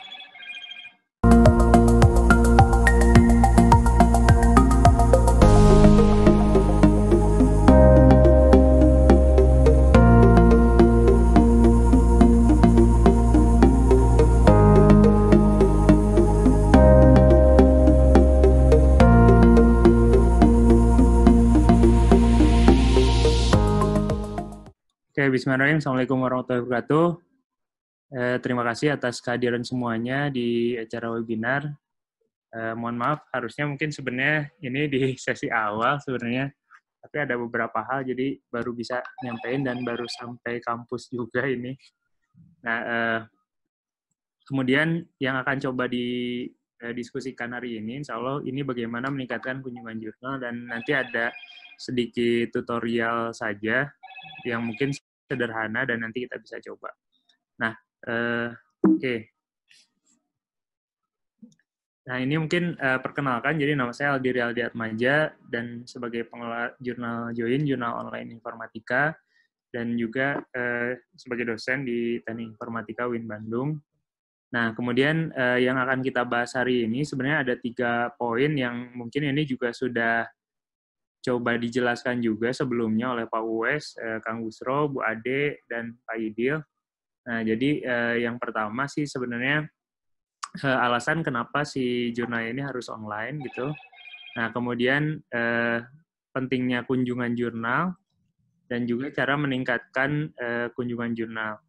[SPEAKER 8] Oke, bismillahirrahmanirrahim. Assalamualaikum warahmatullahi wabarakatuh. Eh, terima kasih atas kehadiran semuanya di acara webinar. Eh, mohon maaf, harusnya mungkin sebenarnya ini di sesi awal sebenarnya, tapi ada beberapa hal jadi baru bisa nyampein dan baru sampai kampus juga ini. Nah, eh, kemudian yang akan coba didiskusikan hari ini, insya Allah ini bagaimana meningkatkan kunjungan jurnal, dan nanti ada sedikit tutorial saja yang mungkin sederhana dan nanti kita bisa coba. Nah, eh, oke. Okay. Nah, ini mungkin eh, perkenalkan, jadi nama saya Aldi Rialdi Atmaja dan sebagai pengelola jurnal Join, jurnal online informatika, dan juga eh, sebagai dosen di Teknik Informatika U I N Bandung. Nah, kemudian eh, yang akan kita bahas hari ini sebenarnya ada tiga poin yang mungkin ini juga sudah coba dijelaskan juga sebelumnya oleh Pak Uwes, eh, Kang Busro, Bu Ade, dan Pak Yudil. Nah, jadi eh, yang pertama sih sebenarnya eh, alasan kenapa si jurnal ini harus online gitu. Nah, kemudian eh, pentingnya kunjungan jurnal dan juga cara meningkatkan eh, kunjungan jurnal.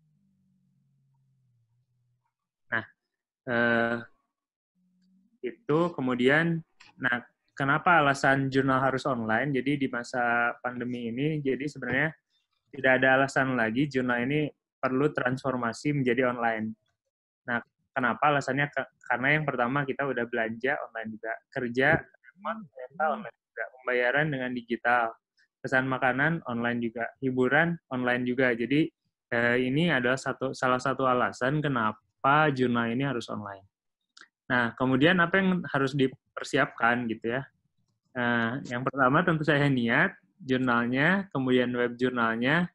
[SPEAKER 8] Nah, eh, itu kemudian, nah kenapa alasan jurnal harus online? Jadi di masa pandemi ini, jadi sebenarnya tidak ada alasan lagi jurnal ini perlu transformasi menjadi online. Nah, kenapa alasannya? Karena yang pertama kita udah belanja online juga, kerja online juga, pembayaran dengan digital, pesan makanan online juga, hiburan online juga. Jadi eh, ini adalah satu salah satu alasan kenapa jurnal ini harus online. Nah, kemudian apa yang harus dipersiapkan gitu ya? Nah, yang pertama tentu saja niat, jurnalnya, kemudian web jurnalnya,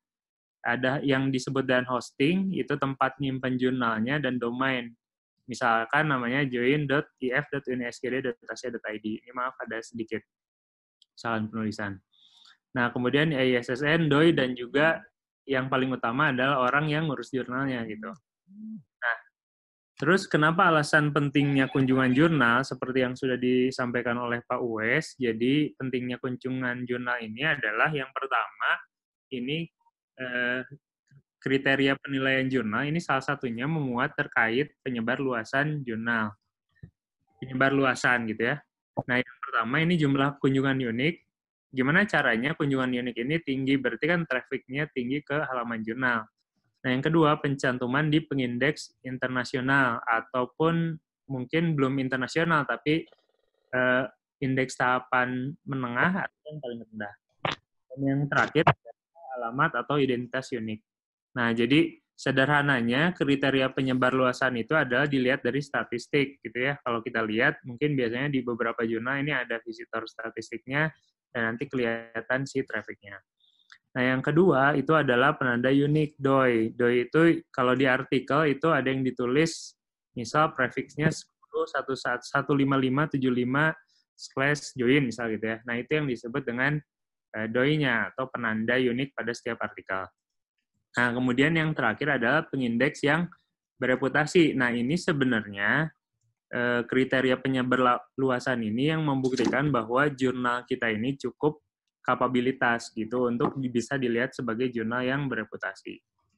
[SPEAKER 8] ada yang disebut dengan hosting, itu tempat nyimpen jurnalnya, dan domain. Misalkan namanya join dot i f dot unisgd dot a c dot i d. Ini maaf ada sedikit kesalahan penulisan. Nah, kemudian I S S N, D O I, dan juga yang paling utama adalah orang yang ngurus jurnalnya gitu. Nah, terus kenapa alasan pentingnya kunjungan jurnal seperti yang sudah disampaikan oleh Pak Uwais? Jadi pentingnya kunjungan jurnal ini adalah yang pertama, ini eh, kriteria penilaian jurnal ini salah satunya memuat terkait penyebar luasan jurnal. Penyebar luasan gitu ya. Nah, yang pertama ini jumlah kunjungan unik. Gimana caranya kunjungan unik ini tinggi? Berarti kan trafficnya tinggi ke halaman jurnal. Nah, yang kedua, pencantuman di pengindeks internasional ataupun mungkin belum internasional, tapi eh, indeks tahapan menengah atau yang paling rendah. Dan yang terakhir, alamat atau identitas unik. Nah, jadi sederhananya kriteria penyebar luasan itu adalah dilihat dari statistik gitu ya. Kalau kita lihat, mungkin biasanya di beberapa jurnal ini ada visitor statistiknya, dan nanti kelihatan si trafficnya. Nah, yang kedua itu adalah penanda unik D O I. D O I itu kalau di artikel itu ada yang ditulis, misal prefixnya sepuluh satu lima lima tujuh lima slash join, misal gitu ya. Nah, itu yang disebut dengan eh, D O I-nya atau penanda unik pada setiap artikel. Nah, kemudian yang terakhir adalah pengindeks yang bereputasi. Nah, ini sebenarnya eh, kriteria penyebar luasan ini yang membuktikan bahwa jurnal kita ini cukup kapabilitas gitu untuk bisa dilihat sebagai jurnal yang bereputasi.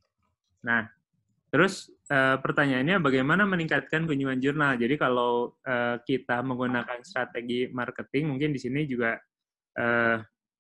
[SPEAKER 8] Nah, terus eh, pertanyaannya bagaimana meningkatkan kunjungan jurnal? Jadi kalau eh, kita menggunakan strategi marketing, mungkin di sini juga eh,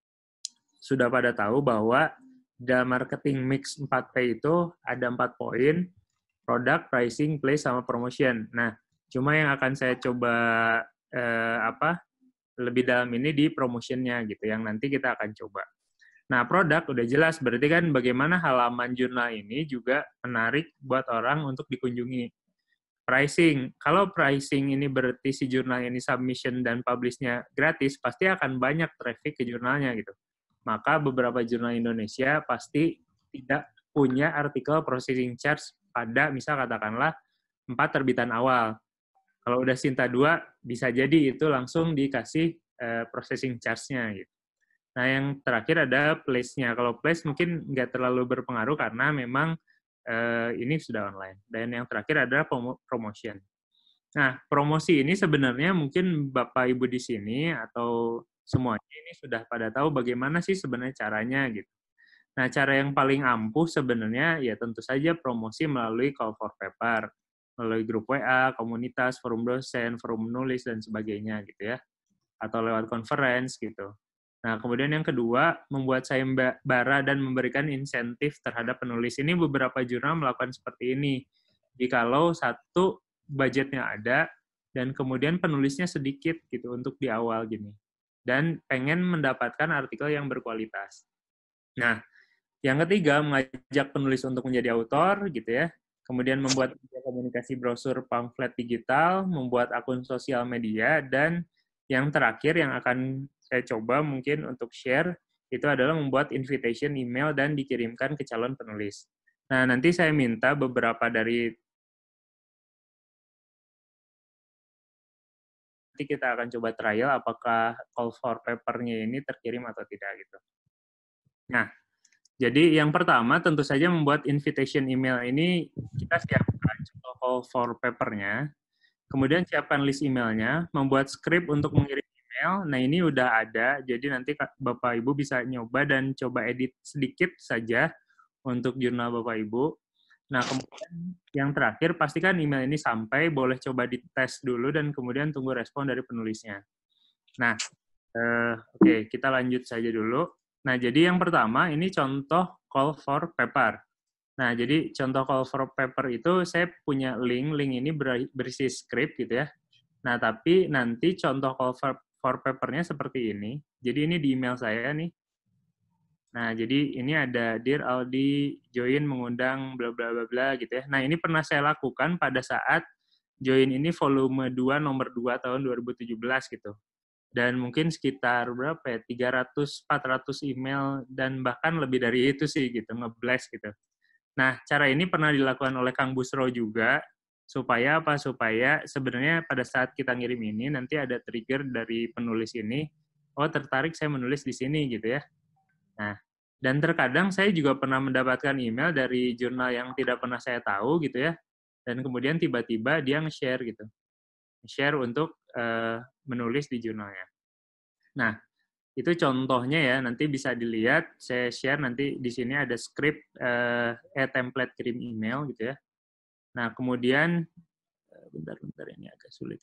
[SPEAKER 8] sudah pada tahu bahwa dalam marketing mix empat P itu ada empat poin, product, pricing, place, sama promotion. Nah, cuma yang akan saya coba eh, apa lebih dalam ini di promotionnya gitu, yang nanti kita akan coba. Nah, produk udah jelas, berarti kan bagaimana halaman jurnal ini juga menarik buat orang untuk dikunjungi. Pricing, kalau pricing ini berarti si jurnal ini submission dan publish-nya gratis, pasti akan banyak traffic ke jurnalnya gitu. Maka beberapa jurnal Indonesia pasti tidak punya artikel processing charge pada, misal katakanlah, empat terbitan awal. Kalau udah Sinta dua, bisa jadi itu langsung dikasih uh, processing charge-nya. Gitu. Nah, yang terakhir ada place-nya. Kalau place mungkin nggak terlalu berpengaruh karena memang uh, ini sudah online. Dan yang terakhir adalah promotion. Nah, promosi ini sebenarnya mungkin Bapak Ibu di sini atau semuanya ini sudah pada tahu bagaimana sih sebenarnya caranya gitu. Nah, cara yang paling ampuh sebenarnya ya tentu saja promosi melalui call for paper, melalui grup W A, komunitas, forum dosen, forum menulis, dan sebagainya gitu ya. Atau lewat conference gitu. Nah, kemudian yang kedua, membuat sayembara dan memberikan insentif terhadap penulis. Ini beberapa jurnal melakukan seperti ini. Jikalau satu, budgetnya ada, dan kemudian penulisnya sedikit gitu untuk di awal gini. Dan pengen mendapatkan artikel yang berkualitas. Nah, yang ketiga, mengajak penulis untuk menjadi autor, gitu ya. Kemudian membuat komunikasi brosur pamflet digital, membuat akun sosial media, dan yang terakhir yang akan saya coba mungkin untuk share, itu adalah membuat invitation email dan dikirimkan ke calon penulis. Nah, nanti saya minta beberapa dari nanti kita akan coba trial apakah call for paper-nya ini terkirim atau tidak gitu. Nah, jadi yang pertama tentu saja membuat invitation email ini kita siapkan contoh call for paper-nya, kemudian siapkan list emailnya, membuat script untuk mengirim email. Nah, ini udah ada, jadi nanti Bapak Ibu bisa nyoba dan coba edit sedikit saja untuk jurnal Bapak Ibu. Nah, kemudian yang terakhir, pastikan email ini sampai, boleh coba dites dulu, dan kemudian tunggu respon dari penulisnya. Nah, eh, oke, okay, kita lanjut saja dulu. Nah, jadi yang pertama, ini contoh call for paper. Nah, jadi contoh call for paper itu, saya punya link, link ini berisi script gitu ya. Nah, tapi nanti contoh call for, for paper-nya seperti ini. Jadi ini di email saya nih. Nah, jadi ini ada Dear Aldi, join mengundang bla bla bla bla gitu ya. Nah, ini pernah saya lakukan pada saat join ini volume dua nomor dua tahun dua ribu tujuh belas gitu. Dan mungkin sekitar berapa ya? tiga ratus empat ratus email dan bahkan lebih dari itu sih gitu, nge-blast gitu. Nah, cara ini pernah dilakukan oleh Kang Busro juga supaya apa? Supaya sebenarnya pada saat kita ngirim ini nanti ada trigger dari penulis ini, oh tertarik saya menulis di sini gitu ya. Nah, dan terkadang saya juga pernah mendapatkan email dari jurnal yang tidak pernah saya tahu gitu ya, dan kemudian tiba-tiba dia nge-share gitu, share untuk uh, menulis di jurnalnya. Nah, itu contohnya ya, nanti bisa dilihat, saya share nanti di sini ada script uh, eh template kirim email gitu ya. Nah, kemudian, bentar-bentar ini agak sulit.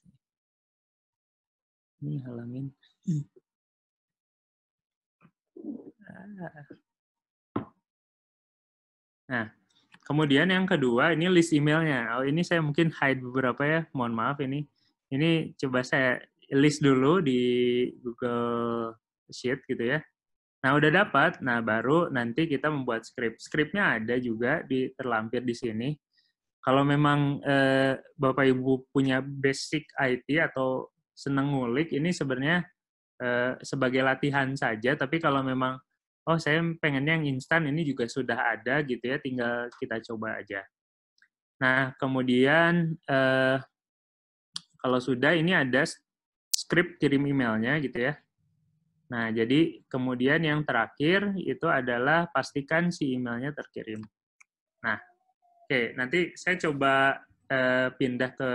[SPEAKER 8] Ini halamin. Nah, kemudian yang kedua, ini list emailnya. Oh, ini saya mungkin hide beberapa ya, mohon maaf ini. Ini coba saya list dulu di Google Sheet gitu ya. Nah, udah dapat. Nah, baru nanti kita membuat script. Scriptnya ada juga di terlampir di sini. Kalau memang eh, Bapak Ibu punya basic I T atau senang ngulik, ini sebenarnya eh, sebagai latihan saja. Tapi kalau memang oh saya pengennya yang instan, ini juga sudah ada gitu ya, tinggal kita coba aja. Nah, kemudian eh, kalau sudah ini ada script kirim emailnya gitu ya. Nah, jadi kemudian yang terakhir itu adalah pastikan si emailnya terkirim. Nah, oke, okay, nanti saya coba eh, pindah ke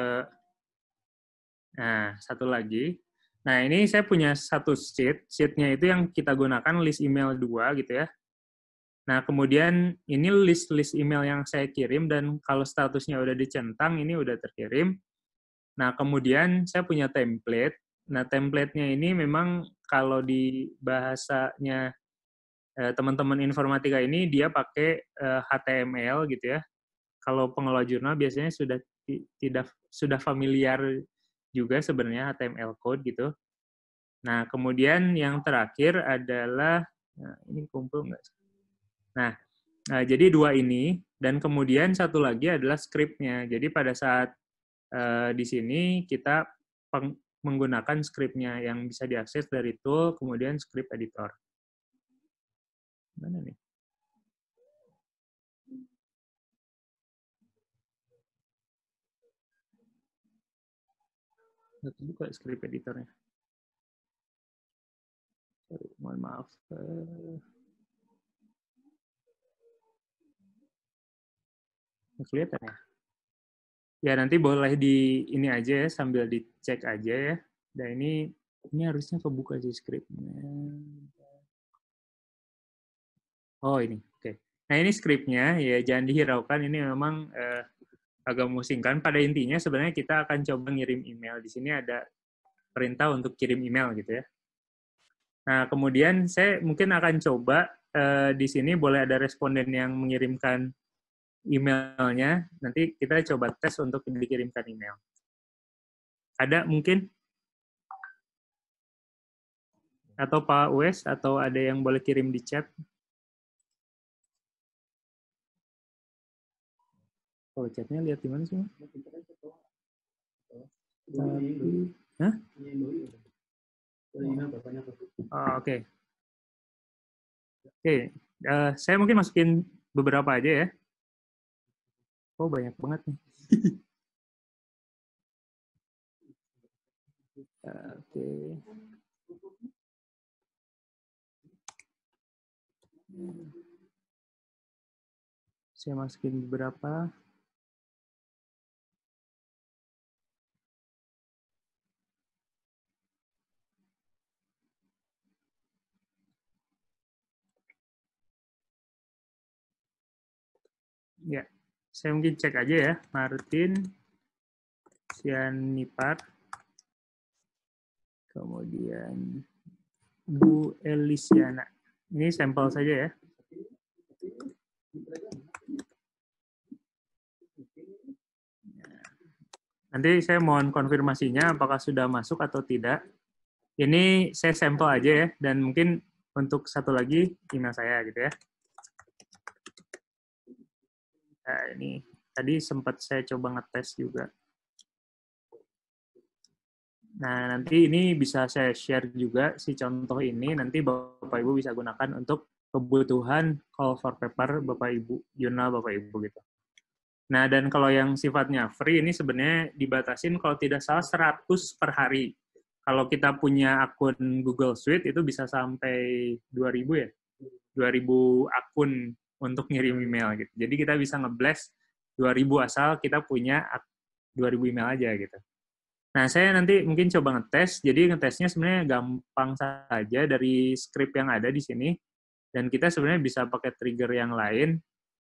[SPEAKER 8] nah, satu lagi. Nah, ini saya punya satu sheet. Sheet-nya itu yang kita gunakan list email dua gitu ya. Nah, kemudian ini list-list email yang saya kirim dan kalau statusnya udah dicentang, ini udah terkirim. Nah, kemudian saya punya template. Nah, template-nya ini memang kalau di bahasanya eh, teman-teman informatika ini, dia pakai eh, H T M L gitu ya. Kalau pengelola jurnal biasanya sudah tidak sudah familiar juga sebenarnya H T M L code gitu. Nah, kemudian yang terakhir adalah, nah, ini kumpul nggak? Nah, nah, jadi dua ini, dan kemudian satu lagi adalah script-nya. Jadi pada saat uh, di sini kita peng, menggunakan script-nya yang bisa diakses dari tool, kemudian script editor. Mana nih? Nggak buka script editornya. Sorry, mohon maaf. Uh, kelihatan ya? Ya, nanti boleh di ini aja ya, sambil dicek aja ya. Dan ini ini harusnya kebuka sih scriptnya. Oh, ini. Oke. Okay. Nah, ini scriptnya ya, jangan dihiraukan, ini memang eh, agak memusingkan. Pada intinya sebenarnya kita akan coba ngirim email. Di sini ada perintah untuk kirim email gitu ya. Nah, kemudian saya mungkin akan coba eh, di sini boleh ada responden yang mengirimkan emailnya, nanti kita coba tes untuk dikirimkan email. Ada mungkin? Atau Pak Wes, atau ada yang boleh kirim di chat? Oh, chatnya lihat di mana sih? Tapi, hah? Oh, oke. Okay. Oke, okay. uh, saya mungkin masukin beberapa aja ya. Oh, banyak banget nih. Oke. Okay. Saya masukin beberapa. Ya, saya mungkin cek aja ya. Martin Sianipar. Kemudian Bu Elisiana. Ini sampel saja ya. Nanti saya mohon konfirmasinya apakah sudah masuk atau tidak. Ini saya sampel aja ya, dan mungkin untuk satu lagi email saya gitu ya. Nah, ini tadi sempat saya coba ngetes juga. Nah, nanti ini bisa saya share juga si contoh ini, nanti Bapak Ibu bisa gunakan untuk kebutuhan call for paper Bapak Ibu, jurnal Bapak Ibu gitu. Nah, dan kalau yang sifatnya free ini sebenarnya dibatasin kalau tidak salah seratus per hari. Kalau kita punya akun Google Suite itu bisa sampai dua ribu ya. dua ribu akun untuk ngirim email gitu. Jadi kita bisa nge-blast dua ribu asal kita punya dua ribu email aja gitu. Nah, saya nanti mungkin coba ngetes. Jadi ngetesnya sebenarnya gampang saja dari script yang ada di sini. Dan kita sebenarnya bisa pakai trigger yang lain.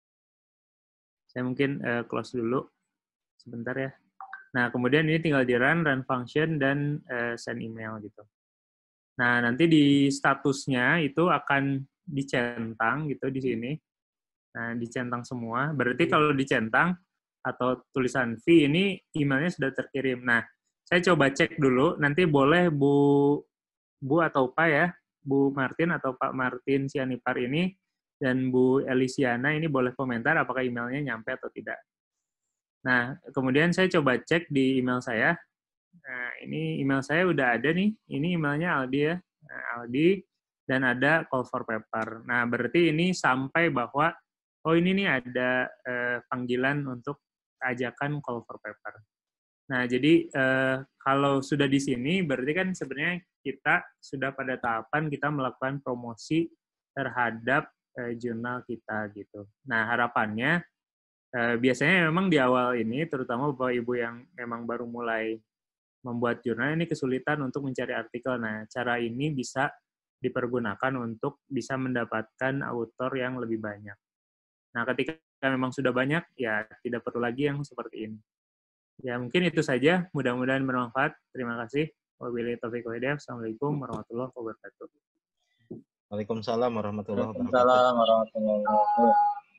[SPEAKER 8] Saya mungkin uh, close dulu. Sebentar ya. Nah, kemudian ini tinggal di run, run function, dan uh, send email gitu. Nah, nanti di statusnya itu akan dicentang gitu di sini. Nah, dicentang semua. Berarti kalau dicentang atau tulisan V ini emailnya sudah terkirim. Nah, saya coba cek dulu. Nanti boleh Bu Bu atau Pak ya, Bu Martin atau Pak Martin Sianipar ini, dan Bu Elisiana ini boleh komentar apakah emailnya nyampe atau tidak. Nah, kemudian saya coba cek di email saya. Nah, ini email saya udah ada nih. Ini emailnya Aldi ya. Nah, Aldi, dan ada call for paper. Nah, berarti ini sampai bahwa, oh ini nih ada eh, panggilan untuk ajakan call for paper. Nah, jadi eh, kalau sudah di sini, berarti kan sebenarnya kita sudah pada tahapan kita melakukan promosi terhadap eh, jurnal kita gitu. Nah, harapannya eh, biasanya memang di awal ini, terutama Bapak Ibu yang memang baru mulai membuat jurnal, ini kesulitan untuk mencari artikel. Nah, cara ini bisa dipergunakan untuk bisa mendapatkan autor yang lebih banyak. Nah, ketika memang sudah banyak, ya tidak perlu lagi yang seperti ini. Ya, mungkin itu saja. Mudah-mudahan bermanfaat. Terima kasih. Wabillahi taufiq wal hidayah. Assalamualaikum warahmatullahi wabarakatuh.
[SPEAKER 1] Waalaikumsalam warahmatullahi wabarakatuh.
[SPEAKER 3] Waalaikumsalam warahmatullahi wabarakatuh.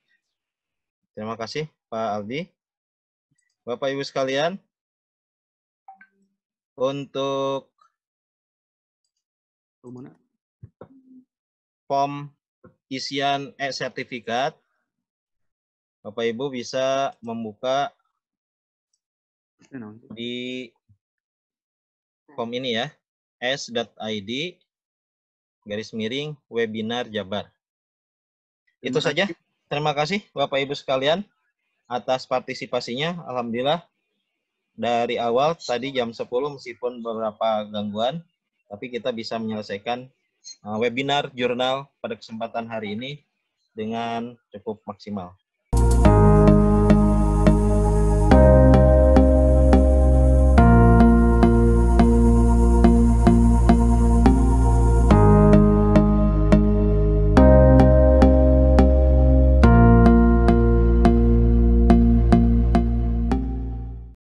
[SPEAKER 1] Terima kasih Pak Aldi. Bapak Ibu sekalian, untuk form isian e-sertifikat, Bapak Ibu bisa membuka di form ini ya, s dot i d garis miring webinar Jabar. Itu saja. Terima kasih Bapak Ibu sekalian atas partisipasinya. Alhamdulillah dari awal tadi jam sepuluh meskipun beberapa gangguan, tapi kita bisa menyelesaikan webinar jurnal pada kesempatan hari ini dengan cukup maksimal.